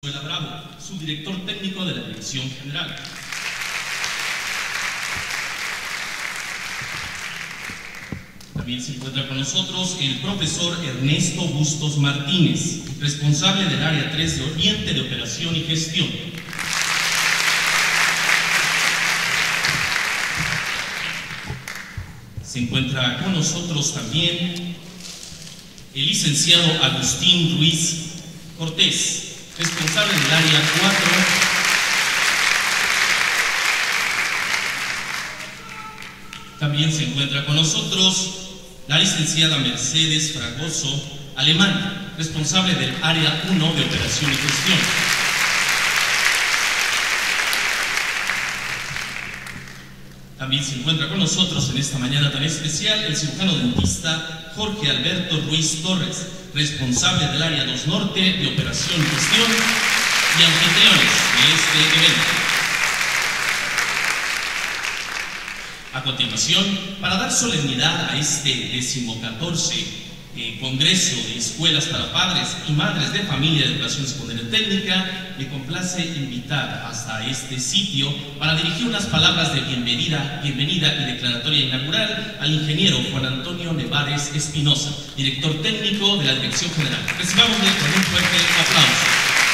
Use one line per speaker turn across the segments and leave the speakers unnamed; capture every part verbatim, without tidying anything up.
Bravo, subdirector técnico de la Dirección General. También se encuentra con nosotros el profesor Ernesto Bustos Martínez, responsable del área tres de Oriente de Operación y Gestión. Se encuentra con nosotros también el licenciado Agustín Ruiz Cortés, responsable del área cuatro. También se encuentra con nosotros la licenciada Mercedes Fragoso Alemán, responsable del área uno de Operación y Gestión. También se encuentra con nosotros en esta mañana tan especial el cirujano dentista Jorge Alberto Ruiz Torres, responsable del área dos Norte de Operación y Gestión y anfitriones de este evento. A continuación, para dar solemnidad a este decimocatorce eh, Congreso de Escuelas para Padres y Madres de Familia de Educación Secundaria Técnica, me complace invitar hasta este sitio para dirigir unas palabras de bienvenida, bienvenida y declaratoria inaugural al ingeniero Juan Antonio Nevares Espinosa, director técnico de la Dirección General. Recibámosle con un fuerte aplauso.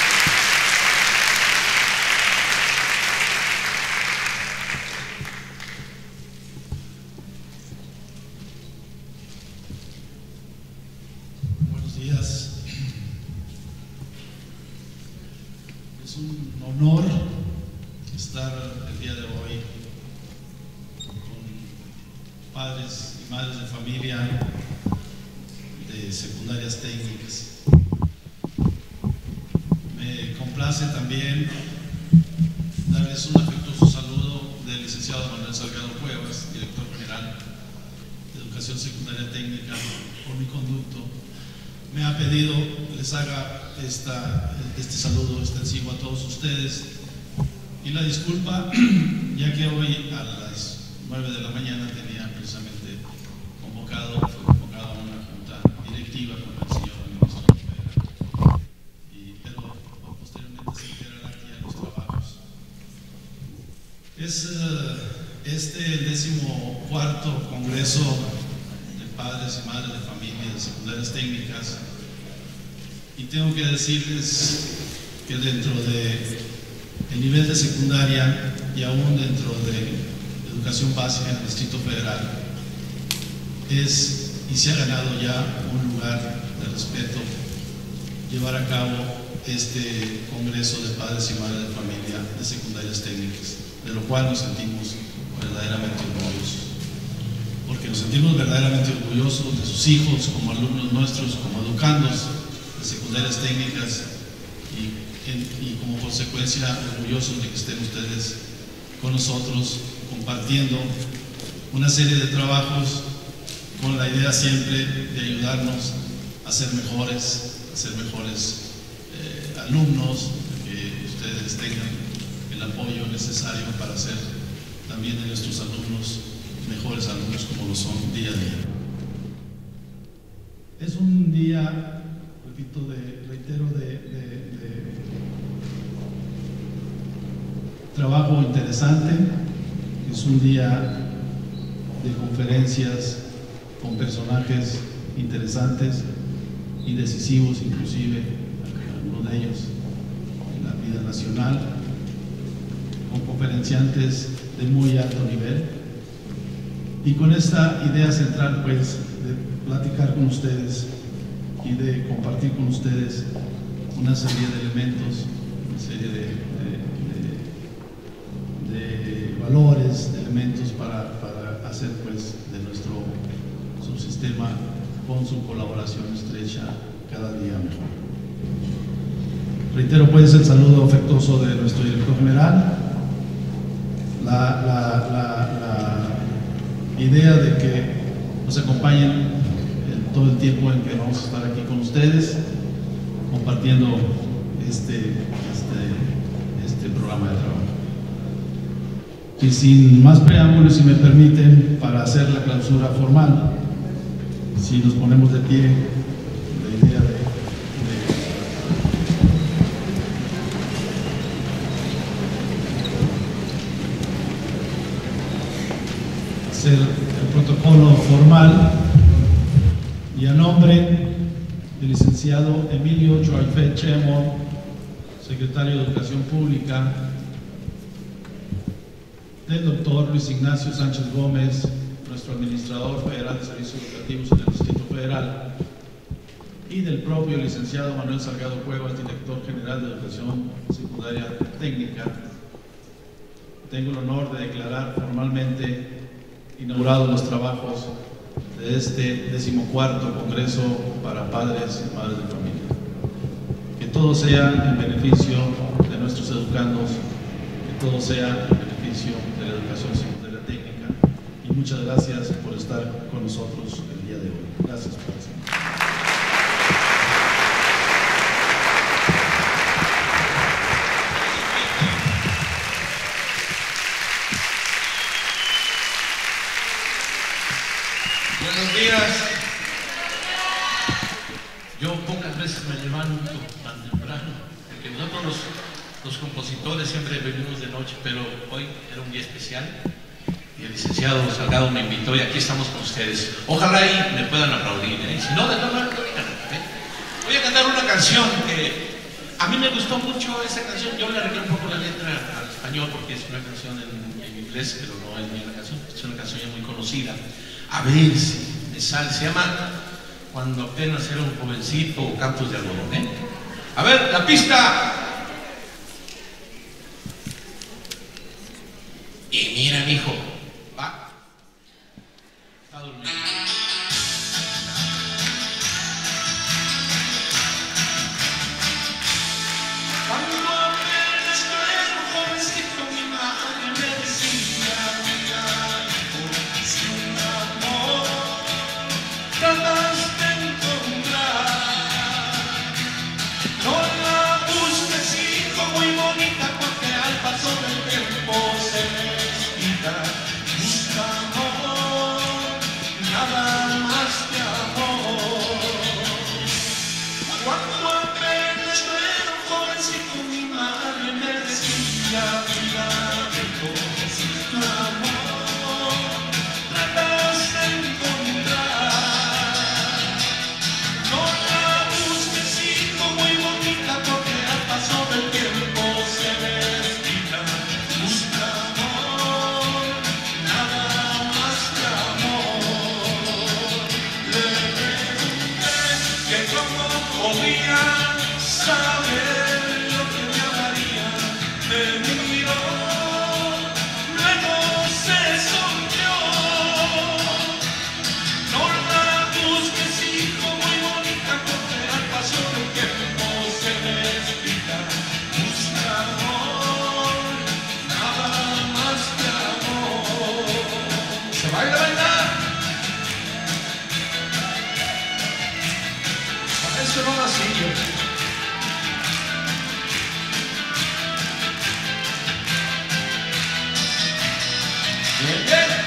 Es un honor estar el día de hoy con padres y madres de familia de secundarias técnicas. Me complace también darles un afectuoso saludo del licenciado Manuel Salgado Cuevas, director general de Educación Secundaria Técnica, por mi conducto. Me ha pedido les haga esta, este saludo extensivo a todos ustedes y la disculpa, ya que hoy a las nueve de la mañana tenía precisamente convocado, fue convocado a una junta directiva con el señor ministro Rivera, y, pero posteriormente se integrará aquí a los trabajos. Es uh, este el décimo cuarto Congreso de Padres y Madres de Familia de Secundarias Técnicas. Y tengo que decirles que dentro del nivel de secundaria y aún dentro de educación básica en el Distrito Federal es y se ha ganado ya un lugar de respeto llevar a cabo este Congreso de Padres y Madres de Familia de Secundarias Técnicas, de lo cual nos sentimos verdaderamente orgullosos, porque nos sentimos verdaderamente orgullosos de sus hijos como alumnos nuestros, como educandos de secundarias técnicas y, y como consecuencia orgullosos de que estén ustedes con nosotros compartiendo una serie de trabajos con la idea siempre de ayudarnos a ser mejores, a ser mejores eh, alumnos, de que ustedes tengan el apoyo necesario para ser también de nuestros alumnos mejores alumnos como lo son día a día. Es un día, repito, de, reitero, de, de, de trabajo interesante. Es un día de conferencias con personajes interesantes y decisivos, inclusive algunos de ellos en la vida nacional, con conferenciantes de muy alto nivel, y con esta idea central, pues, de platicar con ustedes y de compartir con ustedes una serie de elementos, una serie de, de, de, de valores, de elementos para, para hacer, pues, de nuestro subsistema, con su colaboración estrecha, cada día mejor. Reitero, pues, el saludo afectuoso de nuestro director general, la, la, la, la idea de que nos acompañen todo el tiempo en que vamos a estar aquí con ustedes compartiendo este, este, este programa de trabajo. Y sin más preámbulos, si me permiten, para hacer la clausura formal, si nos ponemos de pie, la idea de, de hacer el protocolo formal y a nombre del licenciado Emilio Choaifé Chemo, secretario de Educación Pública, del doctor Luis Ignacio Sánchez Gómez, nuestro administrador federal de servicios educativos en el Distrito Federal, y del propio licenciado Manuel Salgado Cuevas, director general de Educación Secundaria Técnica, tengo el honor de declarar formalmente inaugurados los trabajos de este decimocuarto Congreso para Padres y Madres de Familia. Que todo sea en beneficio de nuestros educandos, que todo sea en beneficio de la educación secundaria técnica, y muchas gracias por estar con nosotros el día de hoy. Gracias, Padre.
Buenos días. Yo pocas veces me levanto tan temprano, porque nosotros los, los compositores siempre venimos de noche, pero hoy era un día especial y el licenciado Salgado me invitó y aquí estamos con ustedes. Ojalá y me puedan aplaudir, ¿eh? Si no, de no, no, no digan, ¿eh? Voy a cantar una canción que a mí me gustó mucho esa canción. Yo le arreglé un poco la letra al español porque es una canción en, en inglés, pero no es mía la canción, es una canción ya muy conocida. A ver si me sale, se llama Cuando apenas era un jovencito o Cantos de algodón, ¿eh? A ver, la pista. Y mira, mijo, va. Está durmiendo. Cuando apenas era un jovencito, mi madre me decía, trataste de encontrar, no la busques, hijo, muy bonita, porque al paso del tiempo se desquita. Busca amor, nada más que amor. Cuando apenas yo era un jovencito, mi madre me decía, cuidadito, tu amor trataste de encontrar. Sobre el tiempo se desquita. Busca amor, nada más que amor. Le pregunté que cómo podía saber lo que me amaría. Me miró, luego se sonrió. No la busques, hijo, muy bonita, porque al paso del tiempo se desquita. ¡Baila, baila! Para eso no nací yo. Bien, bien.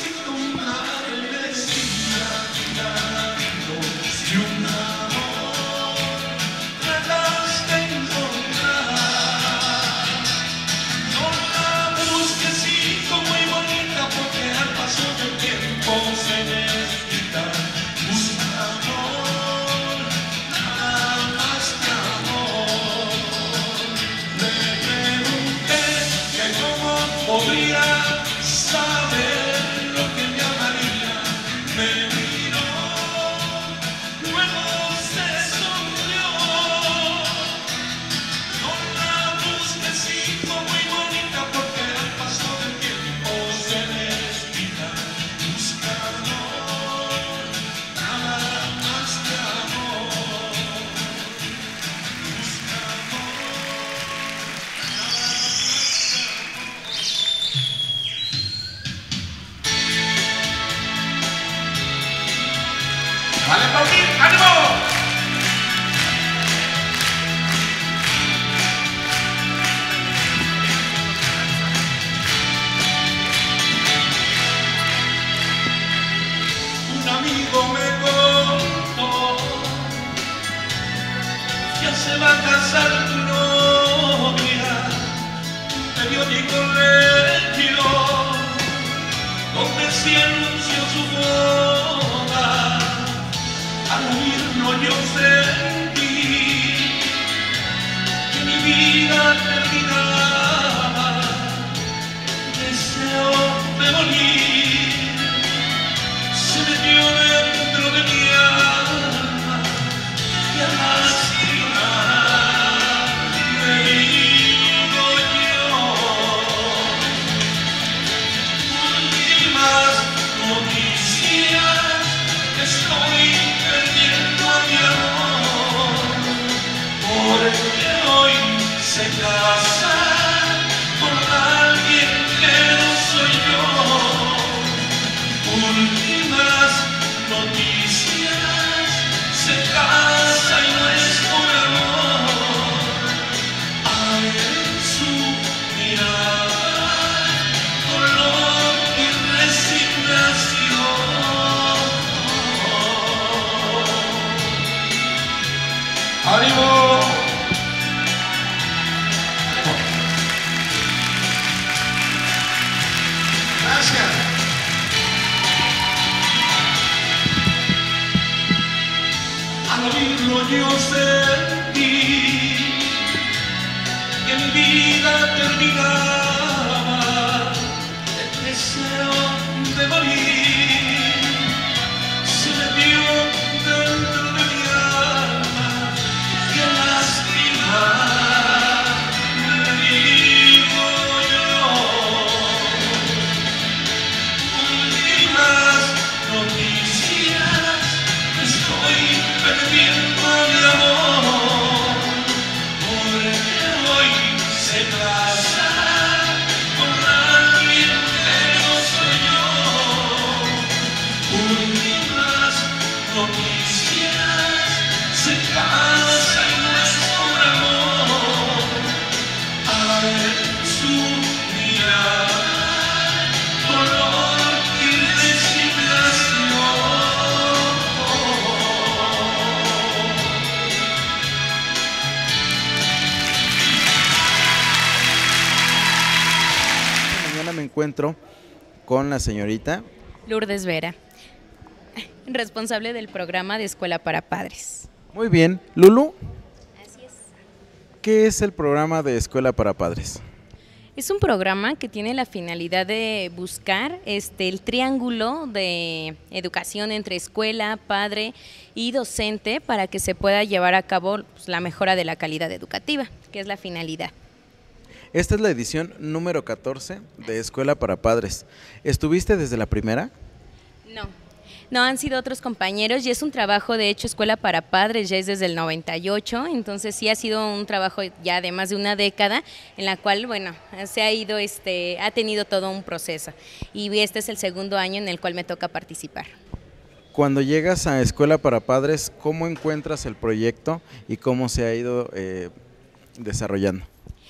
Si un amor a casar tu novia, un periódico regió donde se anunció su boda. Al oírlo yo sentí que mi vida terminaba, deseo de morir se metió dentro de mi alma y a lastimar me digo yo. Últimas noticias, estoy perdiendo a mi amor, porque hoy se casa con alguien que no soy yo. Últimas noticias, se casa y no es por amor. Hay en su mirada dolor y resignación. ¡Ánimo! Gracias. Al oírlo yo sentí que mi vida terminaba, el deseo de morir se metió dentro de mi alma y a lastimar me digo yo. Últimas noticias, estoy perdiendo mi amor, porque hoy se casa con alguien que no soy yo. Últimas noticias, se casa y no es por amor. Hay en su mirada dolor y resignación.
Mañana me encuentro con la señorita
Lourdes Vera, responsable del programa de Escuela para Padres.
Muy bien, Lulu,
Así es.
¿qué es el programa de Escuela para Padres?
Es un programa que tiene la finalidad de buscar este, el triángulo de educación entre escuela, padre y docente para que se pueda llevar a cabo pues, la mejora de la calidad educativa, que es la finalidad.
Esta es la edición número catorce de Escuela para Padres. ¿Estuviste desde la primera?
No, no han sido otros compañeros y es un trabajo de hecho Escuela para Padres, ya es desde el noventa y ocho, entonces sí ha sido un trabajo ya de más de una década en la cual, bueno, se ha ido, este, ha tenido todo un proceso y este es el segundo año en el cual me toca participar.
Cuando llegas a Escuela para Padres, ¿cómo encuentras el proyecto y cómo se ha ido eh, desarrollando?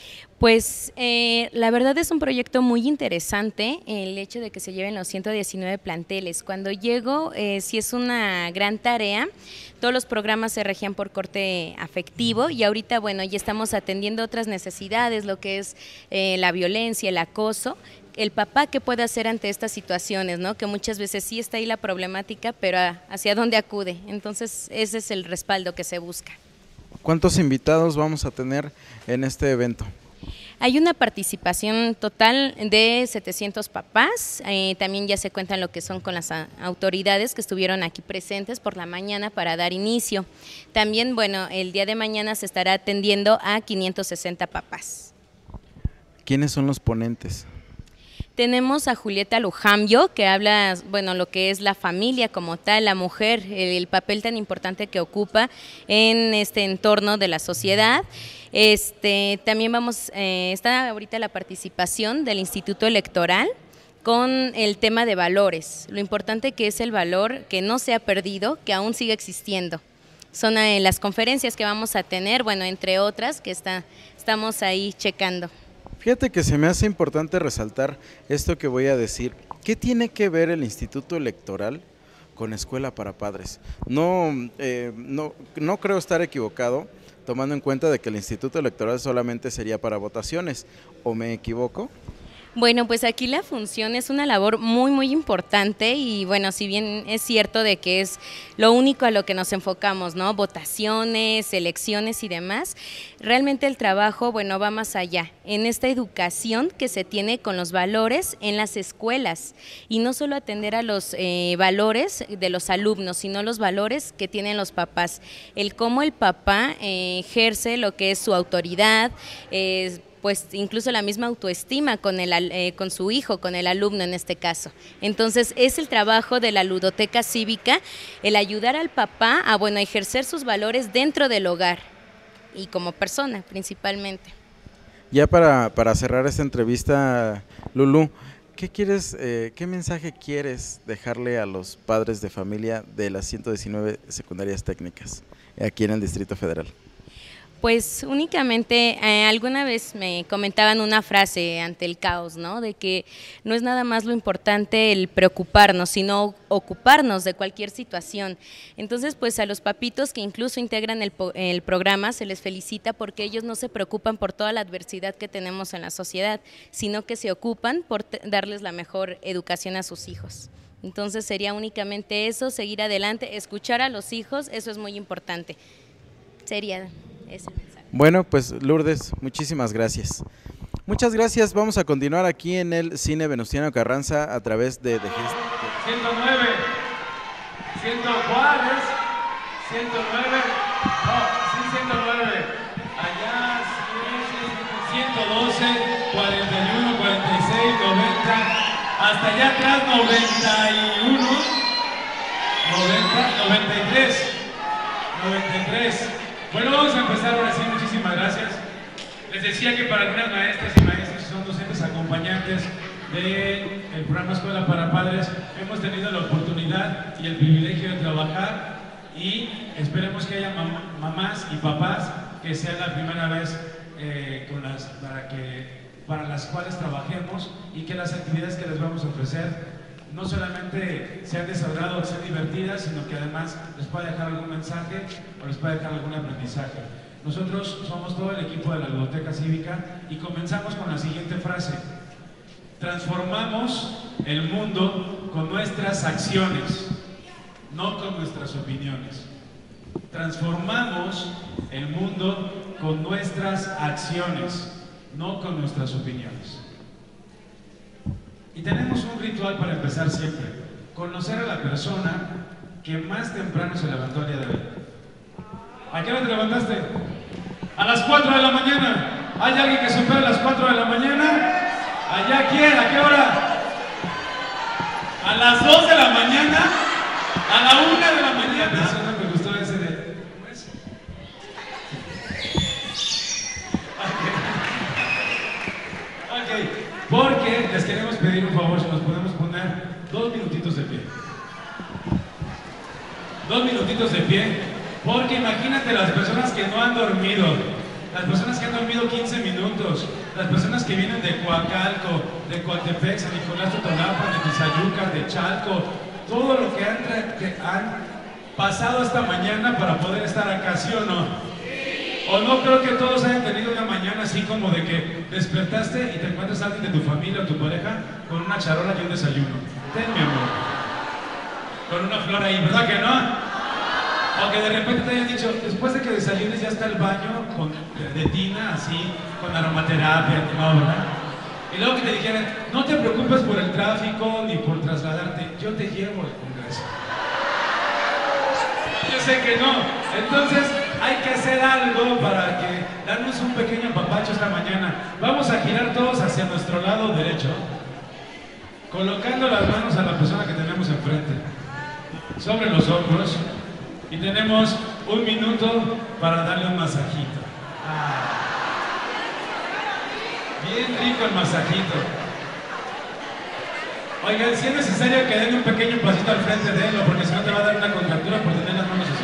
Pues eh, la verdad es un proyecto muy interesante el hecho de que se lleven los ciento diecinueve planteles. Cuando llego eh, sí es una gran tarea, todos los programas se regían por corte afectivo y ahorita bueno ya estamos atendiendo otras necesidades, lo que es eh, la violencia, el acoso. El papá qué puede hacer ante estas situaciones, ¿no? Que muchas veces sí está ahí la problemática, pero a, hacia dónde acude. Entonces ese es el respaldo que se busca.
¿Cuántos invitados vamos a tener en este evento?
Hay una participación total de setecientos papás, eh, también ya se cuentan lo que son con las autoridades que estuvieron aquí presentes por la mañana para dar inicio. También, bueno, el día de mañana se estará atendiendo a quinientos sesenta papás.
¿Quiénes son los ponentes?
Tenemos a Julieta Lujambio, que habla, bueno, lo que es la familia como tal, la mujer, el, el papel tan importante que ocupa en este entorno de la sociedad. Este, también vamos, eh, está ahorita la participación del Instituto Electoral con el tema de valores, lo importante que es el valor que no se ha perdido, que aún sigue existiendo. Son eh, las conferencias que vamos a tener, bueno, entre otras, que está, estamos ahí checando.
Fíjate que se me hace importante resaltar esto que voy a decir. ¿Qué tiene que ver el Instituto Electoral con Escuela para Padres? No, eh, no, no creo estar equivocado, tomando en cuenta de que el Instituto Electoral solamente sería para votaciones, ¿o me equivoco?
Bueno, pues aquí la función es una labor muy muy importante y bueno, si bien es cierto de que es lo único a lo que nos enfocamos, ¿no? Votaciones, elecciones y demás, realmente el trabajo, bueno, va más allá, en esta educación que se tiene con los valores en las escuelas y no solo atender a los eh, valores de los alumnos, sino los valores que tienen los papás, el cómo el papá eh, ejerce lo que es su autoridad, eh, pues incluso la misma autoestima con, el, eh, con su hijo, con el alumno en este caso. Entonces es el trabajo de la ludoteca cívica, el ayudar al papá a, bueno, a ejercer sus valores dentro del hogar y como persona principalmente.
Ya para, para cerrar esta entrevista, Lulú, ¿qué quieres, eh, qué mensaje quieres dejarle a los padres de familia de las ciento diecinueve secundarias técnicas aquí en el Distrito Federal?
Pues únicamente eh, alguna vez me comentaban una frase ante el caos, ¿no? De que no es nada más lo importante el preocuparnos, sino ocuparnos de cualquier situación. Entonces, pues a los papitos que incluso integran el, el programa se les felicita porque ellos no se preocupan por toda la adversidad que tenemos en la sociedad, sino que se ocupan por darles la mejor educación a sus hijos. Entonces sería únicamente eso, seguir adelante, escuchar a los hijos, eso es muy importante. Sería... ese mensaje.
Bueno, pues Lourdes, muchísimas gracias. Muchas gracias, vamos a continuar aquí en el Cine Venustiano Carranza a través de... de
ciento nueve, ciento Juárez, ciento nueve, no, sí, ciento nueve, allá ciento doce, cuarenta y uno, cuarenta y seis, noventa, hasta allá atrás noventa y uno, noventa, noventa y tres, noventa y tres. Bueno, vamos a empezar ahora sí, muchísimas gracias. Les decía que para algunas maestras y maestros que son docentes acompañantes del programa Escuela para Padres, hemos tenido la oportunidad y el privilegio de trabajar y esperemos que haya mam mamás y papás que sea la primera vez eh, con las, para, que, para las cuales trabajemos y que las actividades que les vamos a ofrecer no solamente sean de su agrado, sean divertidas, sino que además les pueda dejar algún mensaje o les pueda dejar algún aprendizaje. Nosotros somos todo el equipo de la Ludoteca Cívica y comenzamos con la siguiente frase: transformamos el mundo con nuestras acciones, no con nuestras opiniones. Transformamos el mundo con nuestras acciones, no con nuestras opiniones. Y tenemos un ritual para empezar siempre: conocer a la persona que más temprano se levantó el día de hoy. ¿A qué hora te levantaste? A las cuatro de la mañana. ¿Hay alguien que supera las cuatro de la mañana? ¿Allá quién? ¿A qué hora? ¿A las dos de la mañana? ¿A la una de la mañana? Eso no me gustó ese de... ¿Cómo es? Ok. Ok. Porque les queremos pedir un favor, si nos podemos poner dos minutitos de pie. Dos minutitos de pie. Porque imagínate las personas que no han dormido, las personas que han dormido quince minutos, las personas que vienen de Coacalco, de Coatepec, San Nicolás Totolapa, de Tizayuca, de Chalco, todo lo que han, que han pasado esta mañana para poder estar acá, ¿sí o no? O no creo que todos hayan tenido una mañana así como de que despertaste y te encuentras a alguien de tu familia o tu pareja con una charola y un desayuno. Ten, mi amor. Con una flor ahí, ¿verdad que no? O que de repente te hayan dicho, después de que desayunes ya está el baño con, de, de tina, así, con aromaterapia, no, ¿verdad? Y luego que te dijeran, no te preocupes por el tráfico ni por trasladarte, yo te llevo al Congreso. Yo sé que no. Entonces hay que hacer algo para que darnos un pequeño papacho esta mañana. Vamos a girar todos hacia nuestro lado derecho, colocando las manos a la persona que tenemos enfrente, sobre los hombros. Y tenemos un minuto para darle un masajito. Ah. Bien rico el masajito. Oigan, si es necesario que den un pequeño pasito al frente de él, porque si no te va a dar una contractura por tener las manos así.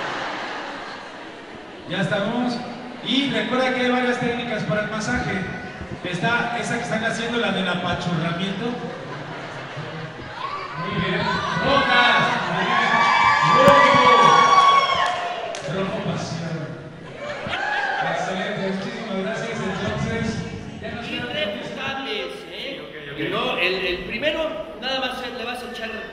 Ya estamos. Y recuerda que hay varias técnicas para el masaje. Está esa que están haciendo, la del apachurramiento. Muy bien. ¡Rocas! Muy bien. ¡Rojo! Rojo pasión.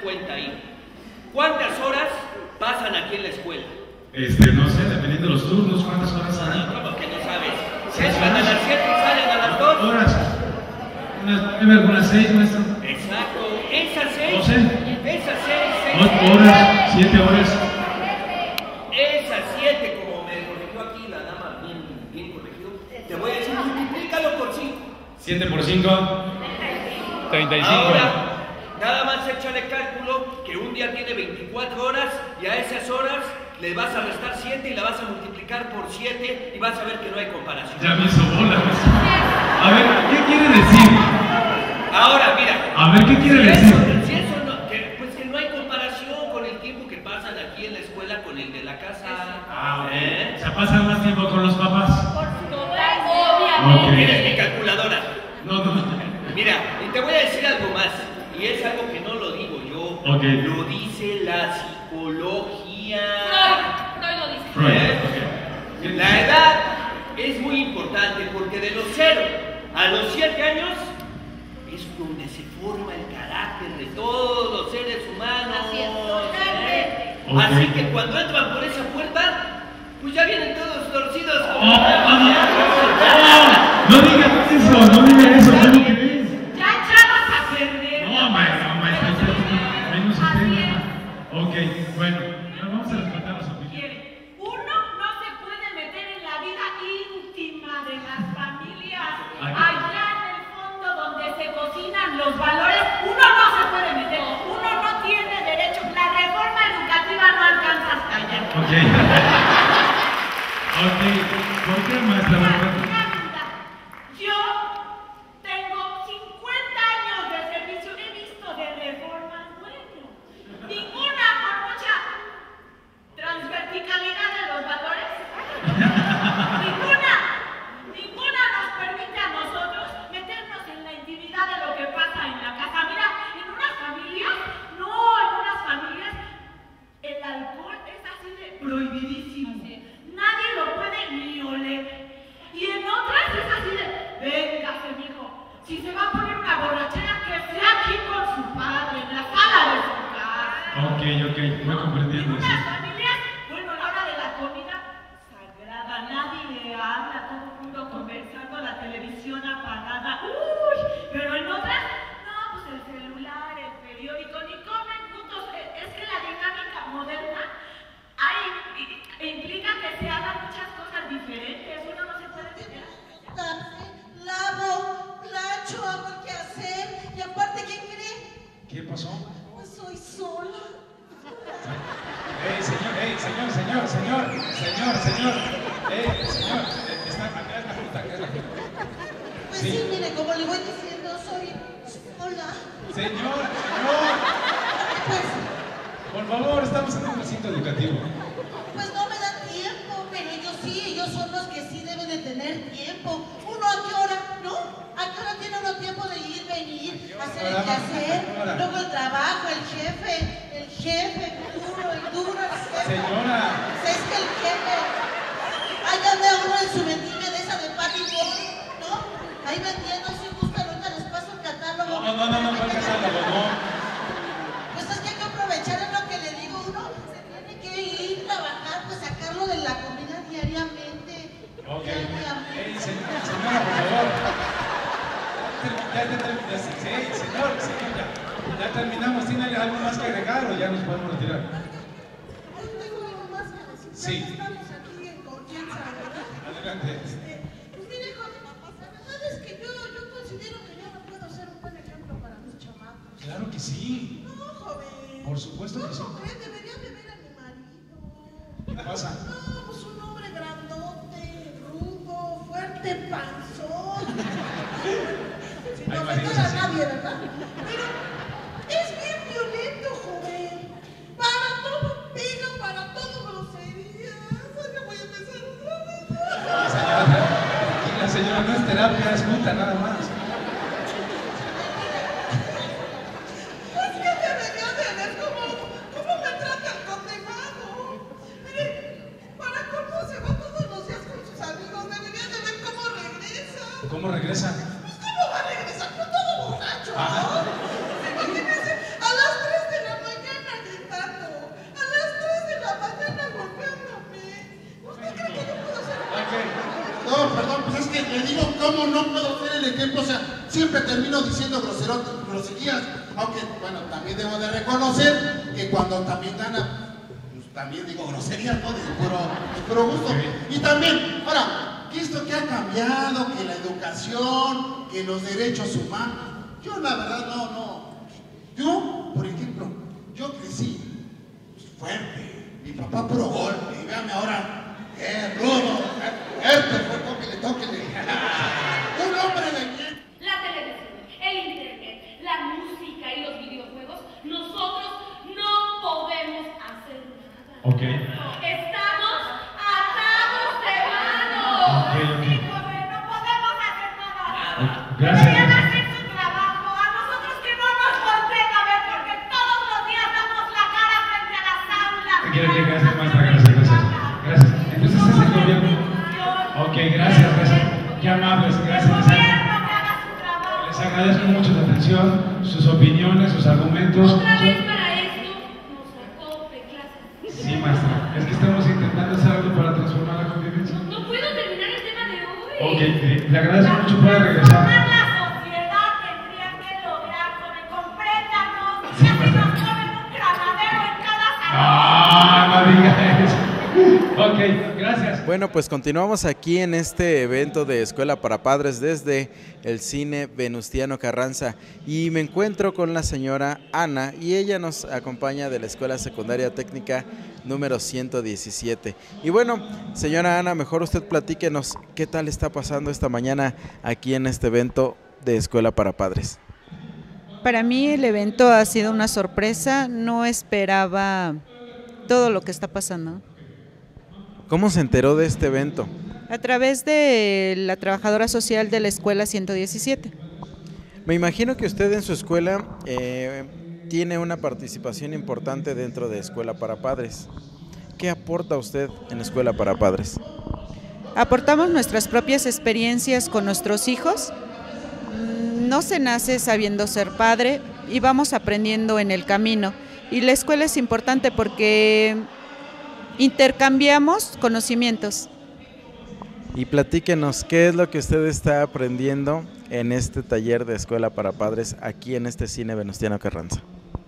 cuenta ahí. ¿Cuántas horas pasan aquí en la escuela?
Este, no sé, dependiendo de los turnos, ¿cuántas horas hay?
No, ¿cómo que no sabes? Se entran a las siete y salen a las dos.
Horas. Unas nueve, algunas seis, maestro.
Exacto. Esas seis.
doce.
Esas seis, seis.
Ocho horas, siete horas.
Esas siete, como me corrigió aquí la dama, bien, bien corregido, te voy a decir, multiplícalo por cinco.
siete por cinco. treinta y cinco.
Ahora, nada más échale cálculo que un día tiene veinticuatro horas y a esas horas le vas a restar siete y la vas a multiplicar por siete y vas a ver que no hay comparación.
Ya me hizo bola. A ver, ¿qué quiere decir?
Ahora, mira.
A ver, ¿qué quiere
si
decir?
Eso, si eso no, que, pues que no hay comparación con el tiempo que pasan aquí en la escuela con el de la casa.
Ah,
¿Eh?
o sea, pasan más tiempo con los papás.
Obviamente.
Ok.
Tienes mi calculadora.
No, no.
Mira, y te voy a decir algo más, y es algo que no lo digo yo,
Okay.
lo dice la psicología.
Freud lo dice.
Freud,
¿Eh?
okay.
La edad es muy importante porque de los cero a los siete años es donde se forma el carácter de todos los seres humanos.
Así es.
¿eh?
Okay.
Así que cuando entran por esa puerta, pues ya vienen todos torcidos.
Oh, oh, oh, no digas eso, no digas eso, ¿cómo crees?
Ya echamos a perder.
No, maestro, maestro, menos usted. Ok, bueno, vamos a respetar las opiniones.
Uno no se puede meter en la vida íntima de las familias.
Ay.
Allá en el fondo donde se cocinan los valores, uno no se puede meter. Uno no tiene derecho. La reforma educativa no alcanza hasta allá.
Ok. Ok, ¿por qué, maestra?
Yo tengo cincuenta años de servicio, he visto de reformas, bueno, ninguna con mucha transverticalidad de los valores, ninguna, ninguna nos permite a nosotros meternos en la intimidad de lo que pasa en la casa. Mira, en unas familias, no, en unas familias, el alcohol es así de prohibidísimo. Nadie lo puede ni oler. Y en otras es así de, véngase, mijo. Si se va a poner una borrachera, que sea aquí con su padre, en la sala de su casa.
Ok, ok, voy comprendiendo
En
eso.
unas familias, bueno, a la hora de la comida, sagrada, nadie le habla, todo el mundo conversando, la televisión apagada. Uy, pero en otras, no, pues el celular, el periódico, ni comen juntos. Es que la dinámica moderna hay, implica que se hagan muchas cosas diferentes. Uno no se puede meter.
Lavo, plancho, hago qué hacer. Y aparte, ¿qué cree?
¿Qué pasó?
Pues soy sola.
Ey, señor, ey, señor, señor, señor, señor, señor. Ey, señor, eh, está, acá es la junta, acá es la junta.
Pues sí,
Sí.
mire, como le voy diciendo, soy sola.
Señor, señor,
Pues,
por favor, estamos en un recinto educativo.
pues no me da tiempo, pero ellos sí, ellos son los que sí deben de tener tiempo. ¿Uno a qué hora? ¿No? ¿A qué hora tiene uno tiempo de ir, venir, hacer el quehacer? Luego el trabajo, el jefe, el jefe, duro y duro el jefe.
Señora.
Pues es que el jefe, ahí anda uno en su vendimia de esa de Patty Boy, ¿no? Ahí vendiendo, si gustan, ahorita les paso el catálogo.
No, no, no, no, no, catálogo, no.
Pues es que hay que aprovechar, es lo que le digo, uno se tiene que ir a trabajar, pues sacarlo de la comida diariamente.
Ok.
Diariamente.
Ey, señora, señora, por favor. Ya, ya, ya, ya, sí, señor, señor, ya. Ya terminamos. ¿Tiene algo más que agregar o ya nos podemos retirar?
Ay, tengo algo más que decir.
Sí.
Ya estamos aquí en confianza, ¿verdad?
Adelante.
Este, pues mire, joven, la verdad es que yo, yo considero que yo no puedo ser un buen ejemplo para mis chamacos.
Claro que sí.
No, joven.
Por supuesto que sí.
No, joven, deberían de ver a mi marido.
¿Qué pasa?
No, pues un hombre grandote, rudo, fuerte, panzón. Sin
Ay,
ofender
marido,
a
sí.
nadie, ¿verdad? Pero es bien violento, joven. Para todo pega, para todo groserías. Ay, ya voy a empezar otra vez.
Señora, tranquila, señora, no es terapia, es junta nada más.
Es que debería de ver cómo, cómo me trata el condenado. Mire, para cómo se va todos los días con sus amigos, debería de ver cómo regresa.
¿Cómo regresa?
Pues cómo va a regresar, no todo borracho,
Ah.
¿no? Imagínense, a las tres de la
¿cómo no puedo ser el ejemplo? O sea, siempre termino diciendo grosero, groserías, aunque, bueno, también debo de reconocer que cuando también gana, pues también digo groserías, ¿no? De puro, de puro gusto. Y también, ahora, ¿qué es lo que ha cambiado? Que la educación, que los derechos humanos. Yo la verdad no, no. Yo, por ejemplo, yo crecí fuerte, mi papá puro golpe, y véame ahora, eh, rudo, este fue, tóquele, tóquele. Un hombre de bien.
La televisión, el internet, la música y los videojuegos, nosotros no podemos hacer nada.
Ok.
Estamos atados de manos.
Ok, ok.
Y pues, no podemos hacer nada.
Gracias.
Deberían hacer su trabajo. A nosotros que no nos volteen a ver porque todos los días damos la cara frente a las aulas.
Gracias, gracias, maestra, gracias, gracias. Gracias. Entonces es el gobierno. Ok, gracias, gracias. Qué amables, gracias. Les agradezco mucho la atención, sus opiniones, sus argumentos.
Otra vez para esto nos sacó de clase.
Sí, maestra. Es que estamos intentando hacer algo para transformar la convivencia.
No puedo terminar el tema de hoy.
Ok, eh, le agradezco mucho, puede regresar.
La sociedad tendría que lograr, joven, compréndanos. Ya se nos pone un granadero en cada salón.
Ah, no diga eso. Ok, gracias.
Bueno, pues continuamos aquí en este evento de Escuela para Padres desde el Cine Venustiano Carranza y me encuentro con la señora Ana y ella nos acompaña de la Escuela Secundaria Técnica número ciento diecisiete. Y bueno, señora Ana, mejor usted platíquenos qué tal está pasando esta mañana aquí en este evento de Escuela para Padres.
Para mí el evento ha sido una sorpresa, no esperaba todo lo que está pasando.
¿Cómo se enteró de este evento?
A través de la trabajadora social de la Escuela ciento diecisiete.
Me imagino que usted en su escuela eh, tiene una participación importante dentro de Escuela para Padres. ¿Qué aporta usted en Escuela para Padres?
Aportamos nuestras propias experiencias con nuestros hijos. No se nace sabiendo ser padre y vamos aprendiendo en el camino. Y la escuela es importante porque intercambiamos conocimientos.
Y platíquenos, ¿qué es lo que usted está aprendiendo en este taller de Escuela para Padres aquí en este Cine Venustiano Carranza?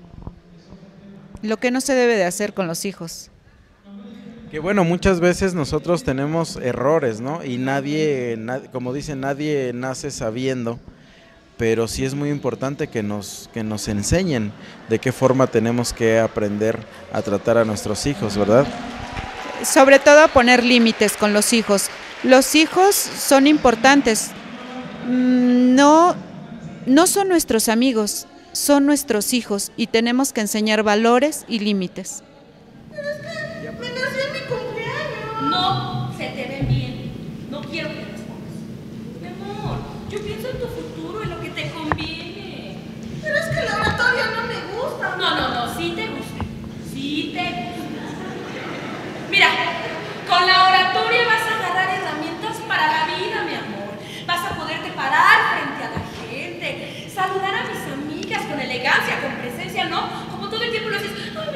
Lo que no se debe de hacer con los hijos.
Que bueno, muchas veces nosotros tenemos errores, ¿no? Y nadie, nadie como dicen, nadie nace sabiendo, pero sí es muy importante que nos, que nos enseñen de qué forma tenemos que aprender a tratar a nuestros hijos, ¿verdad?
Sobre todo a poner límites con los hijos. Los hijos son importantes, no, no son nuestros amigos, son nuestros hijos y tenemos que enseñar valores y límites.
Pero es que me nació en mi cumpleaños. No, se te ven bien. No quiero que te respondas. Mi amor, yo pienso en tu futuro, en lo que te conviene. Pero es que la oratoria no me gusta. No, no, no, sí te gusta. Sí te gusta. Mira, con la oratoria vas a agarrar herramientas para la vida, mi amor. Vas a poderte parar frente a la gente, saludar a mis amigas con elegancia, con presencia, ¿no? Como todo el tiempo lo haces.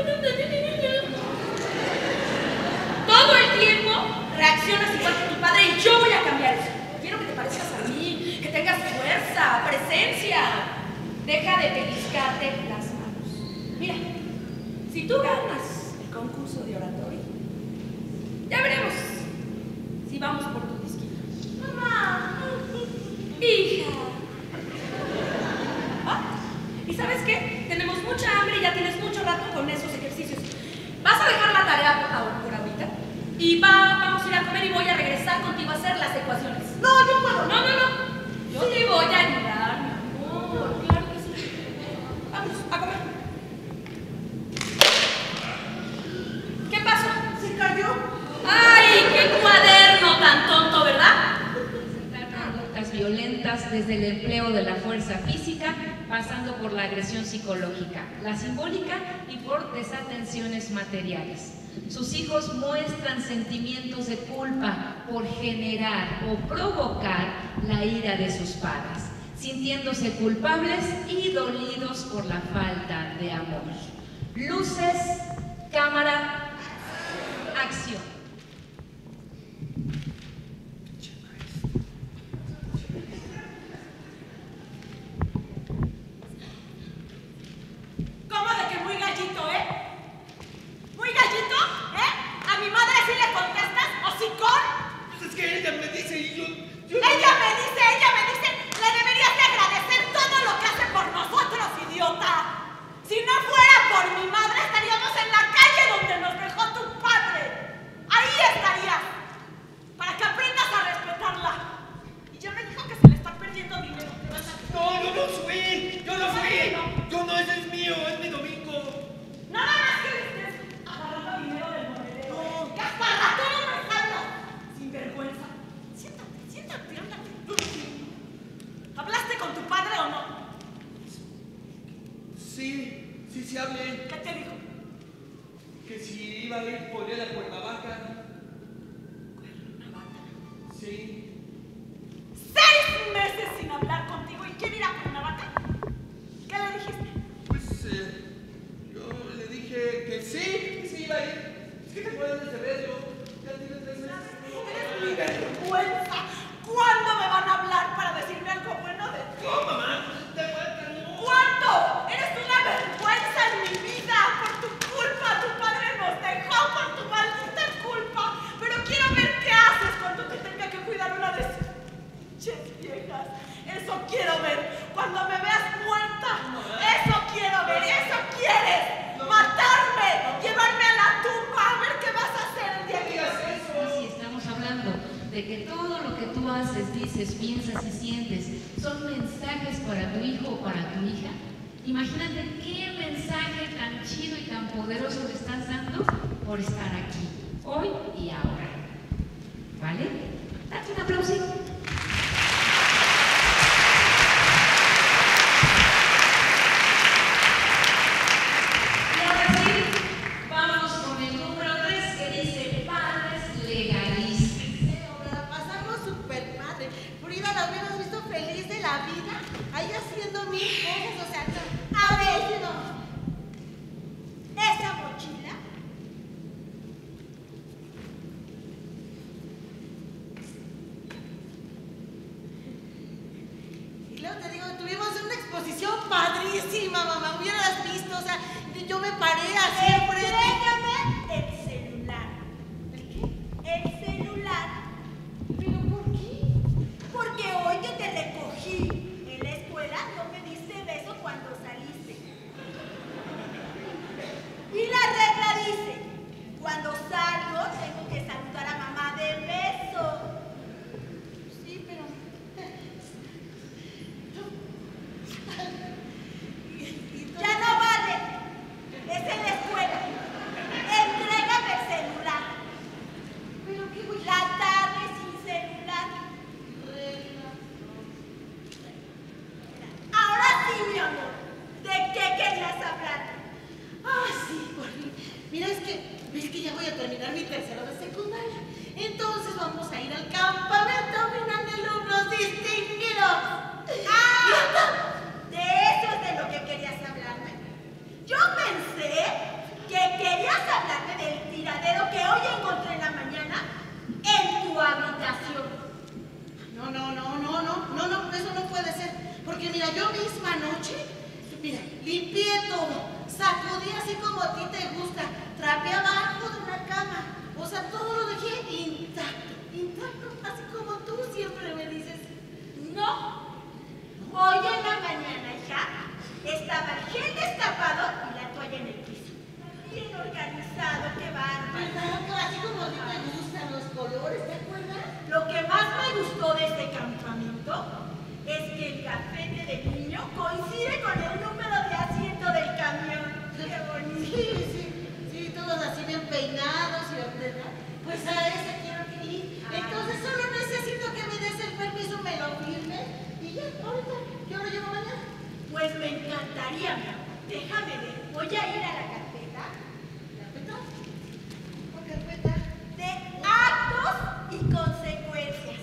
Todo el tiempo reaccionas igual que tu padre y yo voy a cambiar eso. Quiero que te parezcas a mí, que tengas fuerza, presencia. Deja de pellizcarte las manos. Mira, si tú ganas el concurso de oratoria, ya veremos si vamos por tu disquito. Mamá, hija. ¿Ah? ¿Y sabes qué? Tenemos mucha hambre y ya tienes mucho rato con esos ejercicios. Vas a dejar la tarea por, por ahorita y va, vamos a ir a comer y voy a regresar contigo a hacer las ecuaciones. No, yo puedo. No, no, no. Yo te voy a ayudar, mi amor. Claro que sí. Vamos a comer. ¿Qué pasó? Se cayó. ¡Ay, qué cuaderno tan tonto, ¿verdad?
Conductas violentas desde el empleo de la fuerza física, pasando por la agresión psicológica, la simbólica y por desatenciones materiales. Sus hijos muestran sentimientos de culpa por generar o provocar la ira de sus padres, sintiéndose culpables y dolidos por la falta de amor. Luces, cámara, acción.
hable.
¿Qué te dijo?
Que si iba a ir por él a Cuernavaca.
¿Cuernavaca?
Sí.
Seis meses sin hablar contigo y quiere ir a Cuernavaca. ¿Qué le dijiste?
Pues eh, yo le dije que sí, que sí iba a ir. Es que te acuerdas de verlo. Ya tienes tres meses.
Eres mi vergüenza. ¿Cuándo me van a hablar para decirme algo bueno de ti?
No, mamá, te falta no.
¿Cuándo? Eres una vergüenza en mi vida. Por tu culpa, tu padre nos dejó por tu maldita culpa. Pero quiero ver qué haces cuando te tenga que cuidar una de esas pinches viejas. Eso quiero ver. Cuando me veas muerta. Eso quiero ver. Eso quieres. Matarme. Llevarme a la tumba. A ver qué vas a hacer el día que hagas eso.
Si estamos hablando de que todo lo que tú haces, dices, piensas y sientes son mensajes para tu hijo o para tu hija, imagínate qué mensaje tan chido y tan poderoso le estás dando por estar aquí, hoy y ahora. ¿Vale? Date un aplausito. Y ahora sí, vamos con el número tres que dice padres legalistas.
La pasamos súper padre. Frida la hubieras visto feliz de la vida, ahí haciendo mil cosas, o sea, a ver, no. Esa mochila. Y luego te digo, tuvimos una exposición padrísima, mamá, hubieras visto, o sea, yo me paré así. Entrégame el celular. ¿El qué? El celular. ¿Pero por qué? Porque hoy que te recogí en la escuela no me diste beso cuando saliste. Y la regla dice, cuando salgo tengo que saludar a mamá de beso. Sí, pero... Ya no vale. Es en la escuela. Entrégame el celular. ¿Pero qué voy? La tarde sin celular. Ahora sí, mi amor. ¿De qué querías hablar? Ah, sí, por fin. Mira, es que, es que ya voy a terminar mi tercero de secundaria. Entonces vamos a ir al campamento final de alumnos distinguidos. ¡Ah! De eso es de lo que querías hablarme. Yo pensé que querías hablarme del tiradero que hoy encontré en la mañana en tu habitación. No, no, no, no, no, no, no, eso no puede ser. Porque mira, yo misma anoche, mira, limpié todo, sacudí así como a ti te gusta, trapeé abajo de una cama, o sea, todo lo dejé intacto, intacto, así como tú siempre me dices. No, hoy en la mañana ya estaba el gel destapado y la toalla en el piso. Bien organizado, qué bárbaro. Así como a ti te gustan los colores, ¿te acuerdas? Lo que más me gustó de este campamento es que el cafete del niño coincide con el número de asiento del camión. Qué bonito. Sí, sí, sí, todos así bien peinados y ordenados. Pues a ese quiero ir. Entonces solo necesito que me des el permiso, me lo firmes y ya, ahorita, ¿qué hora llego mañana? Pues me encantaría, mi amor. Déjame ver. Voy a ir a la carpeta. ¿Carpeta? ¿O carpeta? De actos y consecuencias.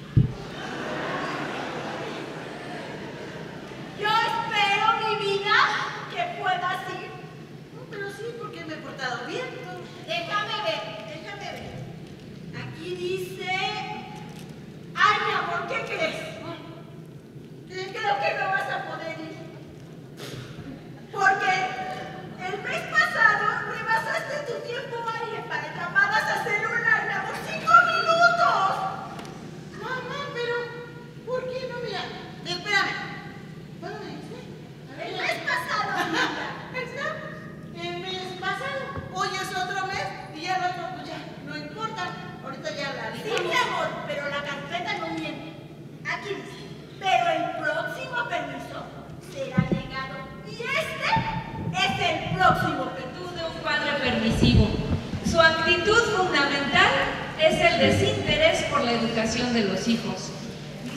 Yo espero, mi vida, que puedas ir. No, pero sí, porque me he portado bien. Déjame ver, déjame ver. Aquí dice... Ay, mi amor, ¿qué crees? Creo que no vas a poder ir. Porque el mes pasado rebasaste tu tiempo aire para llamadas a celular, mi amor. ¡Cinco minutos! Mamá, pero ¿por qué no? Mira, espérame. ¿Cuándo me dijiste? El mes pasado, mira. ¿Verdad? El mes pasado. Hoy es otro mes y ya el otro, pues ya, no importa. Ahorita ya hablaré. Sí, mi amor, pero la carpeta no miente. Aquí dice. Pero el próximo permiso será negado. Y este es el próximo permiso
de un padre permisivo. Su actitud fundamental es el desinterés por la educación de los hijos.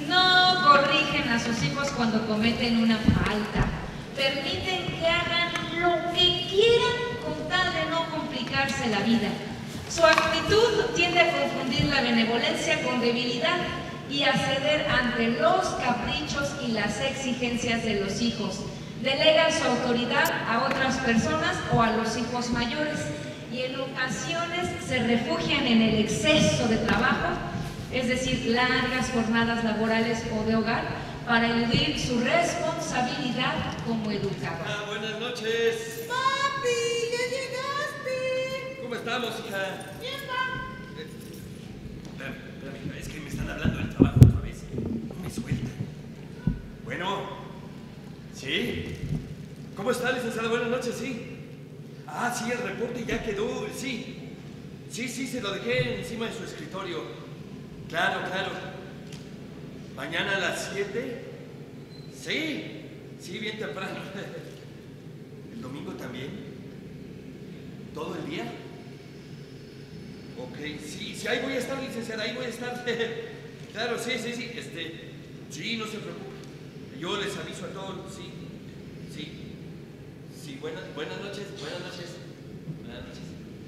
No corrigen a sus hijos cuando cometen una falta. Permiten que hagan lo que quieran con tal de no complicarse la vida. Su actitud tiende a confundir la benevolencia con debilidad y a ceder ante los caprichos y las exigencias de los hijos. Delegan su autoridad a otras personas o a los hijos mayores y en ocasiones se refugian en el exceso de trabajo, es decir, largas jornadas laborales o de hogar, para eludir su responsabilidad como educador.
Ah, buenas noches.
Papi, ya llegaste.
¿Cómo estamos, hija?
Bien, pa.
Eh, espérame, espérame, hija, es que me están hablando del trabajo otra vez. No me sueltan. Bueno, ¿sí? ¿Cómo está, licenciado? Buenas noches, sí. Ah, sí, el reporte ya quedó, sí. Sí, sí, se lo dejé encima de su escritorio. Claro, claro. ¿Mañana a las siete? Sí, sí, bien temprano. ¿El domingo también? ¿Todo el día? Ok, sí, sí, ahí voy a estar, licenciada, ahí voy a estar. Claro, sí, sí, sí, este, sí, no se preocupe. Yo les aviso a todos, sí, sí. Sí, buenas, buenas noches, buenas noches. Buenas noches.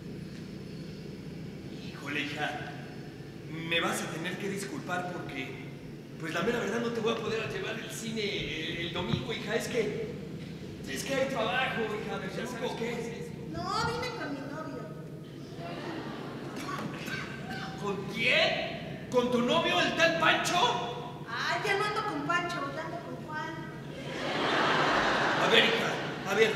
Híjole, hija, me vas a tener que disculpar porque, pues la mera verdad no te voy a poder llevar el cine el, el domingo, hija. Es que, es que hay trabajo, hija, ya sabes qué es.
No, vine con mi novio.
¿Con quién? ¿Con tu novio, el tal Pancho?
Ay, ya no ando con Pancho, ya ando con Juan.
A ver, hija, a ver.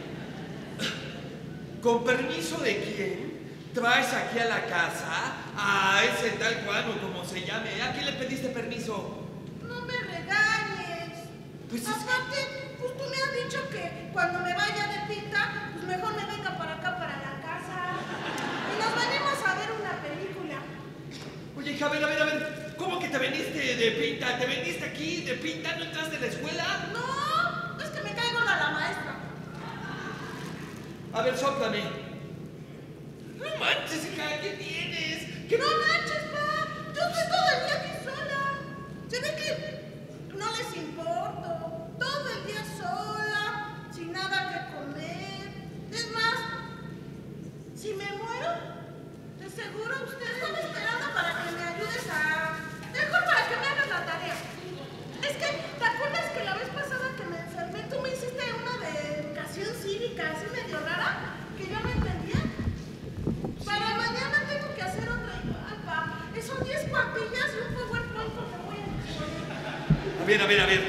¿Con permiso de quién traes aquí a la casa a ese tal Juan o como se llame? ¿A quién le pediste permiso?
No me regañes.
Pues
aparte, pues tú me has dicho que cuando me vaya de pinta, pues mejor me venga para acá, para la casa. Y nos venimos a ver una película.
Oye, hija, a ver, a ver, a ver. ¿Cómo que te veniste de pinta? ¿Te veniste aquí de pinta? ¿No entraste de la escuela?
No, es que me caigo a la maestra.
A ver, sóplame. No manches, hija, ¿qué tienes?
¿Qué no manches, pa? Yo estoy todo el día aquí sola. Se ve que no les importo. Todo el día sola, sin nada que comer. Es más, si me muero, de seguro ustedes están esperando para que me ayudes a... Mejor para que me hagas la tarea. Es que, ¿te acuerdas que la vez pasada que me enfermé, tú me hiciste una de educación cívica así medio rara? Que yo no entendía. Para mañana tengo que hacer otra igual, pa. Son diez cuartillas y un PowerPoint porque voy a...
A ver, a ver, a ver.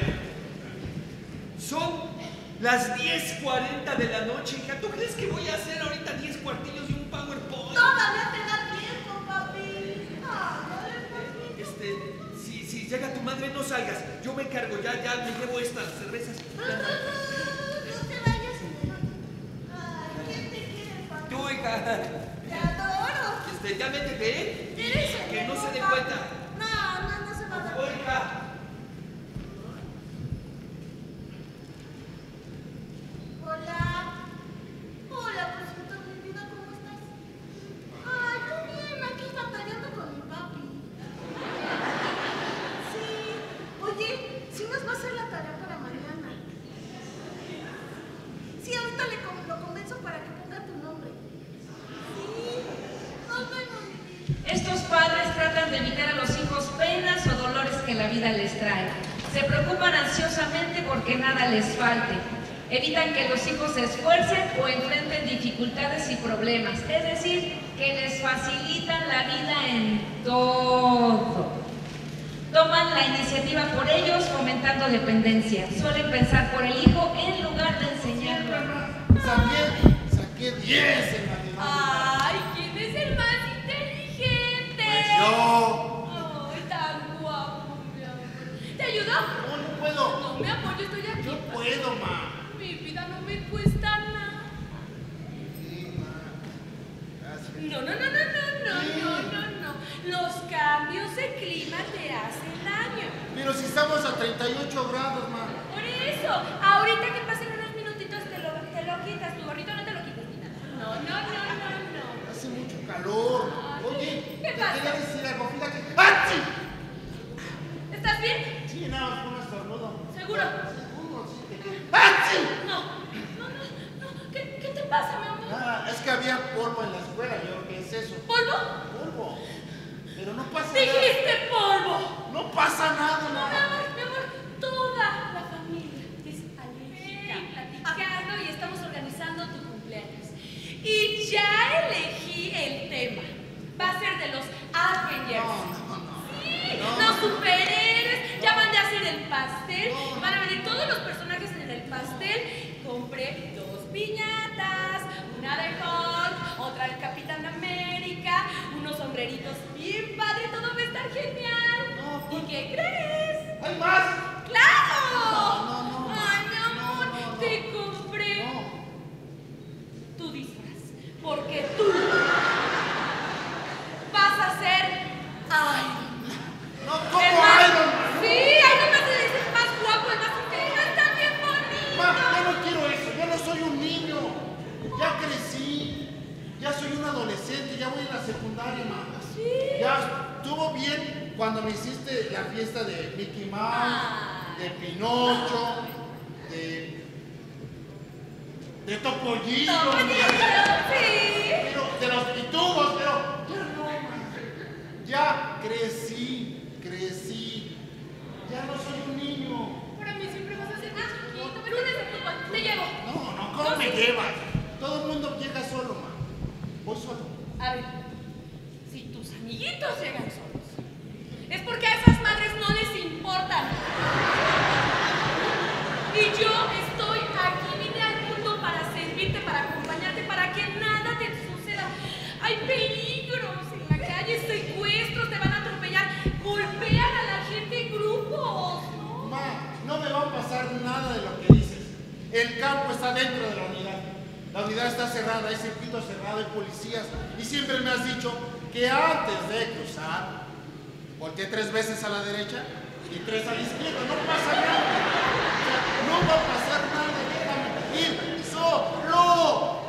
Son las diez cuarenta de la noche, hija. ¿Tú crees que voy a hacer ahorita diez cuartillos y un PowerPoint?
Todavía te da tiempo, papi. Ah, dale, papi.
Este, si, si llega tu madre, no salgas. Yo me encargo, ya, ya me llevo estas cervezas.
No, no, no, no te vayas. Ay, ¿quién te quiere, papi?
Tú, hija.
Te adoro.
Este, ya métete, ¿eh?
Eres el
Que no
mejor,
se dé
papi.
cuenta.
No, no, no se va a dar
Oiga.
cuenta. Hola. Hola, cosita, mi vida, ¿cómo estás? Ay, muy bien, aquí batallando con mi papi. Sí. Oye, ¿sí nos va a hacer la tarea para mañana? Sí, ahorita le con- lo convenzo para que ponga tu nombre. Sí. Nos vemos, mi vida.
Estos padres tratan de evitar a los hijos penas o dolores que la vida les trae. Se preocupan ansiosamente porque nada les falte. Evitan que los hijos se esfuercen o enfrenten dificultades y problemas. Es decir, que les facilitan la vida en todo. Toman la iniciativa por ellos, fomentando dependencia. Suelen pensar por el hijo en lugar de enseñarlo.
Saqué, saqué diez en matemáticas.
Ay, ¿quién es el más inteligente?
Pues yo.
Ay, tan guapo, mi amor. ¿Te ayudo?
No, no puedo.
No, mi amor, yo estoy aquí.
Yo puedo, ma.
Mi vida no me cuesta nada.
Sí, ma. Gracias.
No, no, no, no, no, no, no, no, no. Los cambios de clima te hacen daño.
Pero si estamos a treinta y ocho grados, ma.
Por eso, ahorita que pasen unos minutitos te lo, te lo quitas. Tu gorrito no te lo quitas ni nada. No, no, no, no, no.
Hace mucho calor.
Ay,
Oye,
¿qué
te
pasa?
quería decir algo. Fíjate. ¡Achí!
¿Estás bien?
Sí, nada más con un estornudo.
¿Seguro?
Seguro, sí. te quedo. ¡Achí!
No, no, no, no. pasa, mi amor?
Nada, es que había polvo en la escuela, yo ¿qué es eso?
¿Polvo?
Polvo. Pero no pasa
Dijiste
nada.
polvo.
No pasa nada,
No, mi
nada.
amor, mi amor, toda la familia es alérgica, platicando y estamos organizando tu cumpleaños. Y ya elegí el tema. Va a ser de los Avengers.
No, no, no.
Sí,
no.
los superhéroes. Ya mandé a hacer el pastel. Van a venir todos los personajes en el pastel. Compré dos piñatas, una de Hulk, otra del Capitán América, unos sombreritos bien padre, todo va a estar genial.
No,
¿Y qué crees?
¿Hay más?
¡Claro!
No, no, no.
Ay, mi amor,
No, no, no.
te compré
No.
tu disfraz, porque tú vas a ser Iron Man.
No, ¿cómo
El más-
Iron Man?
Sí, Iron Man es el más guapo, el más inteligente, está bien bonito.
Ma, yo no quiero eso, yo no soy un niño. Ya crecí, ya soy un adolescente, ya voy a la secundaria, mamá.
Sí.
Ya estuvo bien cuando me hiciste la fiesta de Mickey Mouse,
Ah.
de Pinocho, de. de Topollillo.
Topollillo, sí.
Pero, de los pitubos, pero. Ya no, ma. Ya crecí, crecí. Ya no soy un niño.
Para mí siempre vas a ser más chiquito, pero un de fútbol, te llevo.
No, no, ¿cómo
No,
me
sí.
llevas? Todo el mundo llega solo, ma. Voy solo.
A ver, si tus amiguitos llegan solos, es porque a esas madres no les importan. Y yo estoy aquí, vine al mundo para servirte, para acompañarte, para que nada te suceda. Hay peligros en la calle, secuestros, te van a atropellar, golpean a la gente en grupos, ¿no?
Ma, no me va a pasar nada de lo que dices. El campo está dentro de la unidad. La unidad está cerrada, hay circuito cerrado, hay policías. Y siempre me has dicho que antes de cruzar, volteé tres veces a la derecha y tres a la izquierda. No pasa nada. O sea, no va a pasar nada. Déjame ir solo.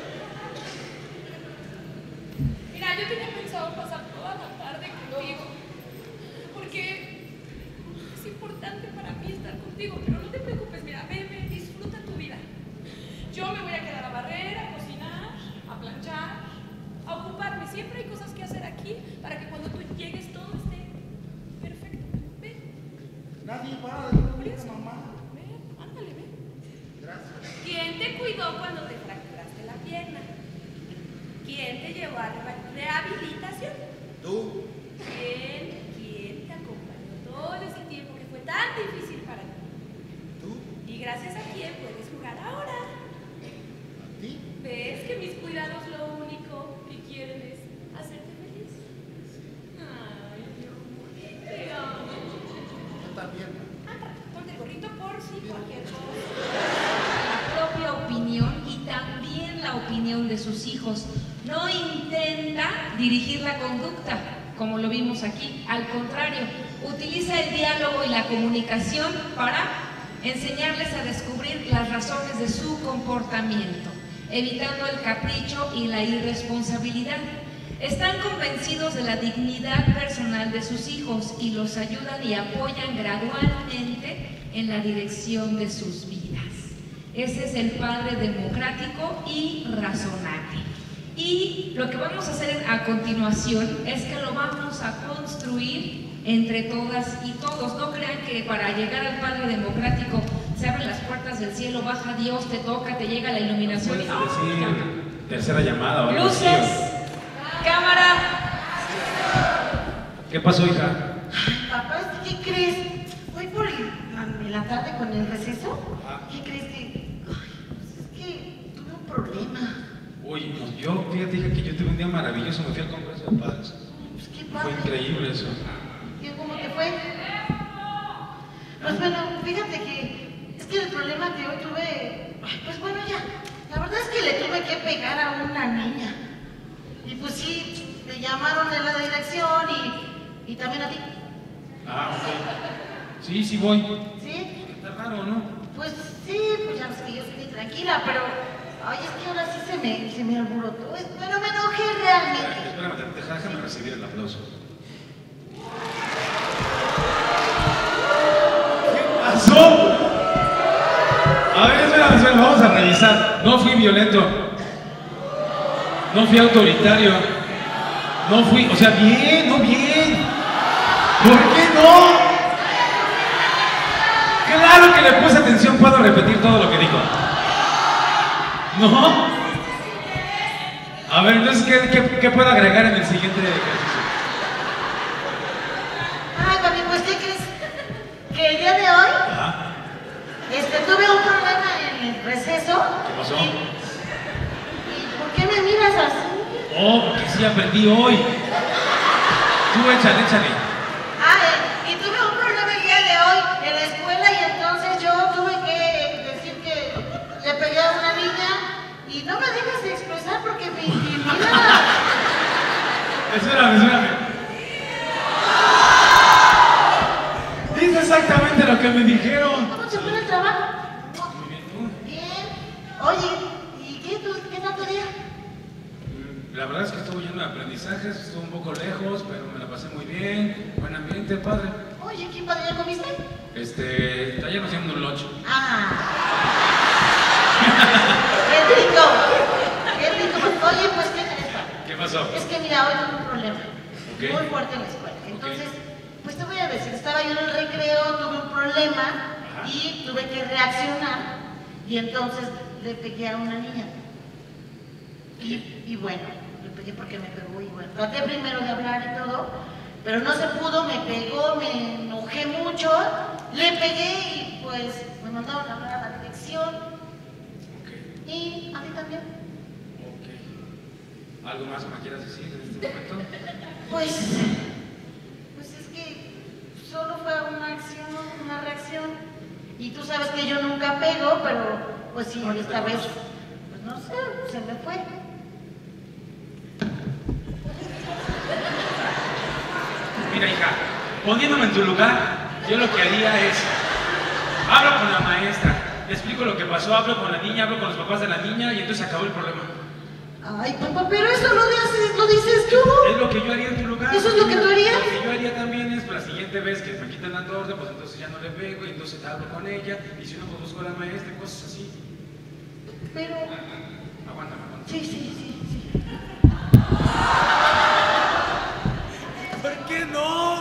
Mira, yo tenía pensado pasar toda la tarde contigo, porque es importante para mí estar contigo, pero no te preocupes, mira, ve, ve, disfruta tu vida. Yo me voy a quedar a barrer, a cocinar, a planchar, a ocuparme. Siempre hay cosas que hacer aquí para que cuando tú llegues todo esté perfecto. Ven,
Nadie va a
por
decir
eso.
mamá.
Ven, ándale, ven.
Gracias.
¿Quién te cuidó cuando te fracturaste la pierna? ¿Quién te llevó a reba- rehabilitación?
Tú.
¿Quién, quién te acompañó todo ese tiempo que fue tan difícil para ti?
Tú.
Y gracias a quién puedes jugar ahora.
A ti.
¿Ves que mis cuidados lo único que quieren es hacerte feliz? Ay, Dios mío, te amo.
Yo también.
Anda, ponte el gorrito por si cualquier cosa.
La propia opinión y también la opinión de sus hijos. No intenta dirigir la conducta, como lo vimos aquí. Al contrario, utiliza el diálogo y la comunicación para enseñarles a descubrir las razones de su comportamiento, evitando el capricho y la irresponsabilidad. Están convencidos de la dignidad personal de sus hijos y los ayudan y apoyan gradualmente en la dirección de sus vidas. Ese es el padre democrático y razonable. Y lo que vamos a hacer a continuación es que lo vamos a construir entre todas y todos. No crean que para llegar al padre democrático se abren las puertas del cielo, baja Dios, te toca, te llega la iluminación.
Puedes decir tercera llamada o algo así,
Luces,
o-
cámara.
¿Qué pasó, hija?
Papá, ¿qué crees? Hoy por el- en la tarde con el receso, ¿qué crees que? Ay, pues es que tuve un problema.
Uy, pues yo, fíjate, hija, que yo tuve un día maravilloso, me fui al Congreso de Padres.
Pues qué
Fue
padre.
increíble eso.
¿Y cómo te fue? Pues bueno, fíjate que es que el problema que hoy tuve, ay, pues bueno ya, la verdad es que le tuve que pegar a una niña. Y pues sí, me llamaron de la dirección y, y también a ti.
Ah, ok. Sí, sí voy.
¿Sí?
Está raro, ¿no?
Pues sí, pues ya ves que yo estoy tranquila, pero ay, es que ahora sí se me, se me alborotó. Es- Bueno, me enojé realmente.
Espérame, deja- déjame recibir el aplauso. ¿Qué pasó? A ver, espérame, espérame, vamos a revisar. No fui violento. no fui autoritario. No fui, o sea, bien, no bien. ¿Por qué no? Claro que le puse atención, puedo repetir todo lo que dijo. ¿No? A ver, entonces, ¿qué, qué, qué puedo agregar en el siguiente ejercicio?
Ay, papi, pues, ¿qué crees? Que el día de hoy,
Ajá.
este, tuve un problema en el receso.
¿Qué pasó?
Y, ¿y por qué me miras así?
Oh, porque sí aprendí hoy. Tú échale, échale.
Ah, eh, y tuve un problema el día de hoy en la escuela y entonces yo tuve que decir que le pegué a una niña y no me dejas de expresar porque me intimida.
Espérame, espérame. Dice exactamente lo que me dijeron.
¿Cómo te fue el trabajo?
Muy bien, ¿tú?
Bien. Oye, ¿y qué, tu, qué tal tu día?
La verdad es que estuvo lleno de aprendizajes, estuvo un poco lejos, pero me la pasé muy bien. Buen ambiente, padre.
Oye, ¿qué padre ya comiste?
Este, ayer nos hicimos un lunch.
Ah. Qué rico. Qué rico. Oye, pues, ¿qué crees, padre?
¿Qué pasó?
Es que mira, hoy tuve un problema
Okay.
muy fuerte en la escuela. Entonces, pues te voy a decir, estaba yo en el recreo, tuve un problema
Ajá.
y tuve que reaccionar y entonces le pegué a una niña. Y, y bueno, le pegué porque me pegó y bueno, traté primero de hablar y todo, pero no se pudo, me pegó, me enojé mucho, le pegué y pues me mandaron a hablar a la dirección.
Ok,
Y a ti también.
ok. ¿Algo más que me quieras decir en este momento?
Pues, pues es que solo fue una acción, una reacción. Y tú sabes que yo nunca pego, pero pues sí, esta vez, pues no sé, se me fue.
Mira, hija, poniéndome en tu lugar, yo lo que haría es, hablo con la maestra, le explico lo que pasó, hablo con la niña, hablo con los papás de la niña y entonces acabó el problema.
Ay, papá, pero eso lo dices, lo dices tú.
Es lo que yo haría en tu lugar.
¿Eso es lo que tú harías?
Lo que yo haría también es, para la siguiente vez que me quitan dando orden, pues entonces ya no le pego y entonces hablo con ella y si no, pues busco a la maestra y cosas así.
Pero...
Aguántame, aguántame.
Sí, sí, sí, sí.
¿Por qué no?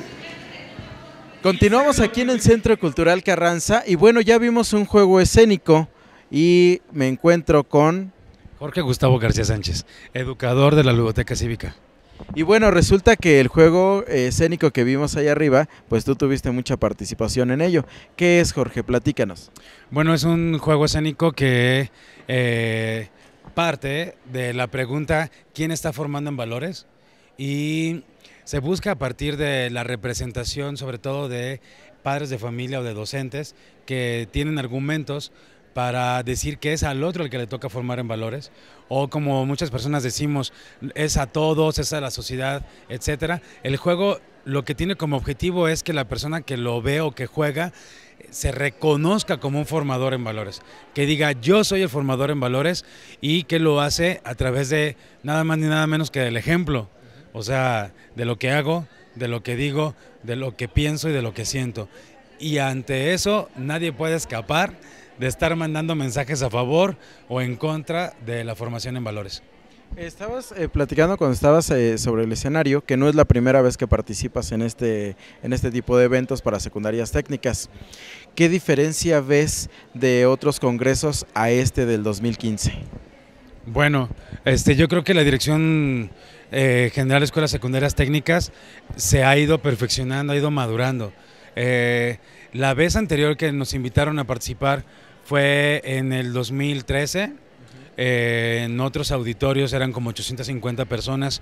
Continuamos aquí en el Centro Cultural Carranza y bueno, ya vimos un juego escénico y me encuentro con...
Jorge Gustavo García Sánchez, educador de la Ludoteca Cívica.
Y bueno, resulta que el juego escénico que vimos ahí arriba, pues tú tuviste mucha participación en ello. ¿Qué es, Jorge? Platícanos.
Bueno, es un juego escénico que eh, parte de la pregunta ¿quién está formando en valores? Y se busca a partir de la representación, sobre todo de padres de familia o de docentes que tienen argumentos para decir que es al otro el que le toca formar en valores, o como muchas personas decimos, es a todos, es a la sociedad, etcétera. El juego lo que tiene como objetivo es que la persona que lo ve o que juega se reconozca como un formador en valores, que diga yo soy el formador en valores y que lo hace a través de nada más ni nada menos que del ejemplo, o sea, de lo que hago, de lo que digo, de lo que pienso y de lo que siento. Y ante eso nadie puede escapar de estar mandando mensajes a favor o en contra de la formación en valores.
Estabas eh, platicando cuando estabas eh, sobre el escenario, que no es la primera vez que participas en este, en este tipo de eventos para secundarias técnicas. ¿Qué diferencia ves de otros congresos a este del dos mil quince?
Bueno, este, yo creo que la Dirección eh, General de Escuelas Secundarias Técnicas se ha ido perfeccionando, ha ido madurando. Eh, la vez anterior que nos invitaron a participar fue en el dos mil trece, eh, en otros auditorios eran como ochocientas cincuenta personas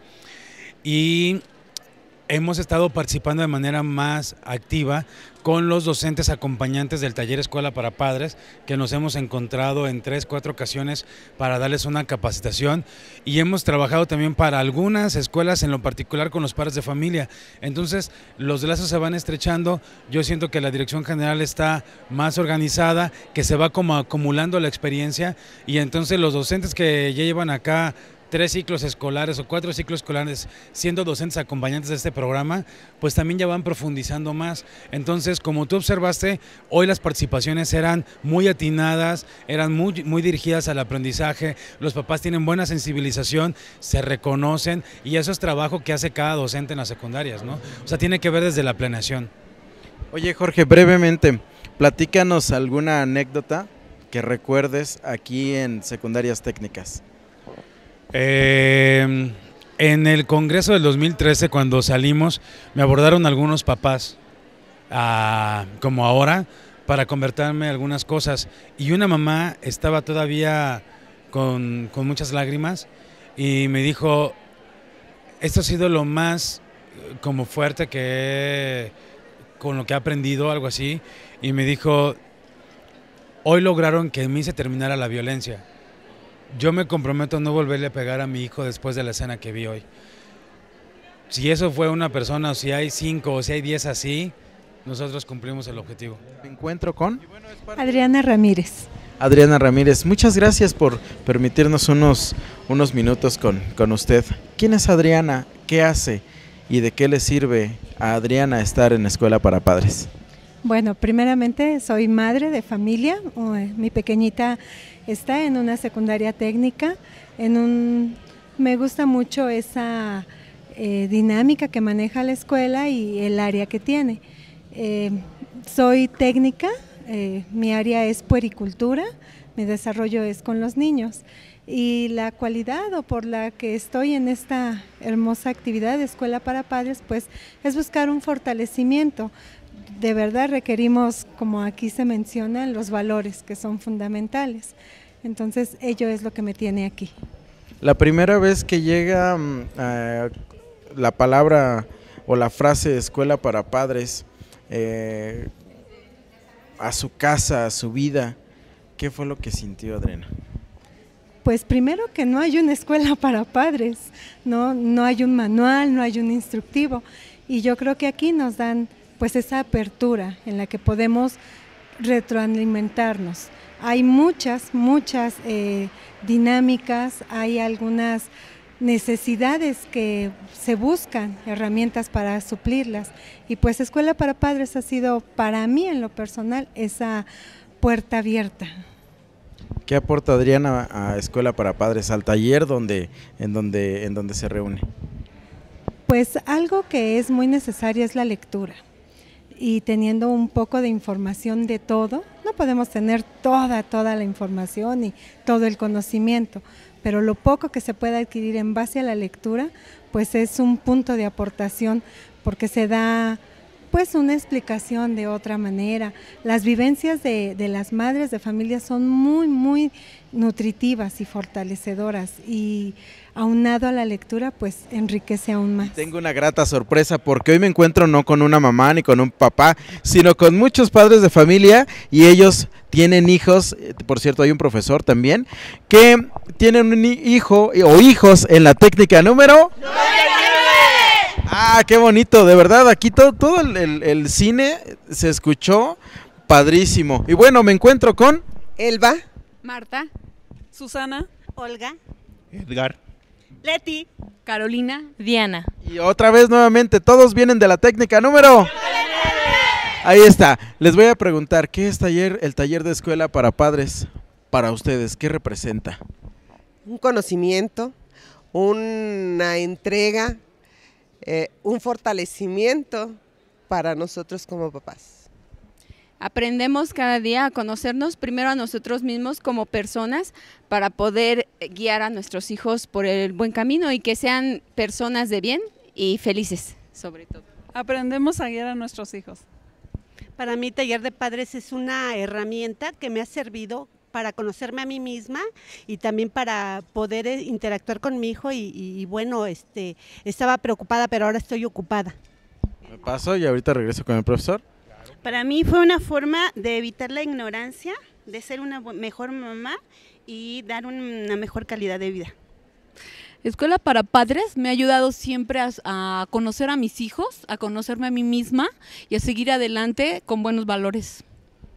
y hemos estado participando de manera más activa con los docentes acompañantes del taller Escuela para Padres, que nos hemos encontrado en tres, cuatro ocasiones para darles una capacitación, y hemos trabajado también para algunas escuelas, en lo particular con los padres de familia. Entonces los lazos se van estrechando. Yo siento que la Dirección General está más organizada, que se va como acumulando la experiencia, y entonces los docentes que ya llevan acá tres ciclos escolares o cuatro ciclos escolares siendo docentes acompañantes de este programa, pues también ya van profundizando más. Entonces, como tú observaste, hoy las participaciones eran muy atinadas, eran muy, muy dirigidas al aprendizaje, los papás tienen buena sensibilización, se reconocen y eso es trabajo que hace cada docente en las secundarias, ¿no? O sea, tiene que ver desde la planeación.
Oye, Jorge, brevemente, platícanos alguna anécdota que recuerdes aquí en Secundarias Técnicas.
Eh, en el Congreso del dos mil trece, cuando salimos, me abordaron algunos papás, ah, como ahora, para convertirme algunas cosas. Y una mamá estaba todavía con, con muchas lágrimas y me dijo, esto ha sido lo más como fuerte que he, con lo que he aprendido, algo así. Y me dijo, hoy lograron que en mí se terminara la violencia. Yo me comprometo a no volverle a pegar a mi hijo después de la escena que vi hoy. Si eso fue una persona, o si hay cinco, o si hay diez así, nosotros cumplimos el objetivo.
Me encuentro con
Adriana Ramírez.
Adriana Ramírez, muchas gracias por permitirnos unos, unos minutos con, con usted. ¿Quién es Adriana? ¿Qué hace? ¿Y de qué le sirve a Adriana estar en Escuela para Padres?
Bueno, primeramente soy madre de familia. Mi pequeñita está en una secundaria técnica. En un, me gusta mucho esa eh, dinámica que maneja la escuela y el área que tiene. Eh, soy técnica, eh, mi área es puericultura, mi desarrollo es con los niños. Y la cualidad o por la que estoy en esta hermosa actividad de Escuela para Padres, pues es buscar un fortalecimiento. De verdad requerimos, como aquí se mencionan, los valores que son fundamentales. Entonces, ello es lo que me tiene aquí.
La primera vez que llega uh, la palabra o la frase Escuela para Padres eh, a su casa, a su vida, ¿qué fue lo que sintió Adriana?
Pues primero que no hay una escuela para padres, no, no hay un manual, no hay un instructivo. Y yo creo que aquí nos dan pues esa apertura en la que podemos retroalimentarnos. Hay muchas, muchas eh, dinámicas, hay algunas necesidades que se buscan, herramientas para suplirlas. Y pues Escuela para Padres ha sido para mí en lo personal esa puerta abierta.
¿Qué aporta Adriana a Escuela para Padres, al taller donde, en, donde, en donde se reúne?
Pues algo que es muy necesario es la lectura. Y teniendo un poco de información de todo, no podemos tener toda, toda la información y todo el conocimiento, pero lo poco que se puede adquirir en base a la lectura, pues es un punto de aportación, porque se da pues una explicación de otra manera. Las vivencias de, de las madres de familia son muy, muy nutritivas y fortalecedoras, y aunado a la lectura, pues enriquece aún más.
Tengo una grata sorpresa porque hoy me encuentro no con una mamá ni con un papá, sino con muchos padres de familia, y ellos tienen hijos. Por cierto, hay un profesor también que tienen un hijo o hijos en la técnica número Ah, qué bonito, de verdad, aquí todo, todo el, el, el cine se escuchó padrísimo. Y bueno, me encuentro con
Elba,
Marta, Susana,
Olga,
Edgar,
Leti,
Carolina,
Diana.
Y otra vez nuevamente, todos vienen de la técnica número. Ahí está. Les voy a preguntar, ¿qué es taller, el taller de Escuela para Padres para ustedes? ¿Qué representa?
Un conocimiento, una entrega, eh, un fortalecimiento para nosotros como papás.
Aprendemos cada día a conocernos primero a nosotros mismos como personas para poder guiar a nuestros hijos por el buen camino y que sean personas de bien y felices, sobre todo.
Aprendemos a guiar a nuestros hijos.
Para mí, Taller de Padres es una herramienta que me ha servido para conocerme a mí misma y también para poder interactuar con mi hijo y, y, y bueno, este, estaba preocupada, pero ahora estoy ocupada.
Me paso y ahorita regreso con el profesor.
Para mí fue una forma de evitar la ignorancia, de ser una mejor mamá y dar una mejor calidad de vida.
Escuela para Padres me ha ayudado siempre a, a conocer a mis hijos, a conocerme a mí misma y a seguir adelante con buenos valores.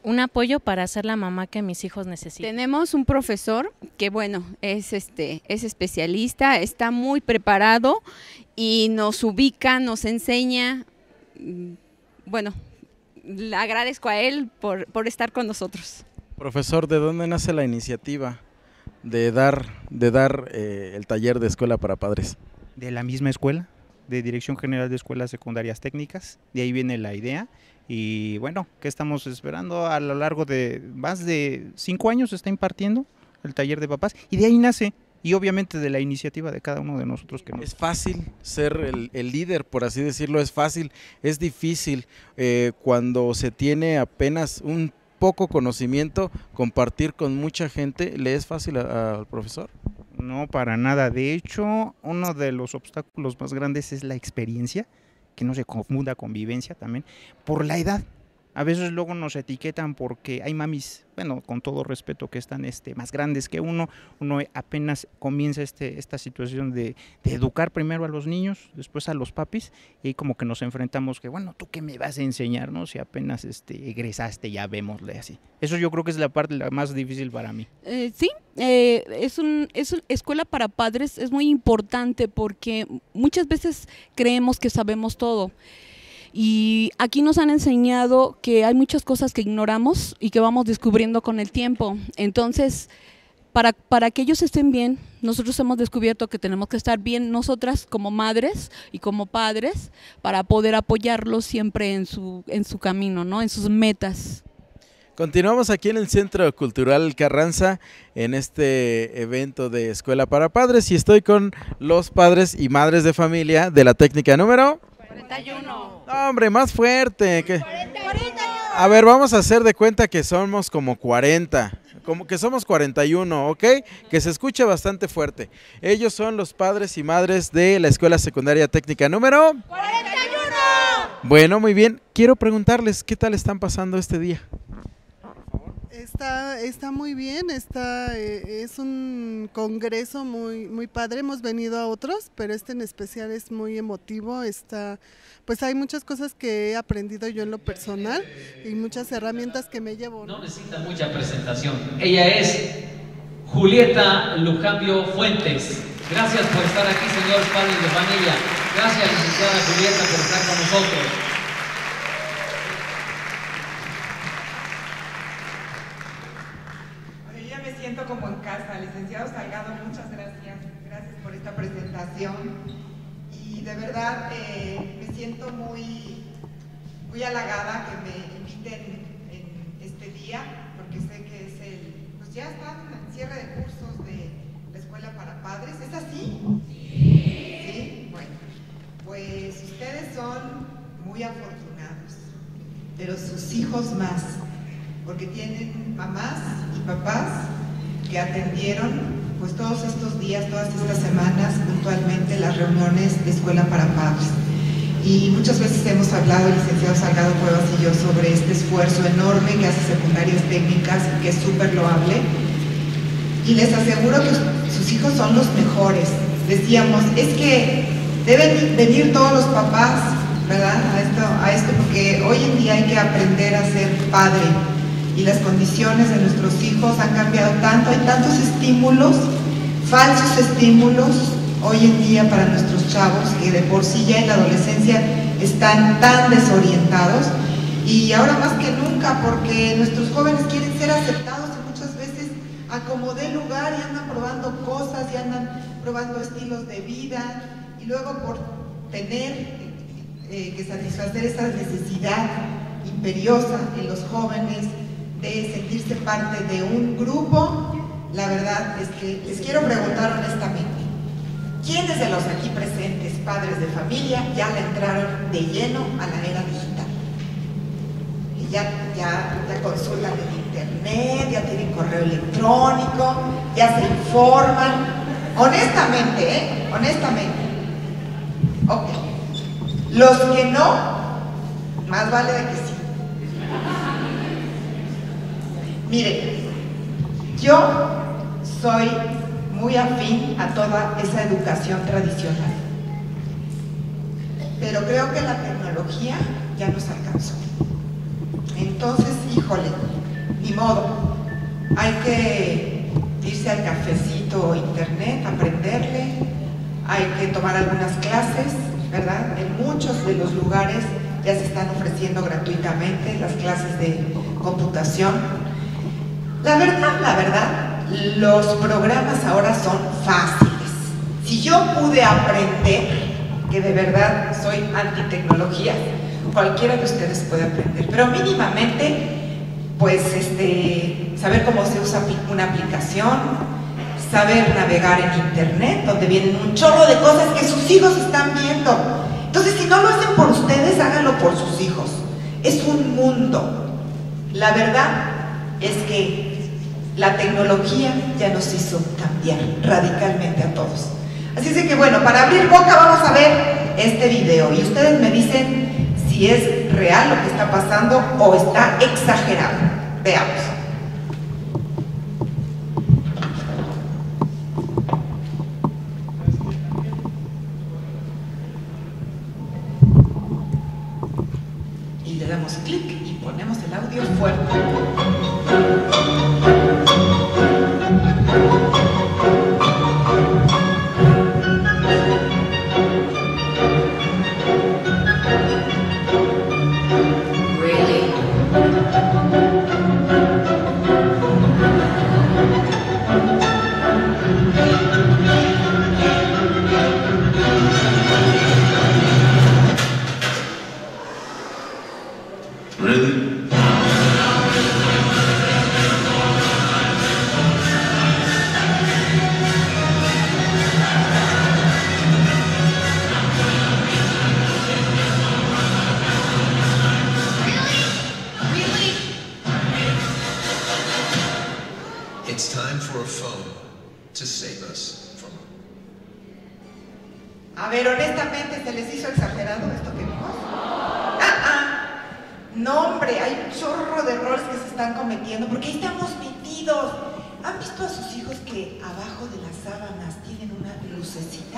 Un apoyo para ser la mamá que mis hijos necesitan.
Tenemos un profesor que, bueno, es este es especialista, está muy preparado y nos ubica, nos enseña. Bueno, le agradezco a él por, por estar con nosotros.
Profesor, ¿de dónde nace la iniciativa de dar, de dar eh, el taller de escuela para padres?
De la misma escuela, de Dirección General de Escuelas Secundarias Técnicas, de ahí viene la idea. Y bueno, ¿qué estamos esperando? A lo largo de más de cinco años se está impartiendo el taller de papás y de ahí nace, y obviamente de la iniciativa de cada uno de nosotros. Que nos...
Es fácil ser el, el líder, por así decirlo, es fácil, es difícil eh, cuando se tiene apenas un poco conocimiento, compartir con mucha gente. ¿Le es fácil al profesor?
No, para nada. De hecho, uno de los obstáculos más grandes es la experiencia, que no se confunda convivencia también, por la edad. A veces luego nos etiquetan porque hay mamis, bueno, con todo respeto, que están este, más grandes que uno, uno apenas comienza este, esta situación de, de educar primero a los niños, después a los papis, y como que nos enfrentamos que, bueno, ¿tú qué me vas a enseñar, no? Si apenas este, egresaste, ya vémosle así. Eso yo creo que es la parte la más difícil para mí.
Eh, sí, eh, es un, es un escuela para padres, es muy importante porque muchas veces creemos que sabemos todo. Y aquí nos han enseñado que hay muchas cosas que ignoramos y que vamos descubriendo con el tiempo. Entonces, para, para que ellos estén bien, nosotros hemos descubierto que tenemos que estar bien nosotras como madres y como padres para poder apoyarlos siempre en su, en su camino, ¿no? En sus metas.
Continuamos aquí en el Centro Cultural Carranza en este evento de Escuela para Padres y estoy con los padres y madres de familia de la técnica número...
cuarenta y uno.
No, hombre, más fuerte. Que... A ver, vamos a hacer de cuenta que somos como cuarenta, como que somos cuarenta y uno, ¿ok? Que se escuche bastante fuerte. Ellos son los padres y madres de la Escuela Secundaria Técnica número...
cuarenta y uno.
Bueno, muy bien. Quiero preguntarles, ¿qué tal están pasando este día?
Está, está muy bien, está, eh, es un congreso muy, muy padre, hemos venido a otros, pero este en especial es muy emotivo, está, pues hay muchas cosas que he aprendido yo en lo personal y muchas herramientas que me llevo.
No necesita mucha presentación, ella es Julieta Lujambio Fuentes. Gracias por estar aquí, señores padres de familia. Gracias, licenciada Julieta, por estar con nosotros.
Siento como en casa. Licenciado Salgado, muchas gracias, gracias por esta presentación y de verdad eh, me siento muy, muy halagada que me inviten en este día porque sé que es el, pues ya está en el cierre de cursos de la Escuela para Padres, ¿es así? Sí. ¿Sí? Bueno, pues ustedes son muy afortunados, pero sus hijos más, porque tienen mamás y papás que atendieron pues todos estos días, todas estas semanas puntualmente las reuniones de Escuela para Padres. Y muchas veces hemos hablado, el licenciado Salgado Cuevas y yo, sobre este esfuerzo enorme que hace Secundarias Técnicas, que es súper loable. Y les aseguro que sus hijos son los mejores. Decíamos, es que deben venir todos los papás, ¿verdad? A esto, a esto porque hoy en día hay que aprender a ser padre. Y las condiciones de nuestros hijos han cambiado tanto, hay tantos estímulos, falsos estímulos hoy en día para nuestros chavos que de por sí ya en la adolescencia están tan desorientados y ahora más que nunca porque nuestros jóvenes quieren ser aceptados y muchas veces a como dé lugar y andan probando cosas y andan probando estilos de vida y luego por tener eh, que satisfacer esa necesidad imperiosa en los jóvenes de sentirse parte de un grupo, la verdad es que les quiero preguntar honestamente, ¿quiénes de los aquí presentes, padres de familia, ya le entraron de lleno a la era digital? Y ya, ya, ya consultan en internet, ya tienen correo electrónico, ya se informan, honestamente, ¿eh? Honestamente. Ok. Los que no, más vale de que sí. Mire, yo soy muy afín a toda esa educación tradicional, pero creo que la tecnología ya nos alcanzó. Entonces híjole, ni modo. Hay que irse al cafecito o internet, aprenderle, hay que tomar algunas clases, ¿verdad? En muchos de los lugares ya se están ofreciendo gratuitamente las clases de computación. La verdad, la verdad, los programas ahora son fáciles. Si yo pude aprender, que de verdad soy antitecnología, cualquiera de ustedes puede aprender, pero mínimamente, pues, este, saber cómo se usa una aplicación, saber navegar en internet, donde vienen un chorro de cosas que sus hijos están viendo. Entonces, si no lo hacen por ustedes, háganlo por sus hijos. Es un mundo. La verdad es que la tecnología ya nos hizo cambiar radicalmente a todos. Así es de que, bueno, para abrir boca vamos a ver este video y ustedes me dicen si es real lo que está pasando o está exagerado. Veamos. Y le damos clic y ponemos el audio fuerte.
It's time for a phone to save us from.
A ver, honestamente, ¿se les hizo exagerado esto que vimos? Ah, ah. No, hombre, hay un chorro de errores que se están cometiendo porque ahí estamos metidos. ¿Han visto a sus hijos que abajo de las sábanas tienen una lucecita?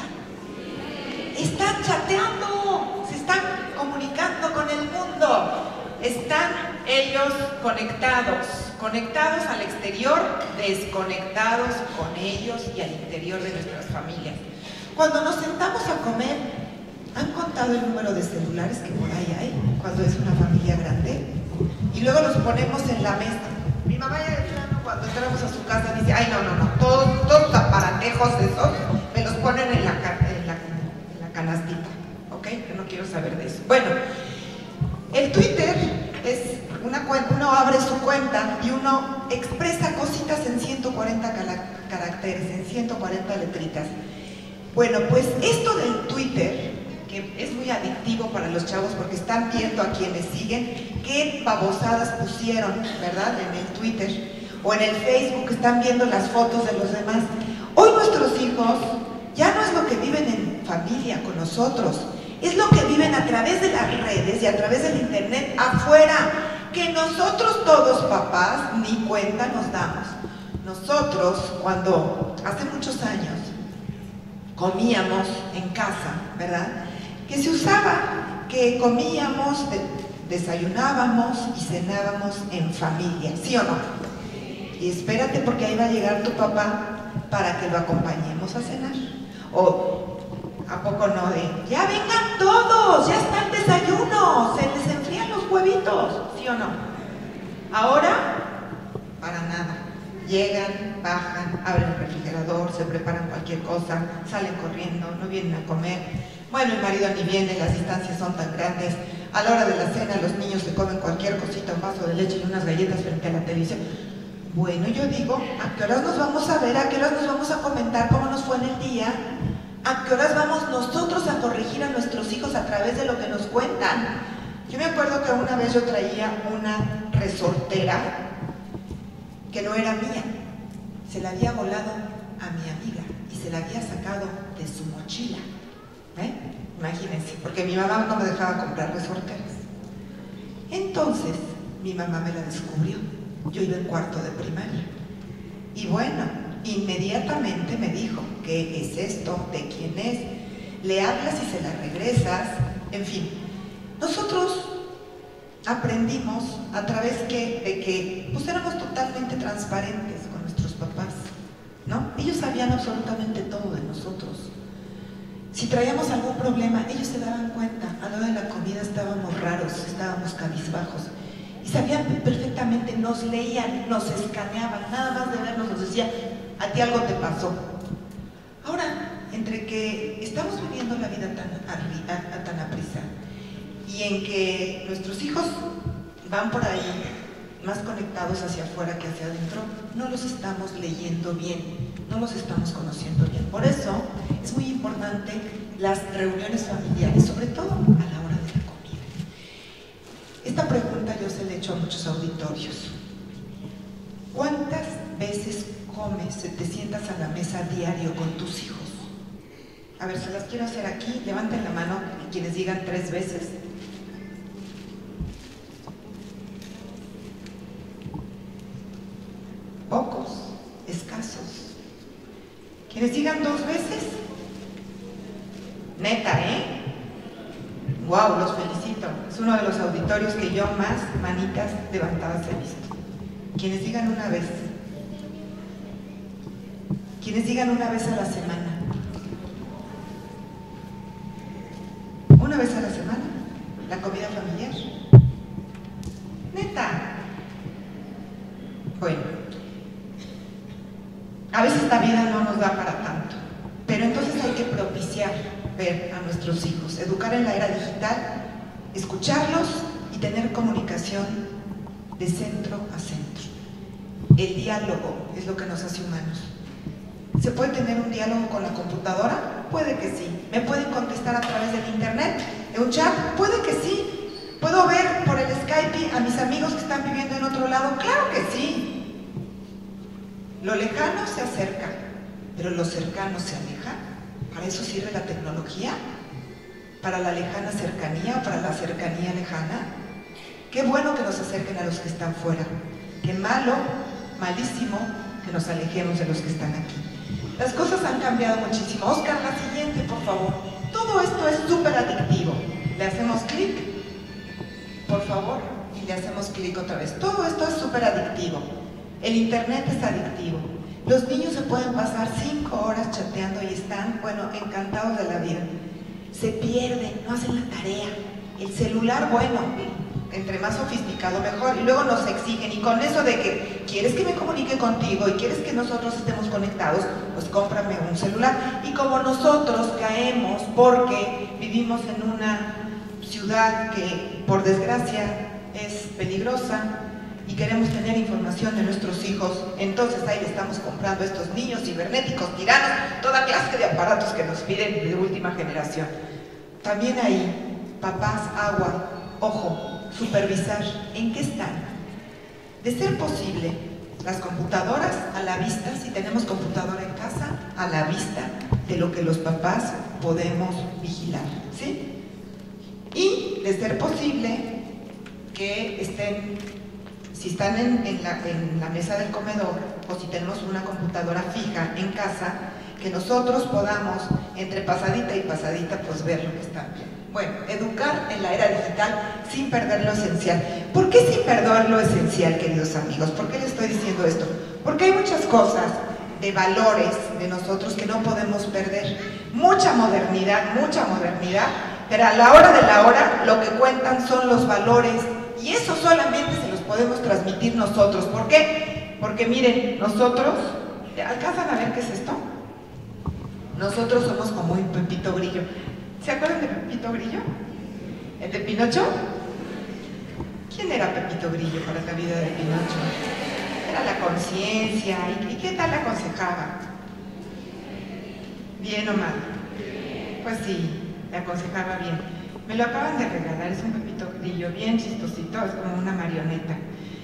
Están chateando, se están comunicando con el mundo. Están ellos conectados, conectados al exterior, desconectados con ellos y al interior de nuestras familias. Cuando nos sentamos a comer, ¿han contado el número de celulares que por ahí hay cuando es una familia grande? Y luego los ponemos en la mesa. Mi mamá ya de plano, cuando entramos a su casa, dice, ay, no, no, no, todos, todos los aparatejos esos me los ponen en la, en la, en la canastita, ¿ok? Yo no quiero saber de eso. Bueno, el Twitter es una cuenta, uno abre su cuenta y uno expresa cositas en ciento cuarenta caracteres, en ciento cuarenta letritas. Bueno, pues esto del Twitter, que es muy adictivo para los chavos porque están viendo a quienes siguen qué babosadas pusieron, ¿verdad? En el Twitter o en el Facebook, están viendo las fotos de los demás. Hoy nuestros hijos ya no es lo que viven en familia con nosotros, es lo que viven a través de las redes y a través del internet afuera, que nosotros todos papás ni cuenta nos damos. Nosotros, cuando hace muchos años comíamos en casa, ¿verdad? Que se usaba, que comíamos, de, desayunábamos y cenábamos en familia, ¿sí o no? Y espérate porque ahí va a llegar tu papá para que lo acompañemos a cenar. O ¿a poco no? De, ya vengan todos, ya está el desayuno, se les enfrían los huevitos, ¿sí o no? Ahora, para nada. Llegan, bajan, abren el refrigerador, se preparan cualquier cosa, salen corriendo, no vienen a comer. Bueno, el marido ni viene, las distancias son tan grandes. A la hora de la cena los niños se comen cualquier cosita, un vaso de leche y unas galletas frente a la televisión. Bueno, yo digo, ¿a qué horas nos vamos a ver? ¿A qué horas nos vamos a comentar cómo nos fue en el día? ¿A qué horas vamos nosotros a corregir a nuestros hijos a través de lo que nos cuentan? Yo me acuerdo que una vez yo traía una resortera que no era mía, se la había volado a mi amiga y se la había sacado de su mochila, ¿eh? Imagínense, porque mi mamá no me dejaba comprar resorteras. Entonces, mi mamá me la descubrió, yo iba en cuarto de primaria, y bueno, inmediatamente me dijo, ¿qué es esto? ¿De quién es? Le hablas y se la regresas, en fin. Nosotros aprendimos a través que, de que pues éramos totalmente transparentes con nuestros papás, ¿no? Ellos sabían absolutamente todo de nosotros. Si traíamos algún problema, ellos se daban cuenta. A la hora de la comida estábamos raros, estábamos cabizbajos. Y sabían perfectamente, nos leían, nos escaneaban, nada más de vernos nos decían, a ti algo te pasó. Ahora, entre que estamos viviendo la vida tan, a, a, tan aprisa y en que nuestros hijos van por ahí más conectados hacia afuera que hacia adentro, no los estamos leyendo bien, no los estamos conociendo bien. Por eso es muy importante las reuniones familiares, sobre todo a la hora de la comida. Esta pregunta yo se la he hecho a muchos auditorios. ¿Cuántas veces comes, te sientas a la mesa diario con tus hijos? A ver, se las quiero hacer aquí. Levanten la mano quienes digan tres veces. Pocos, escasos. ¿Quienes digan dos veces? Neta, ¿eh? Wow, los felicito. Es uno de los auditorios que yo más manitas levantadas he visto. Quienes digan una vez. Quienes digan una vez a la semana. Una vez a la semana, la comida familiar. Neta. Bueno, a veces la vida no nos da para tanto, pero entonces hay que propiciar ver a nuestros hijos, educar en la era digital, escucharlos y tener comunicación de centro a centro. El diálogo es lo que nos hace humanos. ¿Se puede tener un diálogo con la computadora? Puede que sí. ¿Me pueden contestar a través del internet? ¿De un chat? Puede que sí. ¿Puedo ver por el Skype a mis amigos que están viviendo en otro lado? Claro que sí. Lo lejano se acerca, pero lo cercano se aleja. ¿Para eso sirve la tecnología? ¿Para la lejana cercanía o para la cercanía lejana? Qué bueno que nos acerquen a los que están fuera. Qué malo, malísimo que nos alejemos de los que están aquí. Las cosas han cambiado muchísimo. Oscar, la siguiente, por favor. Todo esto es súper adictivo. Le hacemos clic, por favor, y le hacemos clic otra vez. Todo esto es súper adictivo. El internet es adictivo. Los niños se pueden pasar cinco horas chateando y están, bueno, encantados de la vida. Se pierden, no hacen la tarea. El celular, bueno, entre más sofisticado mejor, y luego nos exigen, y con eso de que quieres que me comunique contigo y quieres que nosotros estemos conectados, pues cómprame un celular. Y como nosotros caemos porque vivimos en una ciudad que por desgracia es peligrosa y queremos tener información de nuestros hijos, entonces ahí le estamos comprando a estos niños cibernéticos, tiranos, toda clase de aparatos que nos piden de última generación. También ahí, papás, agua, ojo, supervisar en qué están. De ser posible, las computadoras a la vista, si tenemos computadora en casa, a la vista de lo que los papás podemos vigilar, ¿sí? Y de ser posible que estén, si están en, en, la, en la mesa del comedor o si tenemos una computadora fija en casa, que nosotros podamos, entre pasadita y pasadita, pues ver lo que están viendo. Bueno, educar en la era digital sin perder lo esencial. ¿Por qué sin perder lo esencial, queridos amigos? ¿Por qué les estoy diciendo esto? Porque hay muchas cosas de valores de nosotros que no podemos perder. Mucha modernidad, mucha modernidad, pero a la hora de la hora lo que cuentan son los valores y eso solamente se los podemos transmitir nosotros. ¿Por qué? Porque miren, nosotros, ¿alcanzan a ver qué es esto? Nosotros somos como un Pepito Grillo. ¿Se acuerdan de Pepito Grillo? ¿El de Pinocho? ¿Quién era Pepito Grillo para la vida de Pinocho? Era la conciencia. ¿Y qué tal la aconsejaba? ¿Bien o mal? Pues sí, le aconsejaba bien. Me lo acaban de regalar, es un Pepito Grillo bien chistosito, es como una marioneta.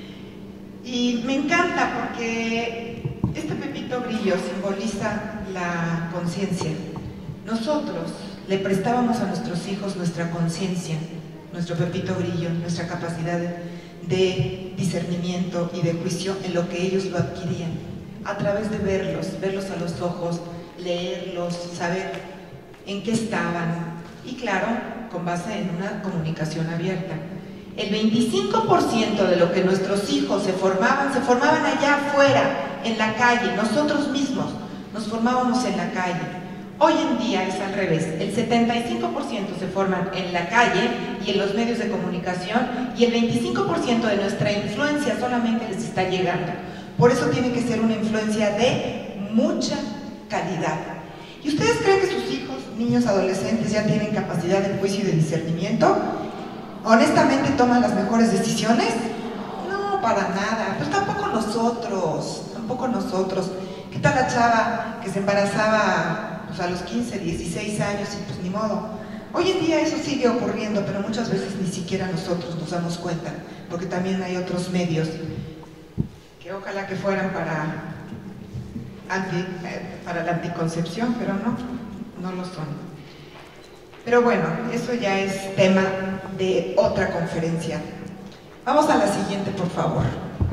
Y me encanta porque este Pepito Grillo simboliza la conciencia. Nosotros le prestábamos a nuestros hijos nuestra conciencia, nuestro Pepito Grillo, nuestra capacidad de discernimiento y de juicio en lo que ellos lo adquirían, a través de verlos, verlos a los ojos, leerlos, saber en qué estaban, y claro, con base en una comunicación abierta. El veinticinco por ciento de lo que nuestros hijos se formaban, se formaban allá afuera, en la calle, nosotros mismos nos formábamos en la calle. Hoy en día es al revés, el setenta y cinco por ciento se forman en la calle y en los medios de comunicación y el veinticinco por ciento de nuestra influencia solamente les está llegando. Por eso tiene que ser una influencia de mucha calidad. ¿Y ustedes creen que sus hijos, niños, adolescentes ya tienen capacidad de juicio y de discernimiento? ¿Honestamente toman las mejores decisiones? No, para nada, pero tampoco nosotros, tampoco nosotros. ¿Qué tal la chava que se embarazaba pues, a los quince, dieciséis años y pues ni modo? Hoy en día eso sigue ocurriendo, pero muchas veces ni siquiera nosotros nos damos cuenta, porque también hay otros medios que ojalá que fueran para, anti, eh, para la anticoncepción, pero no, no lo son. Pero bueno, eso ya es tema de otra conferencia. Vamos a la siguiente, por favor.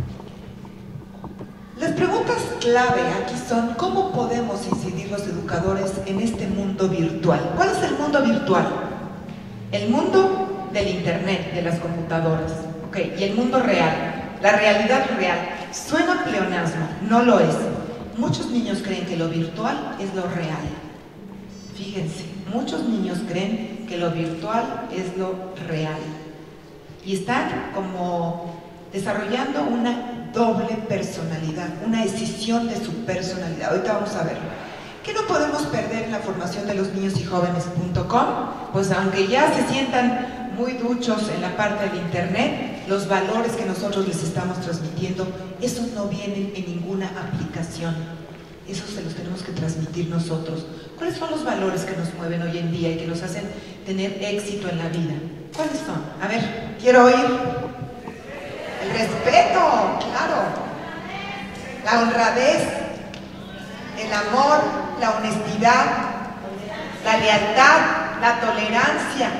Las preguntas clave aquí son, ¿cómo podemos incidir los educadores en este mundo virtual? ¿Cuál es el mundo virtual? El mundo del internet, de las computadoras, ¿ok? Y el mundo real, la realidad real. Suena pleonasmo, no lo es. Muchos niños creen que lo virtual es lo real. Fíjense, muchos niños creen que lo virtual es lo real. Y están como desarrollando una doble personalidad, una escisión de su personalidad. Ahorita vamos a verlo. ¿Qué no podemos perder en la formación de los niños y jóvenes punto com? Pues aunque ya se sientan muy duchos en la parte del internet, los valores que nosotros les estamos transmitiendo, esos no vienen en ninguna aplicación. Esos se los tenemos que transmitir nosotros. ¿Cuáles son los valores que nos mueven hoy en día y que nos hacen tener éxito en la vida? ¿Cuáles son? A ver, quiero oír. El respeto, claro. La honradez, el amor, la honestidad, la lealtad, la tolerancia,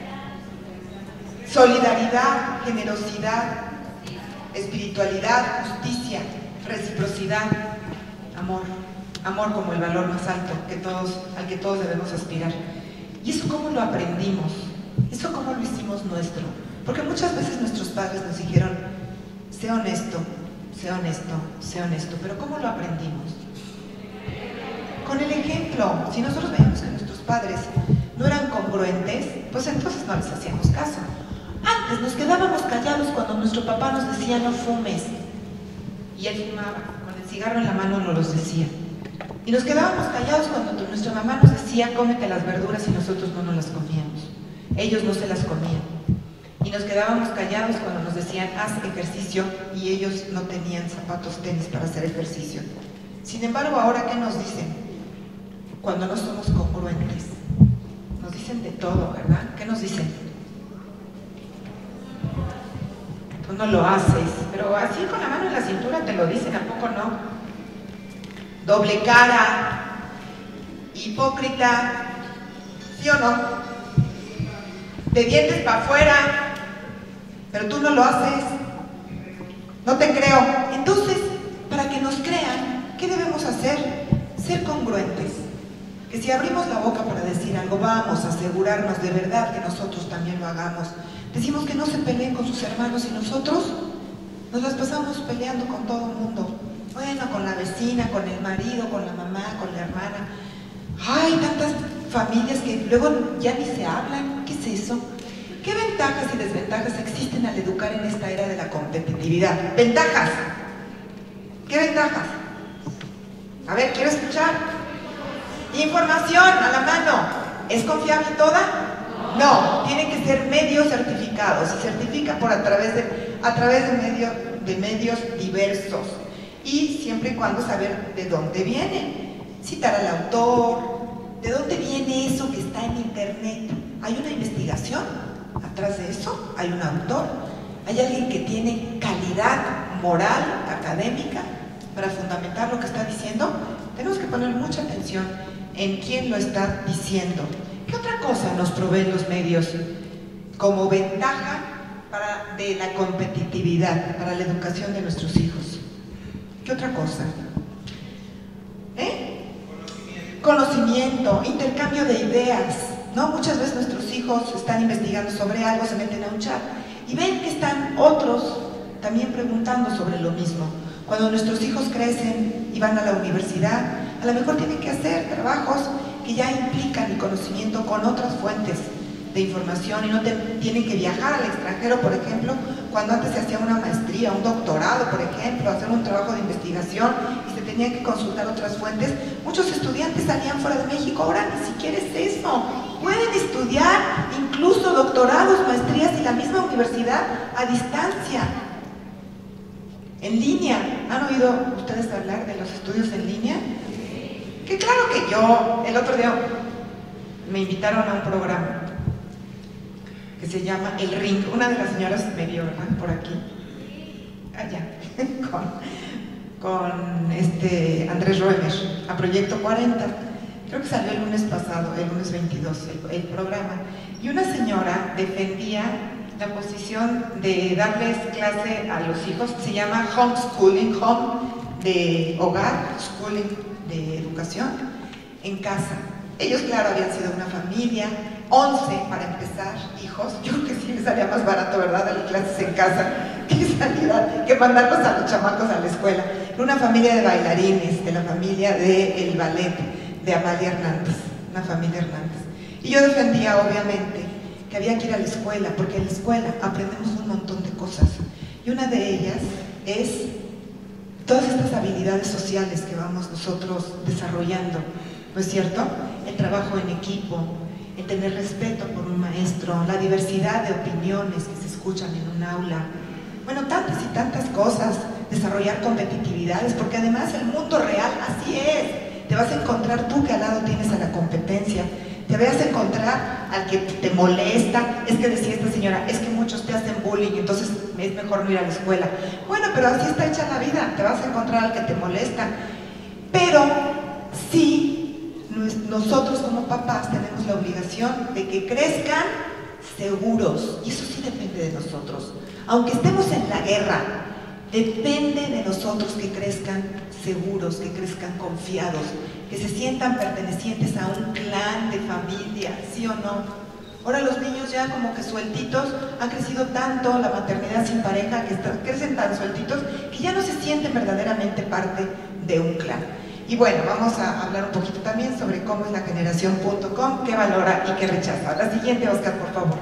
solidaridad, generosidad, espiritualidad, justicia, reciprocidad, amor. Amor como el valor más alto que todos, al que todos debemos aspirar. ¿Y eso cómo lo aprendimos? ¿Eso cómo lo hicimos nuestro? Porque muchas veces nuestros padres nos dijeron, sé honesto, sé honesto, sé honesto, pero ¿cómo lo aprendimos? Con el ejemplo. Si nosotros veíamos que nuestros padres no eran congruentes, pues entonces no les hacíamos caso. Antes nos quedábamos callados cuando nuestro papá nos decía no fumes, y él fumaba, con el cigarro en la mano nos los decía. Y nos quedábamos callados cuando nuestra mamá nos decía cómete las verduras y nosotros no nos las comíamos. Ellos no se las comían. Y nos quedábamos callados cuando nos decían haz ejercicio y ellos no tenían zapatos tenis para hacer ejercicio. Sin embargo, ahora ¿qué nos dicen? Cuando no somos congruentes. Nos dicen de todo, ¿verdad? ¿Qué nos dicen? Tú no lo haces, pero así con la mano en la cintura te lo dicen, ¿a poco no? Doble cara, hipócrita, ¿sí o no? De dientes para afuera, pero tú no lo haces, no te creo. Entonces, para que nos crean, ¿qué debemos hacer? Ser congruentes. Que si abrimos la boca para decir algo, vamos a asegurarnos de verdad que nosotros también lo hagamos. Decimos que no se peleen con sus hermanos y nosotros nos las pasamos peleando con todo el mundo. Bueno, con la vecina, con el marido, con la mamá, con la hermana. Hay tantas familias que luego ya ni se hablan. ¿Qué es eso? ¿Qué ventajas y desventajas existen al educar en esta era de la competitividad? ¡Ventajas! ¿Qué ventajas? A ver, quiero escuchar. Información a la mano. ¿Es confiable toda? No, tienen que ser medios certificados. Se certifica por a través de, a través de, medio, de medios diversos. Y siempre y cuando saber de dónde viene, citar al autor, de dónde viene eso que está en internet. ¿Hay una investigación? Atrás de eso hay un autor, hay alguien que tiene calidad moral, académica, para fundamentar lo que está diciendo. Tenemos que poner mucha atención en quién lo está diciendo. ¿Qué otra cosa nos proveen los medios como ventaja para, de la competitividad, para la educación de nuestros hijos? ¿Qué otra cosa? ¿Eh? Conocimiento, intercambio de ideas, ¿no? Muchas veces nuestros hijos están investigando sobre algo, se meten a un chat.
y ven que están otros también preguntando sobre lo mismo. Cuando nuestros hijos crecen y van a la universidad, a lo mejor tienen que hacer trabajos que ya implican el conocimiento con otras fuentes de información y no te, tienen que viajar al extranjero, por ejemplo, cuando antes se hacía una maestría, un doctorado, por ejemplo, hacer un trabajo de investigación y se tenían que consultar otras fuentes. Muchos estudiantes salían fuera de México, ahora ni siquiera es eso. Pueden estudiar incluso doctorados, maestrías y la misma universidad a distancia, en línea. ¿Han oído ustedes hablar de los estudios en línea? Que claro que yo, el otro día me invitaron a un programa que se llama El Ring. Una de las señoras me vio, ¿verdad? Por aquí. Allá. con, con este Andrés Roemer, a Proyecto cuarenta. Creo que salió el lunes pasado, el lunes veintidós, el, el programa. Y una señora defendía la posición de darles clase a los hijos, se llama homeschooling, home de hogar, schooling de educación, en casa. Ellos, claro, habían sido una familia, once para empezar, hijos. Yo creo que sí les salía más barato, ¿verdad?, darle clases en casa que salir a, que mandarlos a los chamacos a la escuela. Era una familia de bailarines, de la familia del ballet, de Amalia Hernández, una familia Hernández. Y yo defendía, obviamente, que había que ir a la escuela, porque en la escuela aprendemos un montón de cosas. Y una de ellas es todas estas habilidades sociales que vamos nosotros desarrollando, ¿no es cierto? El trabajo en equipo, el tener respeto por un maestro, la diversidad de opiniones que se escuchan en un aula. Bueno, tantas y tantas cosas, desarrollar competitividades, porque además el mundo real así es. Te vas a encontrar tú que al lado tienes a la competencia, te vas a encontrar al que te molesta. Es que decía esta señora, es que muchos te hacen bullying, entonces es mejor no ir a la escuela. Bueno, pero así está hecha la vida, te vas a encontrar al que te molesta. Pero sí, nosotros como papás tenemos la obligación de que crezcan seguros, y eso sí depende de nosotros. Aunque estemos en la guerra, depende de nosotros que crezcan seguros, que crezcan confiados, que se sientan pertenecientes a un clan de familia, ¿sí o no? Ahora los niños ya como que sueltitos, han crecido tanto, la maternidad sin pareja, que están, crecen tan sueltitos, que ya no se sienten verdaderamente parte de un clan. Y bueno, vamos a hablar un poquito también sobre cómo es la generación punto com, qué valora y qué rechaza. La siguiente, Oscar, por favor.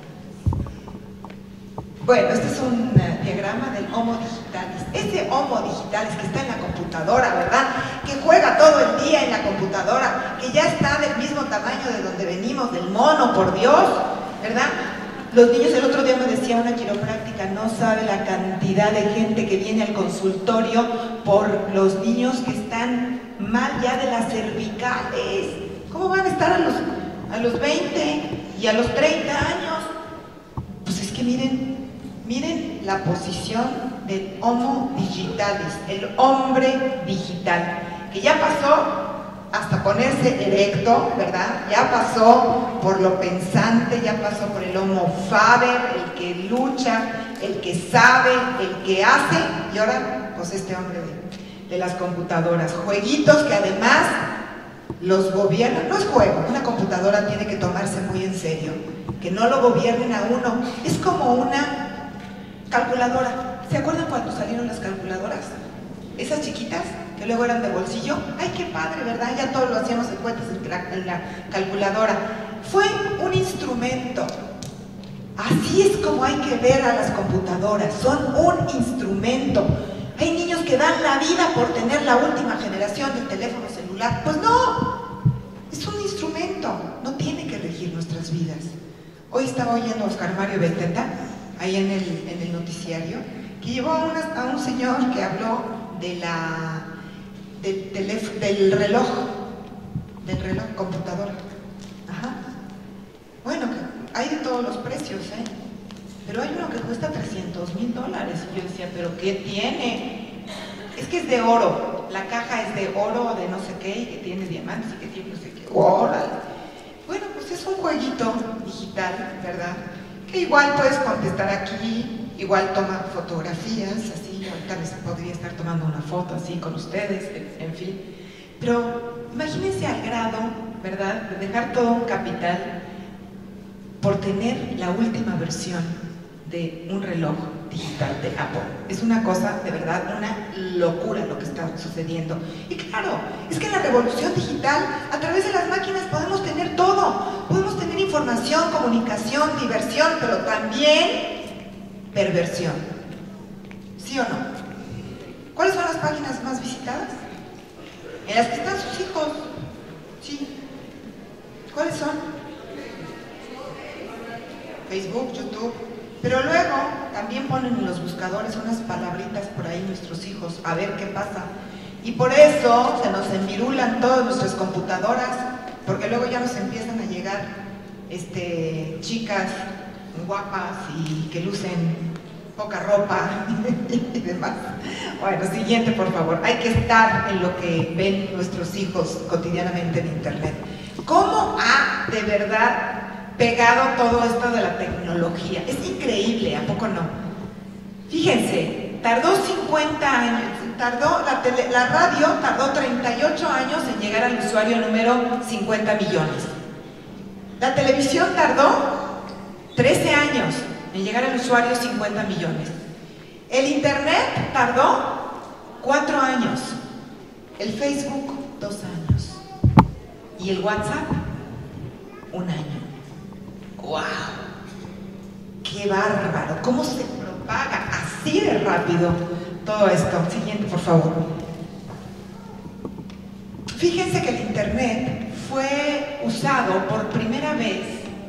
Bueno, este es un uh, diagrama del Homo digitalis. Ese Homo digitalis que está en la computadora, ¿verdad? Que juega todo el día en la computadora, que ya está del mismo tamaño de donde venimos, del mono, por Dios, ¿verdad? Los niños, el otro día me decía una quiropráctica, no sabe la cantidad de gente que viene al consultorio por los niños que están mal ya de las cervicales. ¿Cómo van a estar a los, a los veinte y a los treinta años? Pues es que miren, miren la posición del Homo digitalis, el hombre digital, que ya pasó hasta ponerse erecto, ¿verdad? Ya pasó por lo pensante, ya pasó por el Homo faber, el que lucha, el que sabe, el que hace, y ahora, pues este hombre de, de las computadoras, jueguitos que además los gobiernan. No es juego, una computadora tiene que tomarse muy en serio, que no lo gobiernen a uno. Es como una calculadora. ¿Se acuerdan cuando salieron las calculadoras? Esas chiquitas que luego eran de bolsillo. ¡Ay, qué padre!, ¿verdad? Ya todo lo hacíamos en cuentas en la, en la calculadora. Fue un instrumento. Así es como hay que ver a las computadoras. Son un instrumento. Hay niños que dan la vida por tener la última generación del teléfono celular. Pues no, es un instrumento. No tiene que regir nuestras vidas. Hoy estaba oyendo a Oscar Mario Beteta, ahí en el, en el noticiario, que llevó a, una, a un señor que habló de la, del, del, del reloj, del reloj computador. Ajá. Bueno, hay de todos los precios, ¿eh? Pero hay uno que cuesta trescientos mil dólares. Y yo decía, ¿pero qué tiene? Es que es de oro. La caja es de oro, de no sé qué, y que tiene diamantes, y que tiene no sé qué. ¡Órale! Bueno, pues es un jueguito digital, ¿verdad? Que igual puedes contestar aquí, igual toma fotografías, así, ahorita les podría estar tomando una foto así con ustedes, en, en fin. Pero imagínense al grado, ¿verdad?, de dejar todo un capital por tener la última versión de un reloj digital de Apple. Es una cosa, de verdad, una locura lo que está sucediendo. Y claro, es que en la revolución digital, a través de las máquinas podemos tener todo. Podemos tener información, comunicación, diversión, pero también perversión. ¿Sí o no? ¿Cuáles son las páginas más visitadas? En las que están sus hijos. Sí. ¿Cuáles son? Facebook, YouTube. Pero luego también ponen en los buscadores unas palabritas por ahí nuestros hijos, a ver qué pasa. Y por eso se nos envirulan todas nuestras computadoras, porque luego ya nos empiezan a llegar este, chicas guapas y que lucen poca ropa y demás. Bueno, siguiente por favor. Hay que estar en lo que ven nuestros hijos cotidianamente en internet. ¿Cómo ha de verdad pegado todo esto de la tecnología? Es increíble, ¿a poco no? Fíjense, tardó cincuenta años, tardó la, tele, la radio tardó treinta y ocho años en llegar al usuario número cincuenta millones. La televisión tardó trece años en llegar al usuario cincuenta millones. El internet tardó cuatro años. El Facebook, dos años. Y el WhatsApp, un año. ¡Wow! ¡Qué bárbaro! ¿Cómo se propaga así de rápido todo esto? Siguiente, por favor. Fíjense que el internet fue usado por primera vez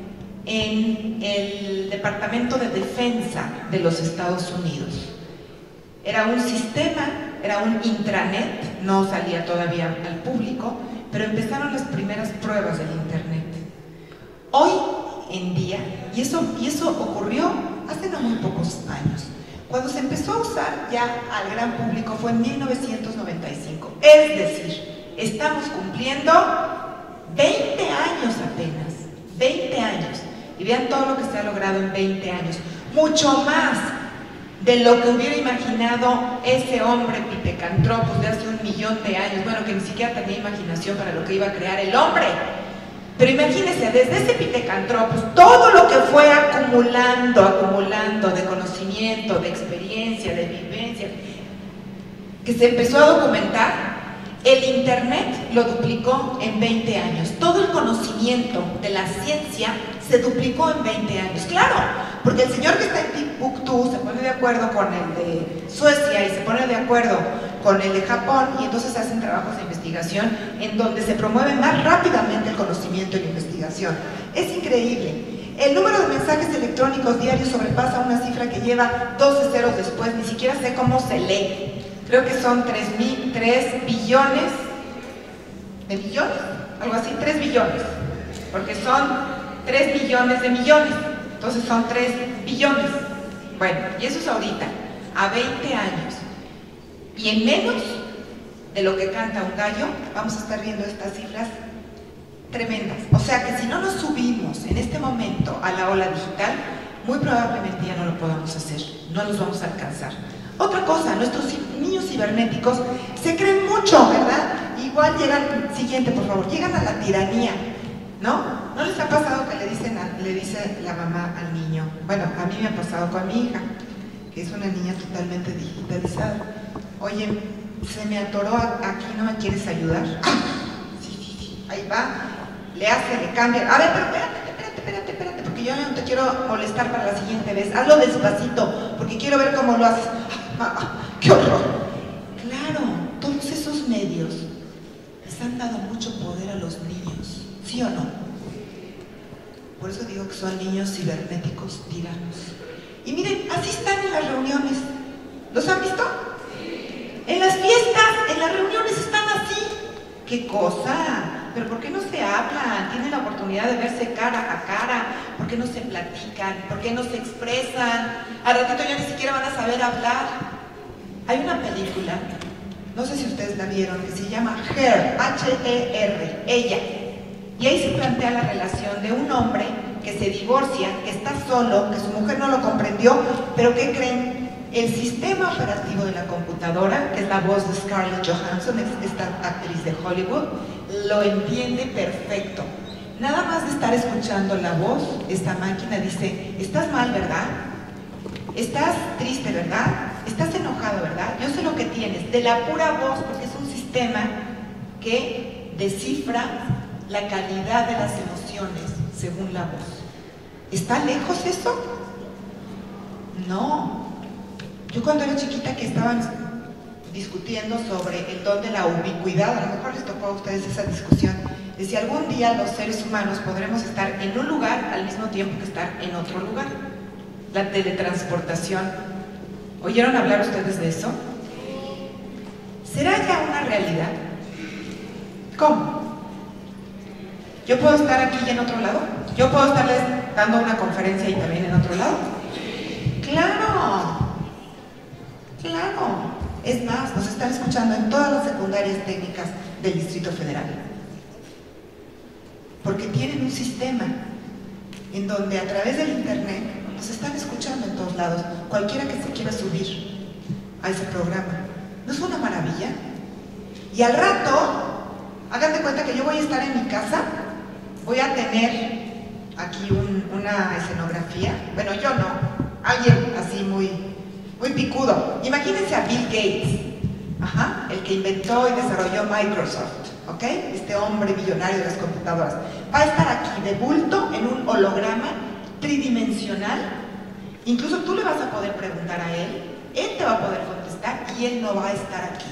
en el Departamento de Defensa de los Estados Unidos. Era un sistema, era un intranet, no salía todavía al público, pero empezaron las primeras pruebas del internet. Hoy en día, y eso, y eso ocurrió hace no muy pocos años, cuando se empezó a usar ya al gran público fue en mil novecientos noventa y cinco, es decir, estamos cumpliendo veinte años apenas, veinte años, y vean todo lo que se ha logrado en veinte años, mucho más de lo que hubiera imaginado ese hombre Pithecanthropus de hace un millón de años, bueno, que ni siquiera tenía imaginación para lo que iba a crear el hombre. Pero imagínense, desde ese Pithecanthropus, todo lo que fue acumulando, acumulando de conocimiento, de experiencia, de vivencia, que se empezó a documentar, el internet lo duplicó en veinte años. Todo el conocimiento de la ciencia se duplicó en veinte años. Claro, porque el señor que está en Timbuktu se pone de acuerdo con el de Suecia y se pone de acuerdo con el de Japón y entonces hacen trabajos de investigación en donde se promueve más rápidamente el conocimiento y la investigación. Es increíble. El número de mensajes electrónicos diarios sobrepasa una cifra que lleva doce ceros después, ni siquiera sé cómo se lee. Creo que son tres billones de millones, algo así, tres billones, porque son tres billones de millones, entonces son tres billones. Bueno, y eso es ahorita, a veinte años. Y en menos de lo que canta un gallo, vamos a estar viendo estas cifras tremendas. O sea que si no nos subimos en este momento a la ola digital, muy probablemente ya no lo podamos hacer, no los vamos a alcanzar. Otra cosa, nuestros niños cibernéticos se creen mucho, ¿verdad? Igual llegan, siguiente por favor, llegan a la tiranía, ¿no? ¿No les ha pasado que le, dicen a, le dice la mamá al niño? Bueno, a mí me ha pasado con mi hija, que es una niña totalmente digitalizada. Oye, se me atoró aquí, ¿no me quieres ayudar? ¡Ah! Sí, sí, sí, ahí va, le hace, le cambia. A ver, pero espérate, espérate, espérate, espérate, porque yo no te quiero molestar para la siguiente vez. Hazlo despacito, porque quiero ver cómo lo haces. Ah, ah, ¡qué horror! Claro, todos esos medios les han dado mucho poder a los niños, ¿sí o no? Por eso digo que son niños cibernéticos tiranos. Y miren, así están en las reuniones. ¿Los han visto? En las fiestas, en las reuniones están así. ¡Qué cosa! Pero ¿por qué no se hablan? Tienen la oportunidad de verse cara a cara. ¿Por qué no se platican? ¿Por qué no se expresan? Al ratito ya ni siquiera van a saber hablar. Hay una película, no sé si ustedes la vieron, que se llama Her, H E R, ella. Y ahí se plantea la relación de un hombre que se divorcia, que está solo, que su mujer no lo comprendió, pero ¿qué creen? El sistema operativo de la computadora, que es la voz de Scarlett Johansson, esta actriz de Hollywood, lo entiende perfecto. Nada más de estar escuchando la voz, esta máquina dice, estás mal, ¿verdad? Estás triste, ¿verdad? Estás enojado, ¿verdad? Yo sé lo que tienes, de la pura voz, porque es un sistema que descifra la calidad de las emociones según la voz. ¿Está lejos eso? No. Yo cuando era chiquita que estaban discutiendo sobre el don de la ubicuidad, a lo mejor les tocó a ustedes esa discusión, de si algún día los seres humanos podremos estar en un lugar al mismo tiempo que estar en otro lugar. La teletransportación. ¿Oyeron hablar ustedes de eso? ¿Será ya una realidad? ¿Cómo? ¿Yo puedo estar aquí y en otro lado? ¿Yo puedo estarles dando una conferencia y también en otro lado? ¡Claro! ¡Claro! Es más, nos están escuchando en todas las secundarias técnicas del Distrito Federal. Porque tienen un sistema en donde a través del internet nos están escuchando en todos lados, cualquiera que se quiera subir a ese programa. ¿No es una maravilla? Y al rato, hagan de cuenta que yo voy a estar en mi casa, voy a tener aquí un, una escenografía, bueno, yo no, alguien así muy, muy picudo. Imagínense a Bill Gates, ajá, el que inventó y desarrolló Microsoft, ¿ok? Este hombre millonario de las computadoras. Va a estar aquí de bulto en un holograma tridimensional. Incluso tú le vas a poder preguntar a él, él te va a poder contestar y él no va a estar aquí.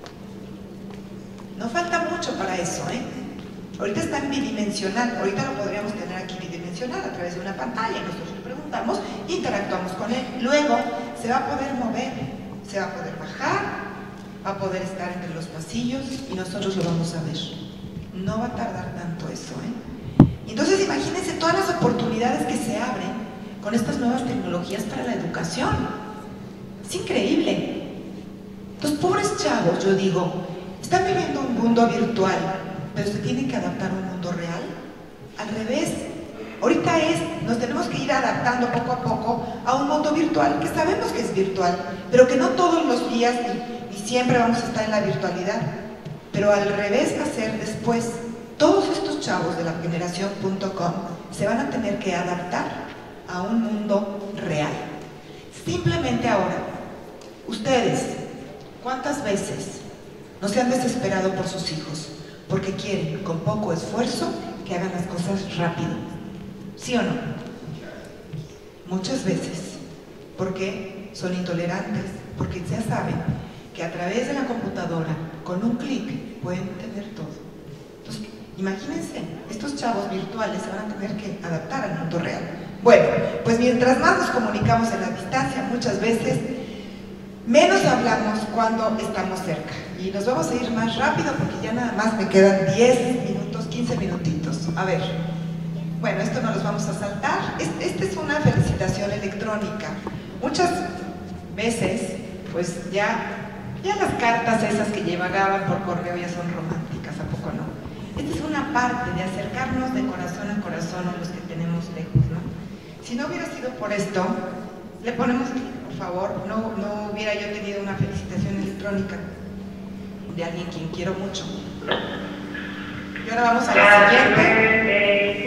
No falta mucho para eso, ¿eh? Ahorita está en bidimensional, ahorita lo podríamos tener aquí bidimensional a través de una pantalla. Nosotros le preguntamos, interactuamos con él. Luego se va a poder mover, se va a poder bajar, va a poder estar entre los pasillos y nosotros lo vamos a ver. No va a tardar tanto eso, ¿eh? Entonces imagínense todas las oportunidades que se abren con estas nuevas tecnologías para la educación. Es increíble. Los pobres chavos, yo digo, están viviendo un mundo virtual, pero se tienen que adaptar a un mundo real. Al revés, ahorita es, nos tenemos que ir adaptando poco a poco a un mundo virtual, que sabemos que es virtual, pero que no todos los días ni, ni siempre vamos a estar en la virtualidad. Pero al revés va a ser después. Todos estos chavos de la generación punto com se van a tener que adaptar a un mundo real. Simplemente ahora, ustedes, ¿cuántas veces no se han desesperado por sus hijos? Porque quieren, con poco esfuerzo, que hagan las cosas rápido. ¿Sí o no? Muchas veces. Porque son intolerantes, porque ya saben que a través de la computadora, con un clic, pueden tener todo. Entonces, imagínense, estos chavos virtuales se van a tener que adaptar al mundo real. Bueno, pues mientras más nos comunicamos en la distancia, muchas veces menos hablamos cuando estamos cerca. Y nos vamos a ir más rápido porque ya nada más me quedan diez minutos, quince minutitos. A ver, bueno, esto no los vamos a saltar. Esta es una felicitación electrónica. Muchas veces, pues ya, ya las cartas esas que llegaban por correo ya son románticas, ¿a poco no? Esta es una parte de acercarnos de corazón a corazón a los que tenemos lejos, ¿no? Si no hubiera sido por esto, le ponemos clic, por favor, no, no hubiera yo tenido una felicitación electrónica de alguien quien quiero mucho. Y ahora vamos a la siguiente.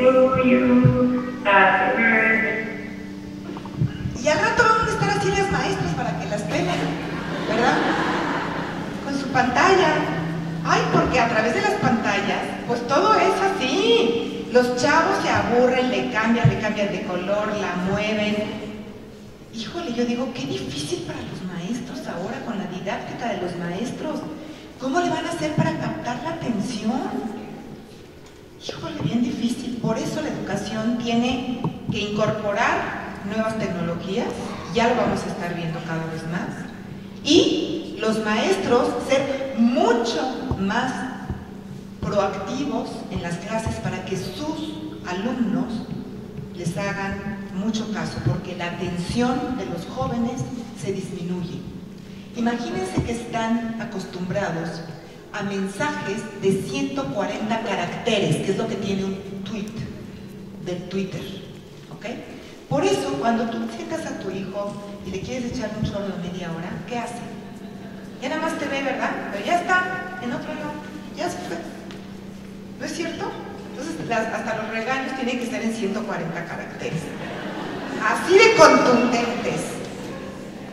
Y al rato van a estar así las maestras para que las peguen, ¿verdad? Con su pantalla. Ay, porque a través de las pantallas, pues todo es así. Los chavos se aburren, le cambian, le cambian de color, la mueven. Híjole, yo digo, qué difícil para los maestros ahora con la didáctica de los maestros. ¿Cómo le van a hacer para captar la atención? Híjole, bien difícil. Por eso la educación tiene que incorporar nuevas tecnologías, ya lo vamos a estar viendo cada vez más. Y los maestros ser mucho más proactivos en las clases para que sus alumnos les hagan mucho caso, porque la atención de los jóvenes se disminuye. Imagínense que están acostumbrados a mensajes de ciento cuarenta caracteres, que es lo que tiene un tweet del Twitter, ¿ok? Por eso, cuando tú sientas a tu hijo y le quieres echar un chorro de media hora, ¿qué hace? Ya nada más te ve, ¿verdad? Pero ya está en otro lado, ya se fue. ¿No es cierto? Entonces, las, hasta los regaños tienen que ser en ciento cuarenta caracteres. Así de contundentes.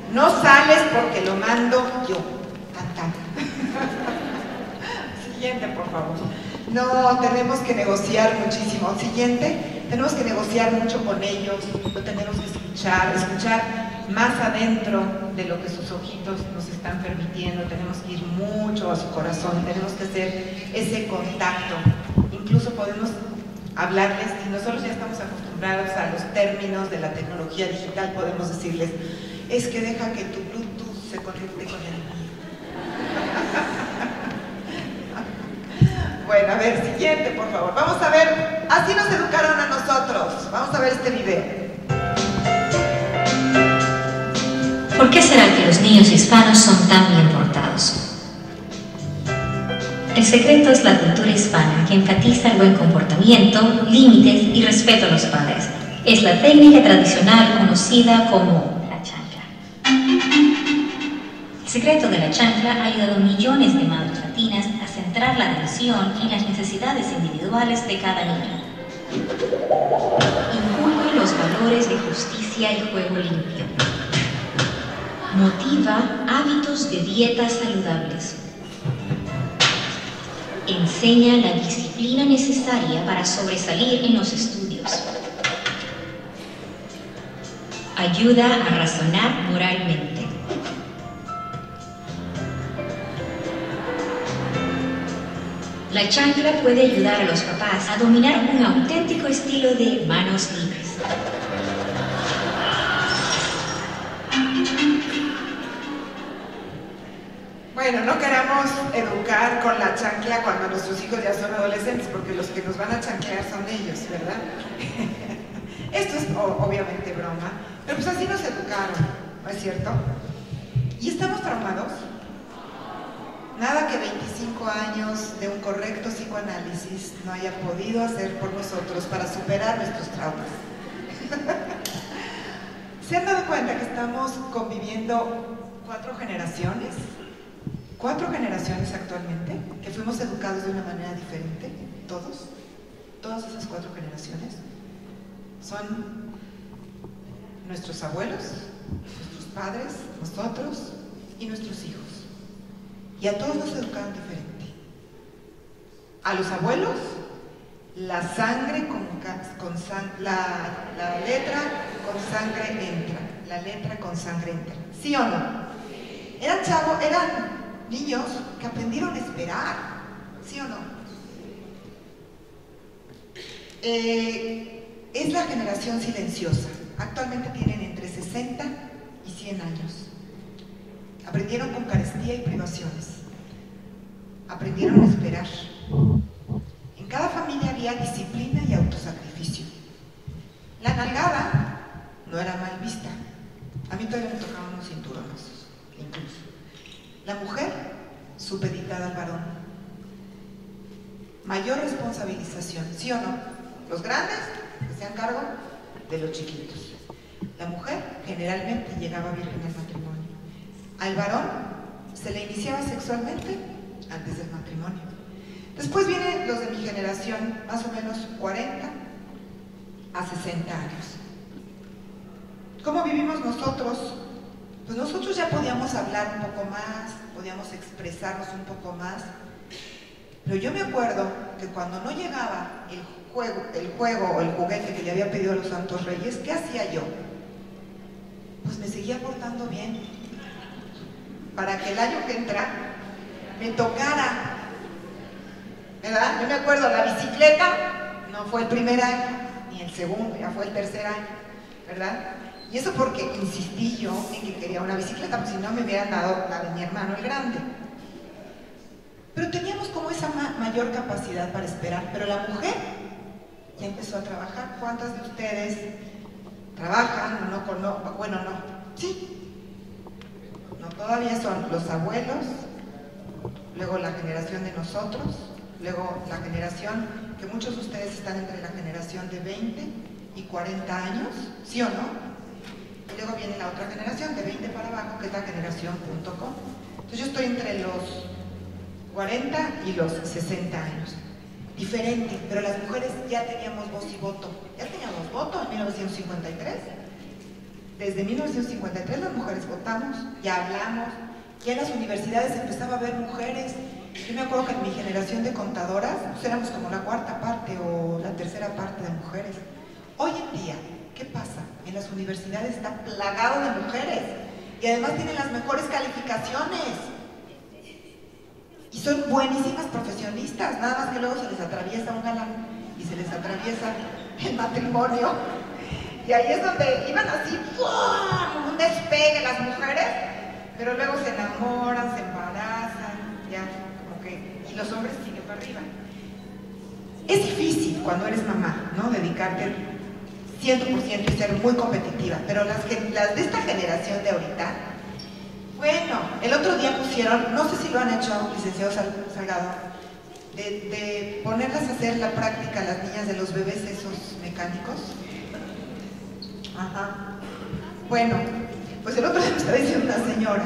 No sales porque lo mando yo. Tan, tan. Siguiente, por favor. No, tenemos que negociar muchísimo. Siguiente, tenemos que negociar mucho con ellos, lo tenemos que escuchar, escuchar más adentro de lo que sus ojitos nos están permitiendo, tenemos que ir mucho a su corazón, tenemos que hacer ese contacto. Incluso podemos hablarles, y nosotros ya estamos acostumbrados a los términos de la tecnología digital, podemos decirles, es que deja que tu Bluetooth se conecte con el mío. Bueno, a ver, siguiente, por favor. Vamos a ver, así nos educaron a nosotros. Vamos a ver este video.
¿Por qué será que los niños hispanos son tan bien portados? El secreto es la cultura hispana, que enfatiza el buen comportamiento, límites y respeto a los padres. Es la técnica tradicional conocida como la chancla. El secreto de la chancla ha ayudado a millones de madres latinas a centrar la atención en las necesidades individuales de cada niño. Inculca los valores de justicia y juego limpio. Motiva hábitos de dietas saludables. Enseña la disciplina necesaria para sobresalir en los estudios. Ayuda a razonar moralmente. La chancla puede ayudar a los papás a dominar un auténtico estilo de manos libres.
Bueno, no queremos educar con la chancla cuando nuestros hijos ya son adolescentes, porque los que nos van a chanclear son ellos, ¿verdad? Esto es obviamente broma, pero pues así nos educaron, ¿no es cierto? ¿Y estamos traumados? Nada que veinticinco años de un correcto psicoanálisis no haya podido hacer por nosotros para superar nuestros traumas. ¿Se han dado cuenta que estamos conviviendo cuatro generaciones? Cuatro generaciones actualmente, que fuimos educados de una manera diferente, todos, todas esas cuatro generaciones, son nuestros abuelos, nuestros padres, nosotros y nuestros hijos. Y a todos nos educaron diferente. A los abuelos, la sangre con, con sang, la, la letra con sangre entra, la letra con sangre entra. ¿Sí o no? Eran chavos, eran niños que aprendieron a esperar, ¿sí o no? Eh, es la generación silenciosa. Actualmente tienen entre sesenta y cien años. Aprendieron con carestía y privaciones. Aprendieron a esperar. En cada familia había disciplina y autosacrificio. La nalgada no era mal vista. A mí todavía me tocaban unos cinturones, incluso. La mujer, supeditada al varón. Mayor responsabilización, ¿sí o no? Los grandes que se hagan cargo de los chiquitos. La mujer generalmente llegaba virgen al matrimonio. Al varón se le iniciaba sexualmente antes del matrimonio. Después vienen los de mi generación, más o menos cuarenta a sesenta años. ¿Cómo vivimos nosotros? Pues nosotros ya podíamos hablar un poco más, podíamos expresarnos un poco más, pero yo me acuerdo que cuando no llegaba el juego, el juego o el juguete que le había pedido a los Santos Reyes, ¿qué hacía yo? Pues me seguía portando bien, para que el año que entra me tocara, ¿verdad? Yo me acuerdo, la bicicleta no fue el primer año, ni el segundo, ya fue el tercer año, ¿verdad? Y eso porque insistí yo en que quería una bicicleta, porque si no me hubieran dado la de mi hermano el grande. Pero teníamos como esa ma mayor capacidad para esperar, pero la mujer ya empezó a trabajar. ¿Cuántas de ustedes trabajan o no? no bueno, no, sí. No, todavía son los abuelos, luego la generación de nosotros, luego la generación, que muchos de ustedes están entre la generación de veinte y cuarenta años, ¿sí o no? Y luego viene la otra generación, de veinte para abajo, que es la generación punto com. Entonces yo estoy entre los cuarenta y los sesenta años. Diferente, pero las mujeres ya teníamos voz y voto. Ya teníamos voto en mil novecientos cincuenta y tres.
desde mil novecientos cincuenta y tres las mujeres votamos, ya hablamos, ya en las universidades empezaba a haber mujeres. Yo me acuerdo que en mi generación de contadoras pues éramos como la cuarta parte o la tercera parte de mujeres. Hoy en día, ¿qué pasa? En las universidades está plagado de mujeres y además tienen las mejores calificaciones y son buenísimas profesionistas, nada más que luego se les atraviesa un galán y se les atraviesa el matrimonio y ahí es donde iban así, ¡pum!, un despegue las mujeres, pero luego se enamoran, se embarazan, ya, como que, y los hombres siguen para arriba. Es difícil cuando eres mamá, ¿no?, dedicarte cien por ciento y ser muy competitiva, pero las, las de esta generación de ahorita, bueno, el otro día pusieron, no sé si lo han hecho, licenciado Salgado, de, de ponerlas a hacer la práctica a las niñas de los bebés esos mecánicos. Ajá. Bueno, pues el otro día me estaba diciendo una señora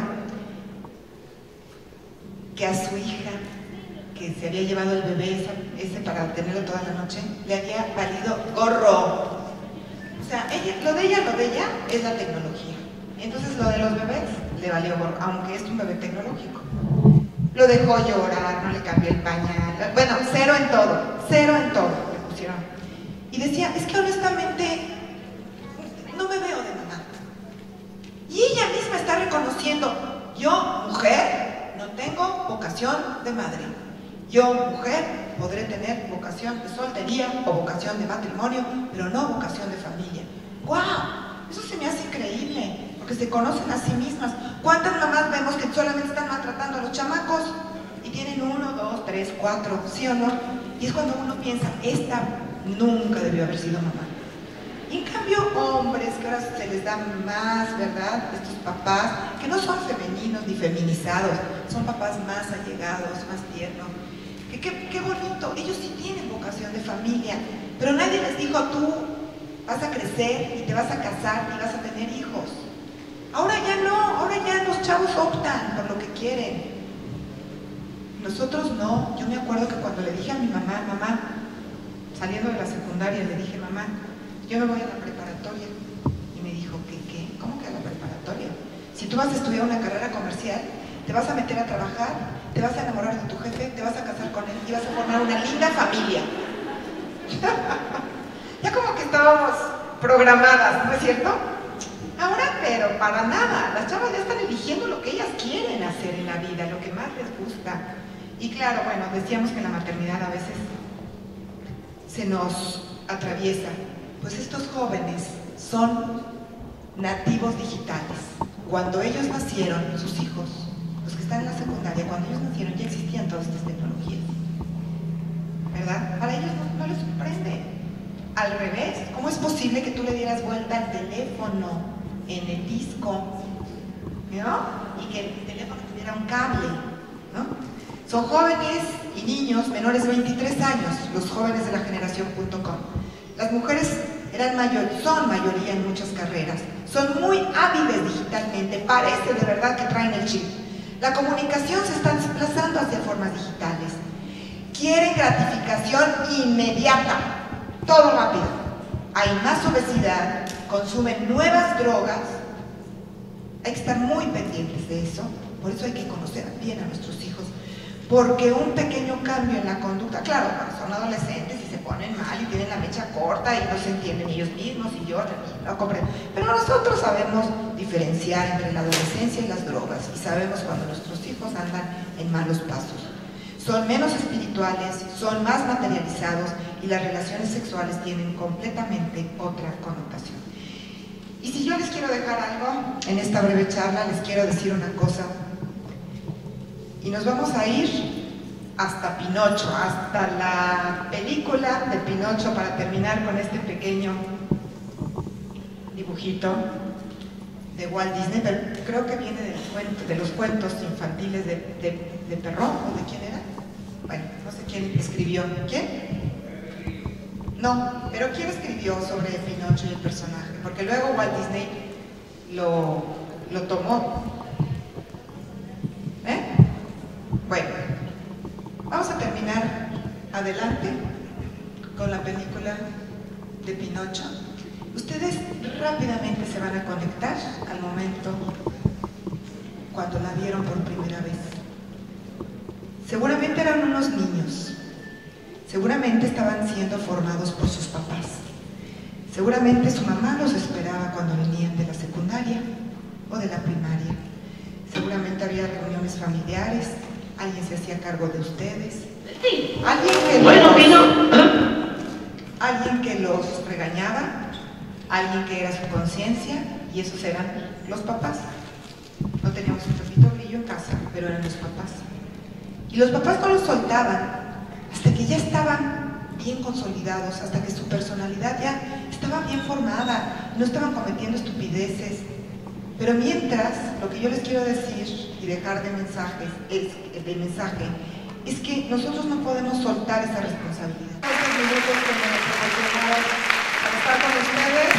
que a su hija, que se había llevado el bebé ese, ese para tenerlo toda la noche, le había valido gorro. O sea, ella, lo de ella, lo de ella es la tecnología. Entonces lo de los bebés le valió gorro, aunque es un bebé tecnológico. Lo dejó llorar, no le cambió el pañal, bueno, cero en todo, cero en todo le pusieron. Y decía, es que honestamente no me veo de mamá. Y ella misma está reconociendo, yo, mujer, no tengo vocación de madre. Yo, mujer, podré tener vocación de soltería o vocación de matrimonio, pero no vocación de familia. ¡Guau! Eso se me hace increíble, porque se conocen a sí mismas. ¿Cuántas mamás vemos que solamente están maltratando a los chamacos? Y tienen uno, dos, tres, cuatro, ¿sí o no? Y es cuando uno piensa, esta nunca debió haber sido mamá. Y en cambio, hombres, que ahora se les da más, ¿verdad? Estos papás, que no son femeninos ni feminizados, son papás más allegados, más tiernos. Que qué, qué bonito, ellos sí tienen vocación de familia, pero nadie les dijo, tú vas a crecer y te vas a casar y vas a tener hijos. Ahora ya no, ahora ya los chavos optan por lo que quieren. Nosotros no. Yo me acuerdo que cuando le dije a mi mamá, mamá, saliendo de la secundaria, le dije, mamá, yo me voy a la preparatoria. Y me dijo, ¿qué, qué? ¿Cómo que a la preparatoria? Si tú vas a estudiar una carrera comercial, te vas a meter a trabajar, te vas a enamorar de tu jefe, te vas a casar con él y vas a formar una linda familia. Ya como que estábamos programadas, ¿no es cierto? Ahora, pero para nada, las chavas ya están eligiendo lo que ellas quieren hacer en la vida, lo que más les gusta. Y claro, bueno, decíamos que la maternidad a veces se nos atraviesa. Pues estos jóvenes son nativos digitales. Cuando ellos nacieron, sus hijos, los que están en la secundaria, cuando ellos nacieron ya existían todas estas tecnologías, ¿verdad? Para ellos no, no les sorprende. Al revés, ¿cómo es posible que tú le dieras vuelta al teléfono en el disco, ¿no? Y que el teléfono tuviera un cable, ¿no? Son jóvenes y niños menores de veintitrés años, los jóvenes de la generación punto com. Las mujeres eran mayor, son mayoría en muchas carreras, son muy hábiles digitalmente, parece de verdad que traen el chip. La comunicación se está desplazando hacia formas digitales. Quieren gratificación inmediata, todo rápido. Hay más obesidad, consumen nuevas drogas. Hay que estar muy pendientes de eso, por eso hay que conocer bien a nuestros hijos, porque un pequeño cambio en la conducta, claro, son adolescentes y se ponen mal y tienen la mecha corta y no se entienden ellos mismos y lloran y no comprenden, pero nosotros sabemos diferenciar entre la adolescencia y las drogas y sabemos cuando nuestros hijos andan en malos pasos. Son menos espirituales, son más materializados y las relaciones sexuales tienen completamente otra connotación. Y si yo les quiero dejar algo en esta breve charla, les quiero decir una cosa. Y nos vamos a ir hasta Pinocho, hasta la película de Pinocho, para terminar con este pequeño dibujito de Walt Disney, pero creo que viene de los cuentos, de los cuentos infantiles de, de, de Perrault, ¿o de quién era? Bueno, no sé quién escribió. ¿Quién? No, pero ¿quién escribió sobre Pinocho y el personaje? Porque luego Walt Disney lo, lo tomó. ¿Eh? Bueno, vamos a terminar adelante con la película de Pinocho. Ustedes rápidamente se van a conectar al momento cuando la vieron por primera vez. Seguramente eran unos niños, seguramente estaban siendo formados por sus papás, seguramente su mamá los esperaba cuando venían de la secundaria o de la primaria, seguramente había reuniones familiares, alguien se hacía cargo de ustedes, alguien que
Bueno,
los,
vino.
alguien que los regañaba, alguien que era su conciencia, y esos eran los papás. No teníamos un Pepito Grillo en casa, pero eran los papás. Y los papás no los soltaban hasta que ya estaban bien consolidados, hasta que su personalidad ya estaba bien formada, no estaban cometiendo estupideces. Pero mientras, lo que yo les quiero decir y dejar de mensajes, es, de mensaje, es que nosotros no podemos soltar esa responsabilidad. Estos minutos que me proporcionaron para estar con ustedes,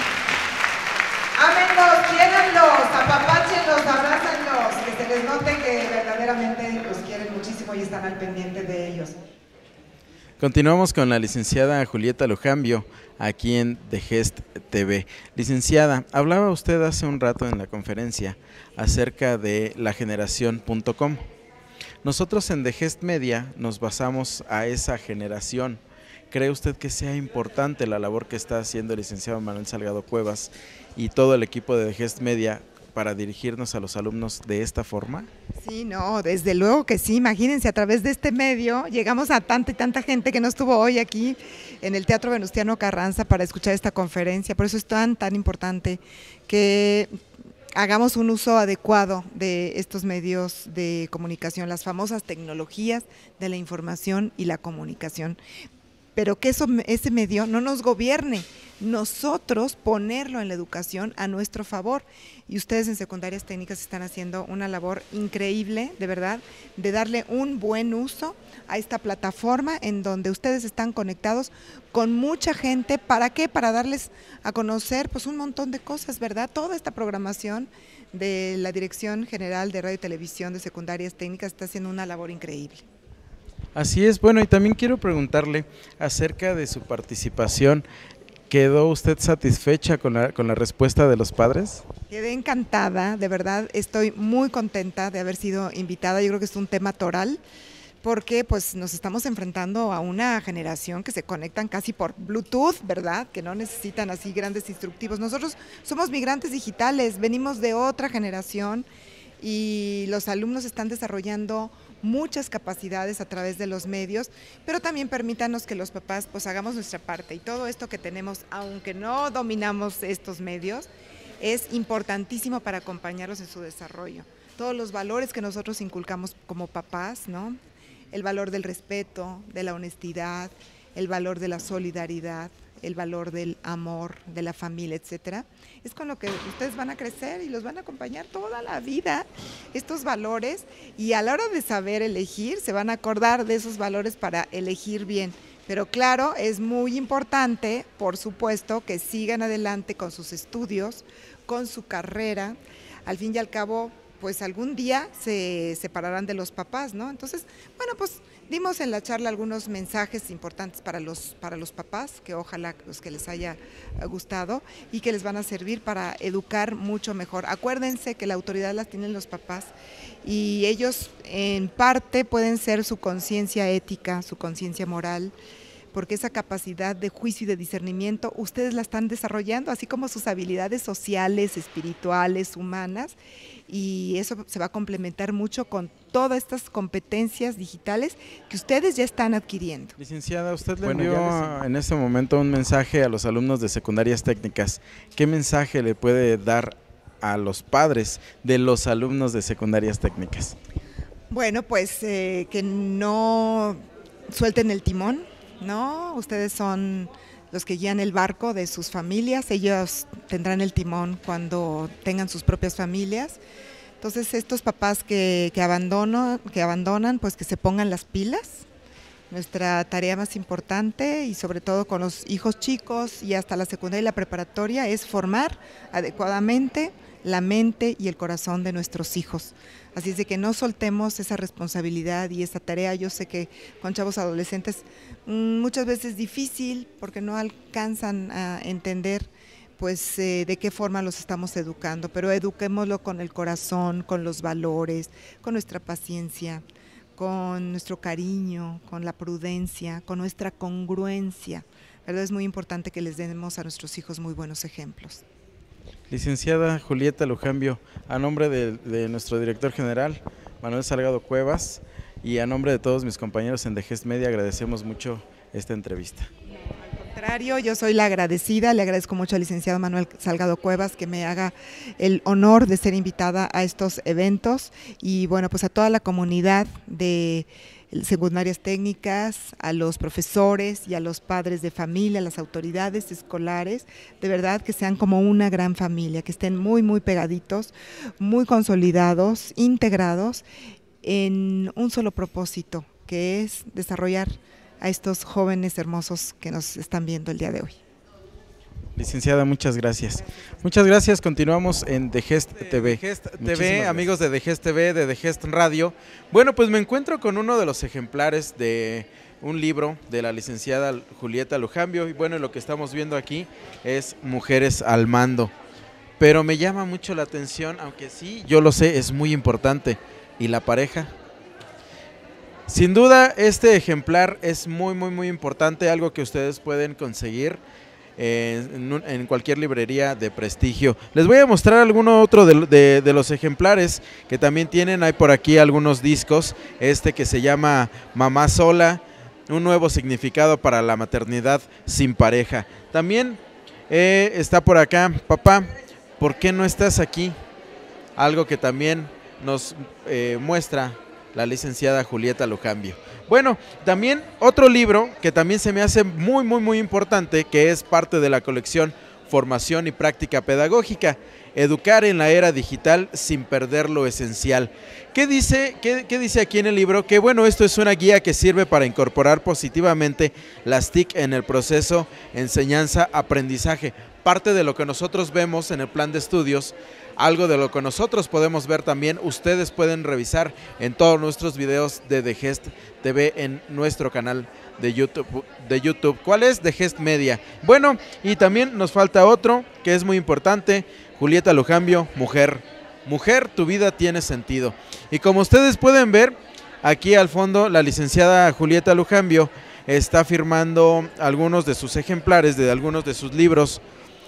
ámenlos, quiéranlos, apapáchenlos, abrácenlos, que se les note que verdaderamente los quieren muchísimo y están al pendiente de ellos.
Continuamos con la licenciada Julieta Lujambio, aquí en The Gest T V. Licenciada, hablaba usted hace un rato en la conferencia acerca de la generación punto com. Nosotros en The Gest Media nos basamos a esa generación. ¿Cree usted que sea importante la labor que está haciendo el licenciado Manuel Salgado Cuevas y todo el equipo de The Gest Media para dirigirnos a los alumnos de esta forma?
Sí, no, desde luego que sí. Imagínense, a través de este medio llegamos a tanta y tanta gente que no estuvo hoy aquí en el Teatro Venustiano Carranza para escuchar esta conferencia. Por eso es tan, tan importante que hagamos un uso adecuado de estos medios de comunicación, las famosas tecnologías de la información y la comunicación. Pero que eso, ese medio no nos gobierne, nosotros ponerlo en la educación a nuestro favor. Y ustedes en secundarias técnicas están haciendo una labor increíble, de verdad, de darle un buen uso a esta plataforma en donde ustedes están conectados con mucha gente. ¿Para qué? Para darles a conocer pues un montón de cosas, ¿verdad? Toda esta programación de la Dirección General de Radio y Televisión de Secundarias Técnicas está haciendo una labor increíble.
Así es, bueno, y también quiero preguntarle acerca de su participación. ¿Quedó usted satisfecha con la, con la respuesta de los padres?
Quedé encantada, de verdad, estoy muy contenta de haber sido invitada. Yo creo que es un tema toral, porque pues nos estamos enfrentando a una generación que se conectan casi por Bluetooth, ¿verdad? Que no necesitan así grandes instructivos. Nosotros somos migrantes digitales, venimos de otra generación y los alumnos están desarrollando muchas capacidades a través de los medios, pero también permítanos que los papás pues hagamos nuestra parte, y todo esto que tenemos, aunque no dominamos estos medios, es importantísimo para acompañarlos en su desarrollo. Todos los valores que nosotros inculcamos como papás, ¿no? El valor del respeto, de la honestidad, el valor de la solidaridad, el valor del amor, de la familia, etcétera, es con lo que ustedes van a crecer y los van a acompañar toda la vida, estos valores, y a la hora de saber elegir, se van a acordar de esos valores para elegir bien. Pero claro, es muy importante, por supuesto, que sigan adelante con sus estudios, con su carrera. Al fin y al cabo, pues algún día se separarán de los papás, ¿no? Entonces, bueno, pues dimos en la charla algunos mensajes importantes para los, para los papás, que ojalá los que les haya gustado y que les van a servir para educar mucho mejor. Acuérdense que la autoridad la tienen los papás y ellos en parte pueden ser su conciencia ética, su conciencia moral, porque esa capacidad de juicio y de discernimiento ustedes la están desarrollando, así como sus habilidades sociales, espirituales, humanas, y eso se va a complementar mucho con todas estas competencias digitales que ustedes ya están adquiriendo.
Licenciada, usted le bueno, envió les... en este momento un mensaje a los alumnos de secundarias técnicas. ¿Qué mensaje le puede dar a los padres de los alumnos de secundarias técnicas?
Bueno, pues eh, que no suelten el timón, ¿no? Ustedes son los que guían el barco de sus familias, ellos tendrán el timón cuando tengan sus propias familias. Entonces estos papás que, que, abandono, que abandonan, pues que se pongan las pilas. Nuestra tarea más importante, y sobre todo con los hijos chicos y hasta la secundaria y la preparatoria, es formar adecuadamente
la mente y el corazón de nuestros hijos. Así es de que no soltemos esa responsabilidad y esa tarea. Yo sé que con chavos adolescentes mmm, muchas veces es difícil porque no alcanzan a entender pues eh, de qué forma los estamos educando, pero eduquémoslo con el corazón, con los valores, con nuestra paciencia, con nuestro cariño, con la prudencia, con nuestra congruencia. ¿Verdad? Es muy importante que les demos a nuestros hijos muy buenos ejemplos.
Licenciada Julieta Lujambio, a nombre de, de nuestro director general, Manuel Salgado Cuevas, y a nombre de todos mis compañeros en The Gest Media, agradecemos mucho esta entrevista.
Al contrario, yo soy la agradecida, le agradezco mucho al licenciado Manuel Salgado Cuevas que me haga el honor de ser invitada a estos eventos, y bueno, pues a toda la comunidad de secundarias técnicas, a los profesores y a los padres de familia, a las autoridades escolares, de verdad que sean como una gran familia, que estén muy muy pegaditos, muy consolidados, integrados en un solo propósito, que es desarrollar a estos jóvenes hermosos que nos están viendo el día de hoy.
Licenciada, muchas gracias. Muchas gracias, continuamos en The Gest T V. The Gest T V, amigos de The Gest T V, de The Gest Radio. Bueno, pues me encuentro con uno de los ejemplares de un libro de la licenciada Julieta Lujambio, y bueno, lo que estamos viendo aquí es Mujeres al Mando. Pero me llama mucho la atención, aunque sí, yo lo sé, es muy importante. ¿Y la pareja? Sin duda, este ejemplar es muy, muy, muy importante, algo que ustedes pueden conseguir En, en cualquier librería de prestigio. Les voy a mostrar alguno otro de, de, de los ejemplares que también tienen. Hay por aquí algunos discos, este que se llama Mamá Sola, un nuevo significado para la maternidad sin pareja. También eh, está por acá, Papá, ¿por qué no estás aquí? Algo que también nos eh, muestra la licenciada Julieta Lujambio. Bueno, también otro libro que también se me hace muy, muy, muy importante, que es parte de la colección Formación y Práctica Pedagógica, Educar en la Era Digital sin perder lo esencial. ¿Qué dice, qué, qué dice aquí en el libro? Que bueno, esto es una guía que sirve para incorporar positivamente las T I C en el proceso enseñanza-aprendizaje. Parte de lo que nosotros vemos en el plan de estudios, algo de lo que nosotros podemos ver también, ustedes pueden revisar en todos nuestros videos de The Gest T V en nuestro canal de YouTube, de YouTube. ¿Cuál es? The Gest Media. Bueno, y también nos falta otro que es muy importante, Julieta Lujambio, Mujer. Mujer, tu vida tiene sentido. Y como ustedes pueden ver, aquí al fondo la licenciada Julieta Lujambio está firmando algunos de sus ejemplares de algunos de sus libros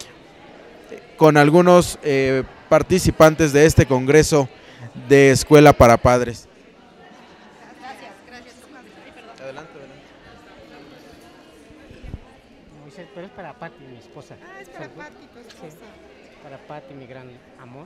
con algunos eh, participantes de este congreso de Escuela para Padres.
Gracias, gracias.
Adelante, adelante.
Pero es para Pati, mi esposa.
Ah, es para Pati, tu esposa.
Sí, para Pati, mi gran amor.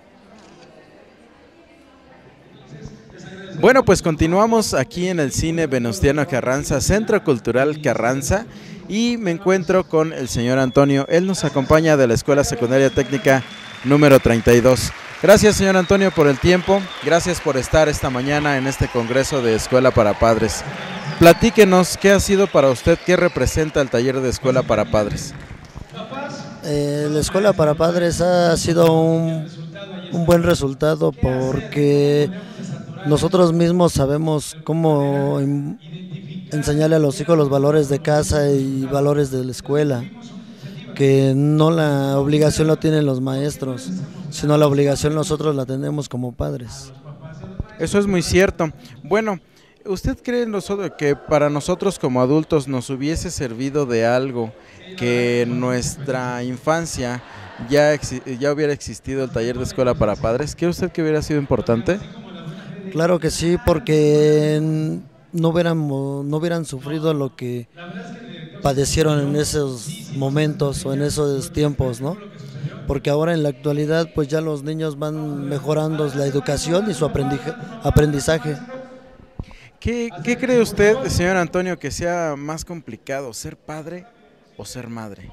Bueno, pues continuamos aquí en el Cine Venustiano Carranza, Centro Cultural Carranza, y me encuentro con el señor Antonio. Él nos acompaña de la Escuela Secundaria Técnica número treinta y dos. Gracias, señor Antonio, por el tiempo. Gracias por estar esta mañana en este Congreso de Escuela para Padres. Platíquenos, ¿qué ha sido para usted? ¿Qué representa el taller de Escuela para Padres?
Eh, la Escuela para Padres ha sido un, un buen resultado porque nosotros mismos sabemos cómo enseñarle a los hijos los valores de casa y valores de la escuela, que no la obligación lo tienen los maestros, sino la obligación nosotros la tenemos como padres.
Eso es muy cierto. Bueno, ¿usted cree nosotros que para nosotros como adultos nos hubiese servido de algo que en nuestra infancia ya, ya hubiera existido el taller de Escuela para Padres? ¿Cree usted que hubiera sido importante?
Claro que sí, porque no hubieran, no hubieran sufrido lo que padecieron en esos momentos o en esos tiempos, ¿no? Porque ahora en la actualidad pues ya los niños van mejorando la educación y su aprendizaje.
¿Qué, qué cree usted, señor Antonio, que sea más complicado, ser padre o ser madre?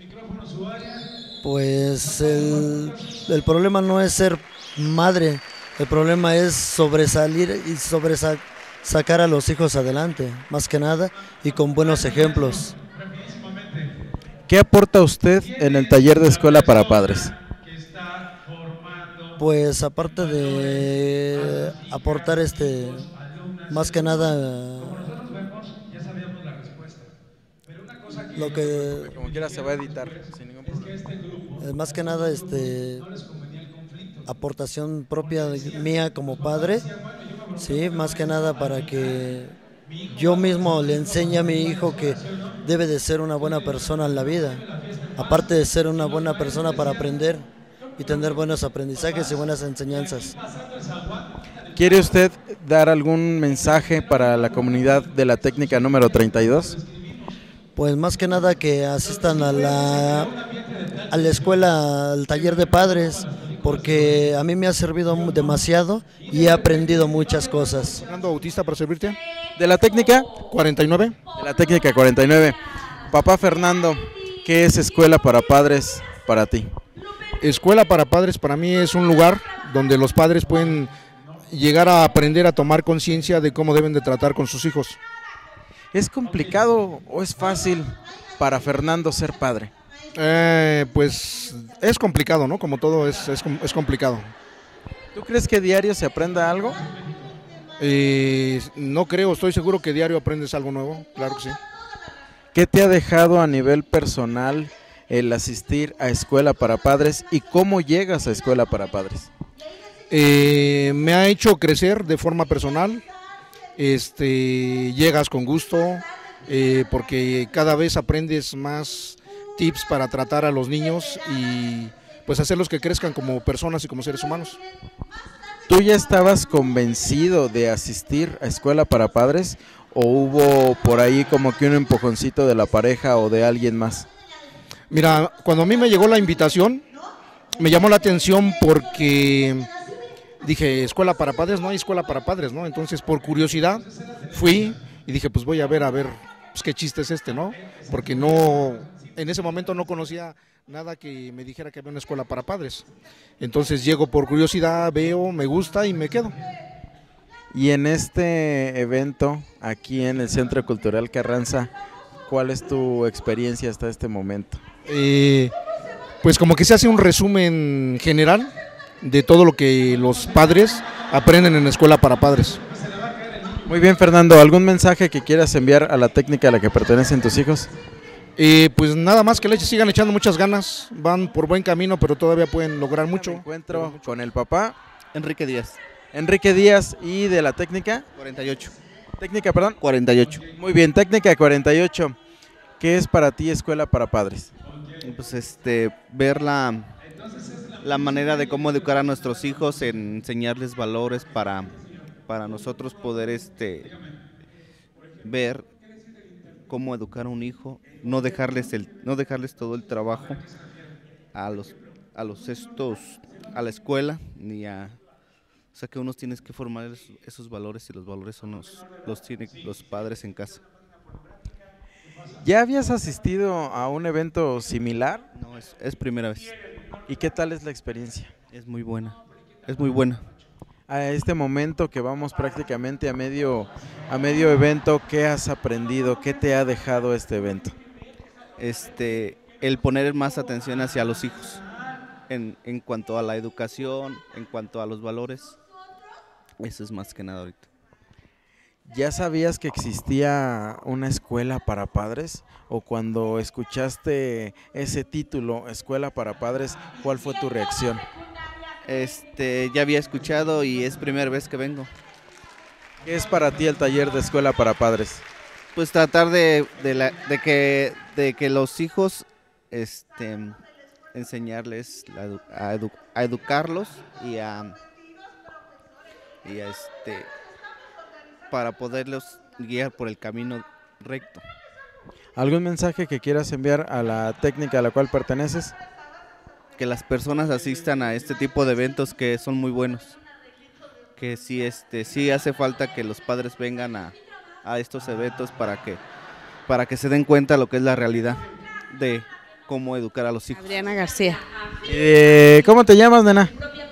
Pues el, el problema no es ser madre, el problema es sobresalir y sobresa, sacar a los hijos adelante, más que nada, y con buenos ejemplos.
¿Qué aporta usted en el taller de Escuela para Padres?
Pues aparte de aportar este, más que nada, lo que
Como quiera se va a editar sin ningún problema.
eh, más que nada este aportación propia mía como padre, sí, más que nada para que yo mismo le enseñe a mi hijo que debe de ser una buena persona en la vida, aparte de ser una buena persona para aprender y tener buenos aprendizajes y buenas enseñanzas.
¿Quiere usted dar algún mensaje para la comunidad de la técnica número treinta y dos?
Pues más que nada que asistan a la, a la escuela, al taller de padres, porque a mí me ha servido demasiado y he aprendido muchas cosas.
Fernando Bautista, para servirte.
¿De la técnica?
cuarenta y nueve.
De la técnica cuarenta y nueve. Papá Fernando, ¿qué es Escuela para Padres para ti?
Escuela para Padres para mí es un lugar donde los padres pueden llegar a aprender a tomar conciencia de cómo deben de tratar con sus hijos.
¿Es complicado o es fácil para Fernando ser padre?
Eh, pues es complicado, ¿no? Como todo es, es, es complicado.
¿Tú crees que diario se aprenda algo?
Eh, no creo, estoy seguro que diario aprendes algo nuevo, claro que sí.
¿Qué te ha dejado a nivel personal el asistir a Escuela para Padres y cómo llegas a Escuela para Padres?
Eh, me ha hecho crecer de forma personal. Este, llegas con gusto, eh, porque cada vez aprendes más tips para tratar a los niños y pues hacerlos que crezcan como personas y como seres humanos.
¿Tú ya estabas convencido de asistir a Escuela para Padres o hubo por ahí como que un empujoncito de la pareja o de alguien más?
Mira, cuando a mí me llegó la invitación, me llamó la atención porque dije, escuela para padres, no hay escuela para padres, ¿no? Entonces, por curiosidad, fui y dije, pues voy a ver, a ver, pues qué chiste es este, ¿no? Porque no, en ese momento no conocía nada que me dijera que había una escuela para padres. Entonces, llego por curiosidad, veo, me gusta y me quedo.
Y en este evento, aquí en el Centro Cultural Carranza, ¿cuál es tu experiencia hasta este momento?
Eh, pues como que se hace un resumen general de todo lo que los padres aprenden en la Escuela para Padres.
Muy bien, Fernando, ¿algún mensaje que quieras enviar a la técnica a la que pertenecen tus hijos?
Eh, pues nada más que le sigan echando muchas ganas, van por buen camino, pero todavía pueden lograr mucho.
Me encuentro con el papá.
Enrique Díaz.
Enrique Díaz, ¿y de la técnica?
cuarenta y ocho.
¿Técnica, perdón?
cuarenta y ocho.
Muy bien, técnica cuarenta y ocho. ¿Qué es para ti Escuela para Padres?
Pues este, ver la, la manera de cómo educar a nuestros hijos, en enseñarles valores para, para nosotros poder este, ver cómo educar a un hijo, no dejarles el, no dejarles todo el trabajo a los, a los estos, a la escuela, ni a, o sea que unos tienes que formar esos valores y los valores son los, los tienen los padres en casa.
¿Ya habías asistido a un evento similar?
No, es, es primera vez.
¿Y qué tal es la experiencia?
Es muy buena, es muy buena.
A este momento que vamos prácticamente a medio, a medio evento, ¿qué has aprendido? ¿Qué te ha dejado este evento?
Este, el poner más atención hacia los hijos, en, en cuanto a la educación, en cuanto a los valores, eso es más que nada ahorita.
¿Ya sabías que existía una escuela para padres? ¿O cuando escuchaste ese título, Escuela para Padres, cuál fue tu reacción?
Este, ya había escuchado y es primera vez que vengo.
¿Qué es para ti el taller de Escuela para Padres?
Pues tratar de, de, la, de, que, de que los hijos, este, enseñarles a, edu, a, edu, a educarlos y a, y a este... para poderlos guiar por el camino recto.
¿Algún mensaje que quieras enviar a la técnica a la cual perteneces?
Que las personas asistan a este tipo de eventos que son muy buenos. Que sí, este, sí hace falta que los padres vengan a, a estos eventos para que, para que se den cuenta lo que es la realidad de cómo educar a los hijos.
Adriana García.
Eh, ¿Cómo te llamas, nena?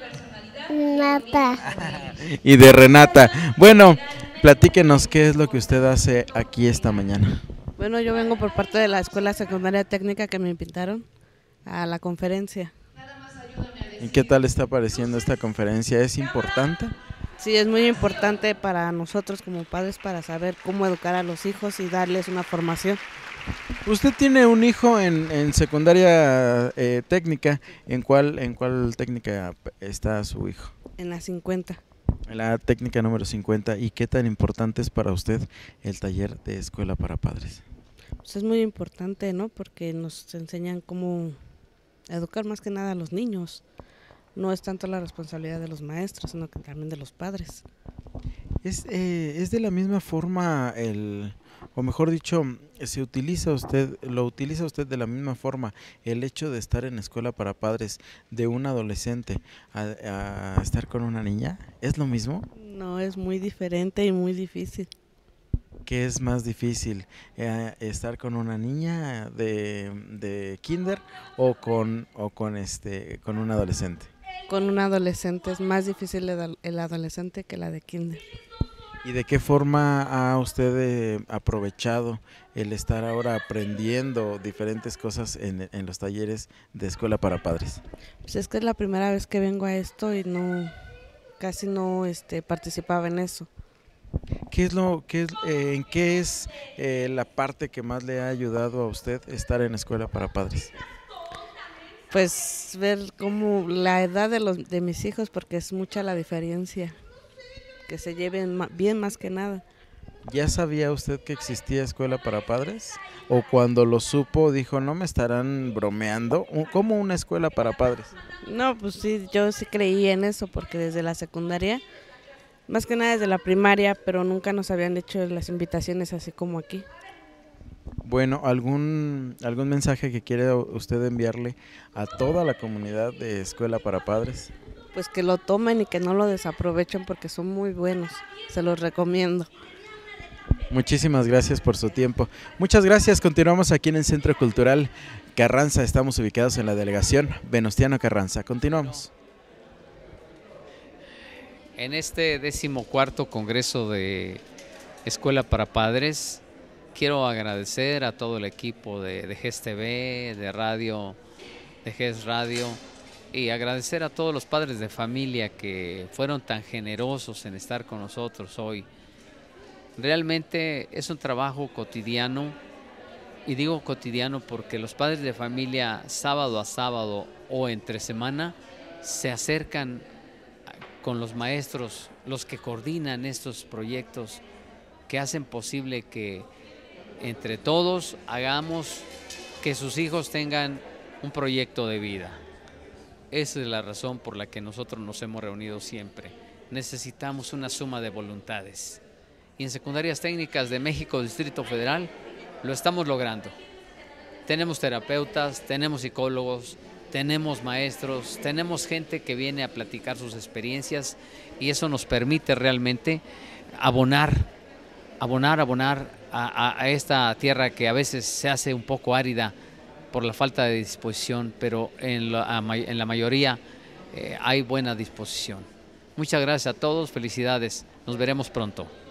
Renata.
Y de Renata. Bueno, platíquenos qué es lo que usted hace aquí esta mañana.
Bueno, yo vengo por parte de la Escuela Secundaria Técnica que me invitaron a la conferencia.
¿Y qué tal está pareciendo esta conferencia? ¿Es importante?
Sí, es muy importante para nosotros como padres para saber cómo educar a los hijos y darles una formación.
Usted tiene un hijo en, en secundaria eh, técnica. ¿En cuál, ¿En cuál técnica está su hijo?
En la cincuenta.
En la técnica número cincuenta. ¿Y qué tan importante es para usted el taller de escuela para padres?
Pues es muy importante, ¿no? Porque nos enseñan cómo educar más que nada a los niños. No es tanto la responsabilidad de los maestros, sino que también de los padres.
Es, eh, es de la misma forma el, o mejor dicho, se utiliza usted, lo utiliza usted de la misma forma el hecho de estar en escuela para padres de un adolescente a, a estar con una niña. ¿Es lo mismo?
No, es muy diferente y muy difícil.
¿Qué es más difícil? Eh, ¿Estar con una niña de, de kinder o con, o con, este, con un adolescente?
Con un adolescente es más difícil el, el adolescente que la de kinder.
¿Y de qué forma ha usted eh, aprovechado el estar ahora aprendiendo diferentes cosas en, en los talleres de escuela para padres?
Pues es que es la primera vez que vengo a esto y no, casi no este, participaba en eso.
¿Qué es lo, qué es, eh, ¿En qué es eh, la parte que más le ha ayudado a usted estar en escuela para padres?
Pues ver cómo la edad de los de mis hijos, porque es mucha la diferencia, que se lleven bien más que nada.
¿Ya sabía usted que existía escuela para padres? ¿O cuando lo supo dijo, no me estarán bromeando? ¿Cómo una escuela para padres?
No, pues sí, yo sí creí en eso, porque desde la secundaria, más que nada desde la primaria, pero nunca nos habían hecho las invitaciones así como aquí.
Bueno, ¿algún, algún mensaje que quiere usted enviarle a toda la comunidad de Escuela para Padres?
Pues que lo tomen y que no lo desaprovechen porque son muy buenos, se los recomiendo.
Muchísimas gracias por su tiempo. Muchas gracias, continuamos aquí en el Centro Cultural Carranza, estamos ubicados en la delegación Venustiano Carranza, continuamos.
En este decimocuarto Congreso de Escuela para Padres, quiero agradecer a todo el equipo de, de G E S T V, de radio, de G E S Radio, y agradecer a todos los padres de familia que fueron tan generosos en estar con nosotros hoy. Realmente es un trabajo cotidiano, y digo cotidiano porque los padres de familia sábado a sábado o entre semana se acercan con los maestros, los que coordinan estos proyectos, que hacen posible que entre todos hagamos que sus hijos tengan un proyecto de vida. Esa es la razón por la que nosotros nos hemos reunido siempre. Necesitamos una suma de voluntades. Y en Secundarias Técnicas de México, Distrito Federal, lo estamos logrando. Tenemos terapeutas, tenemos psicólogos, tenemos maestros, tenemos gente que viene a platicar sus experiencias, y eso nos permite realmente abonar, abonar, abonar a, a, a esta tierra que a veces se hace un poco árida por la falta de disposición, pero en la, en la mayoría eh, hay buena disposición. Muchas gracias a todos, felicidades, nos veremos pronto.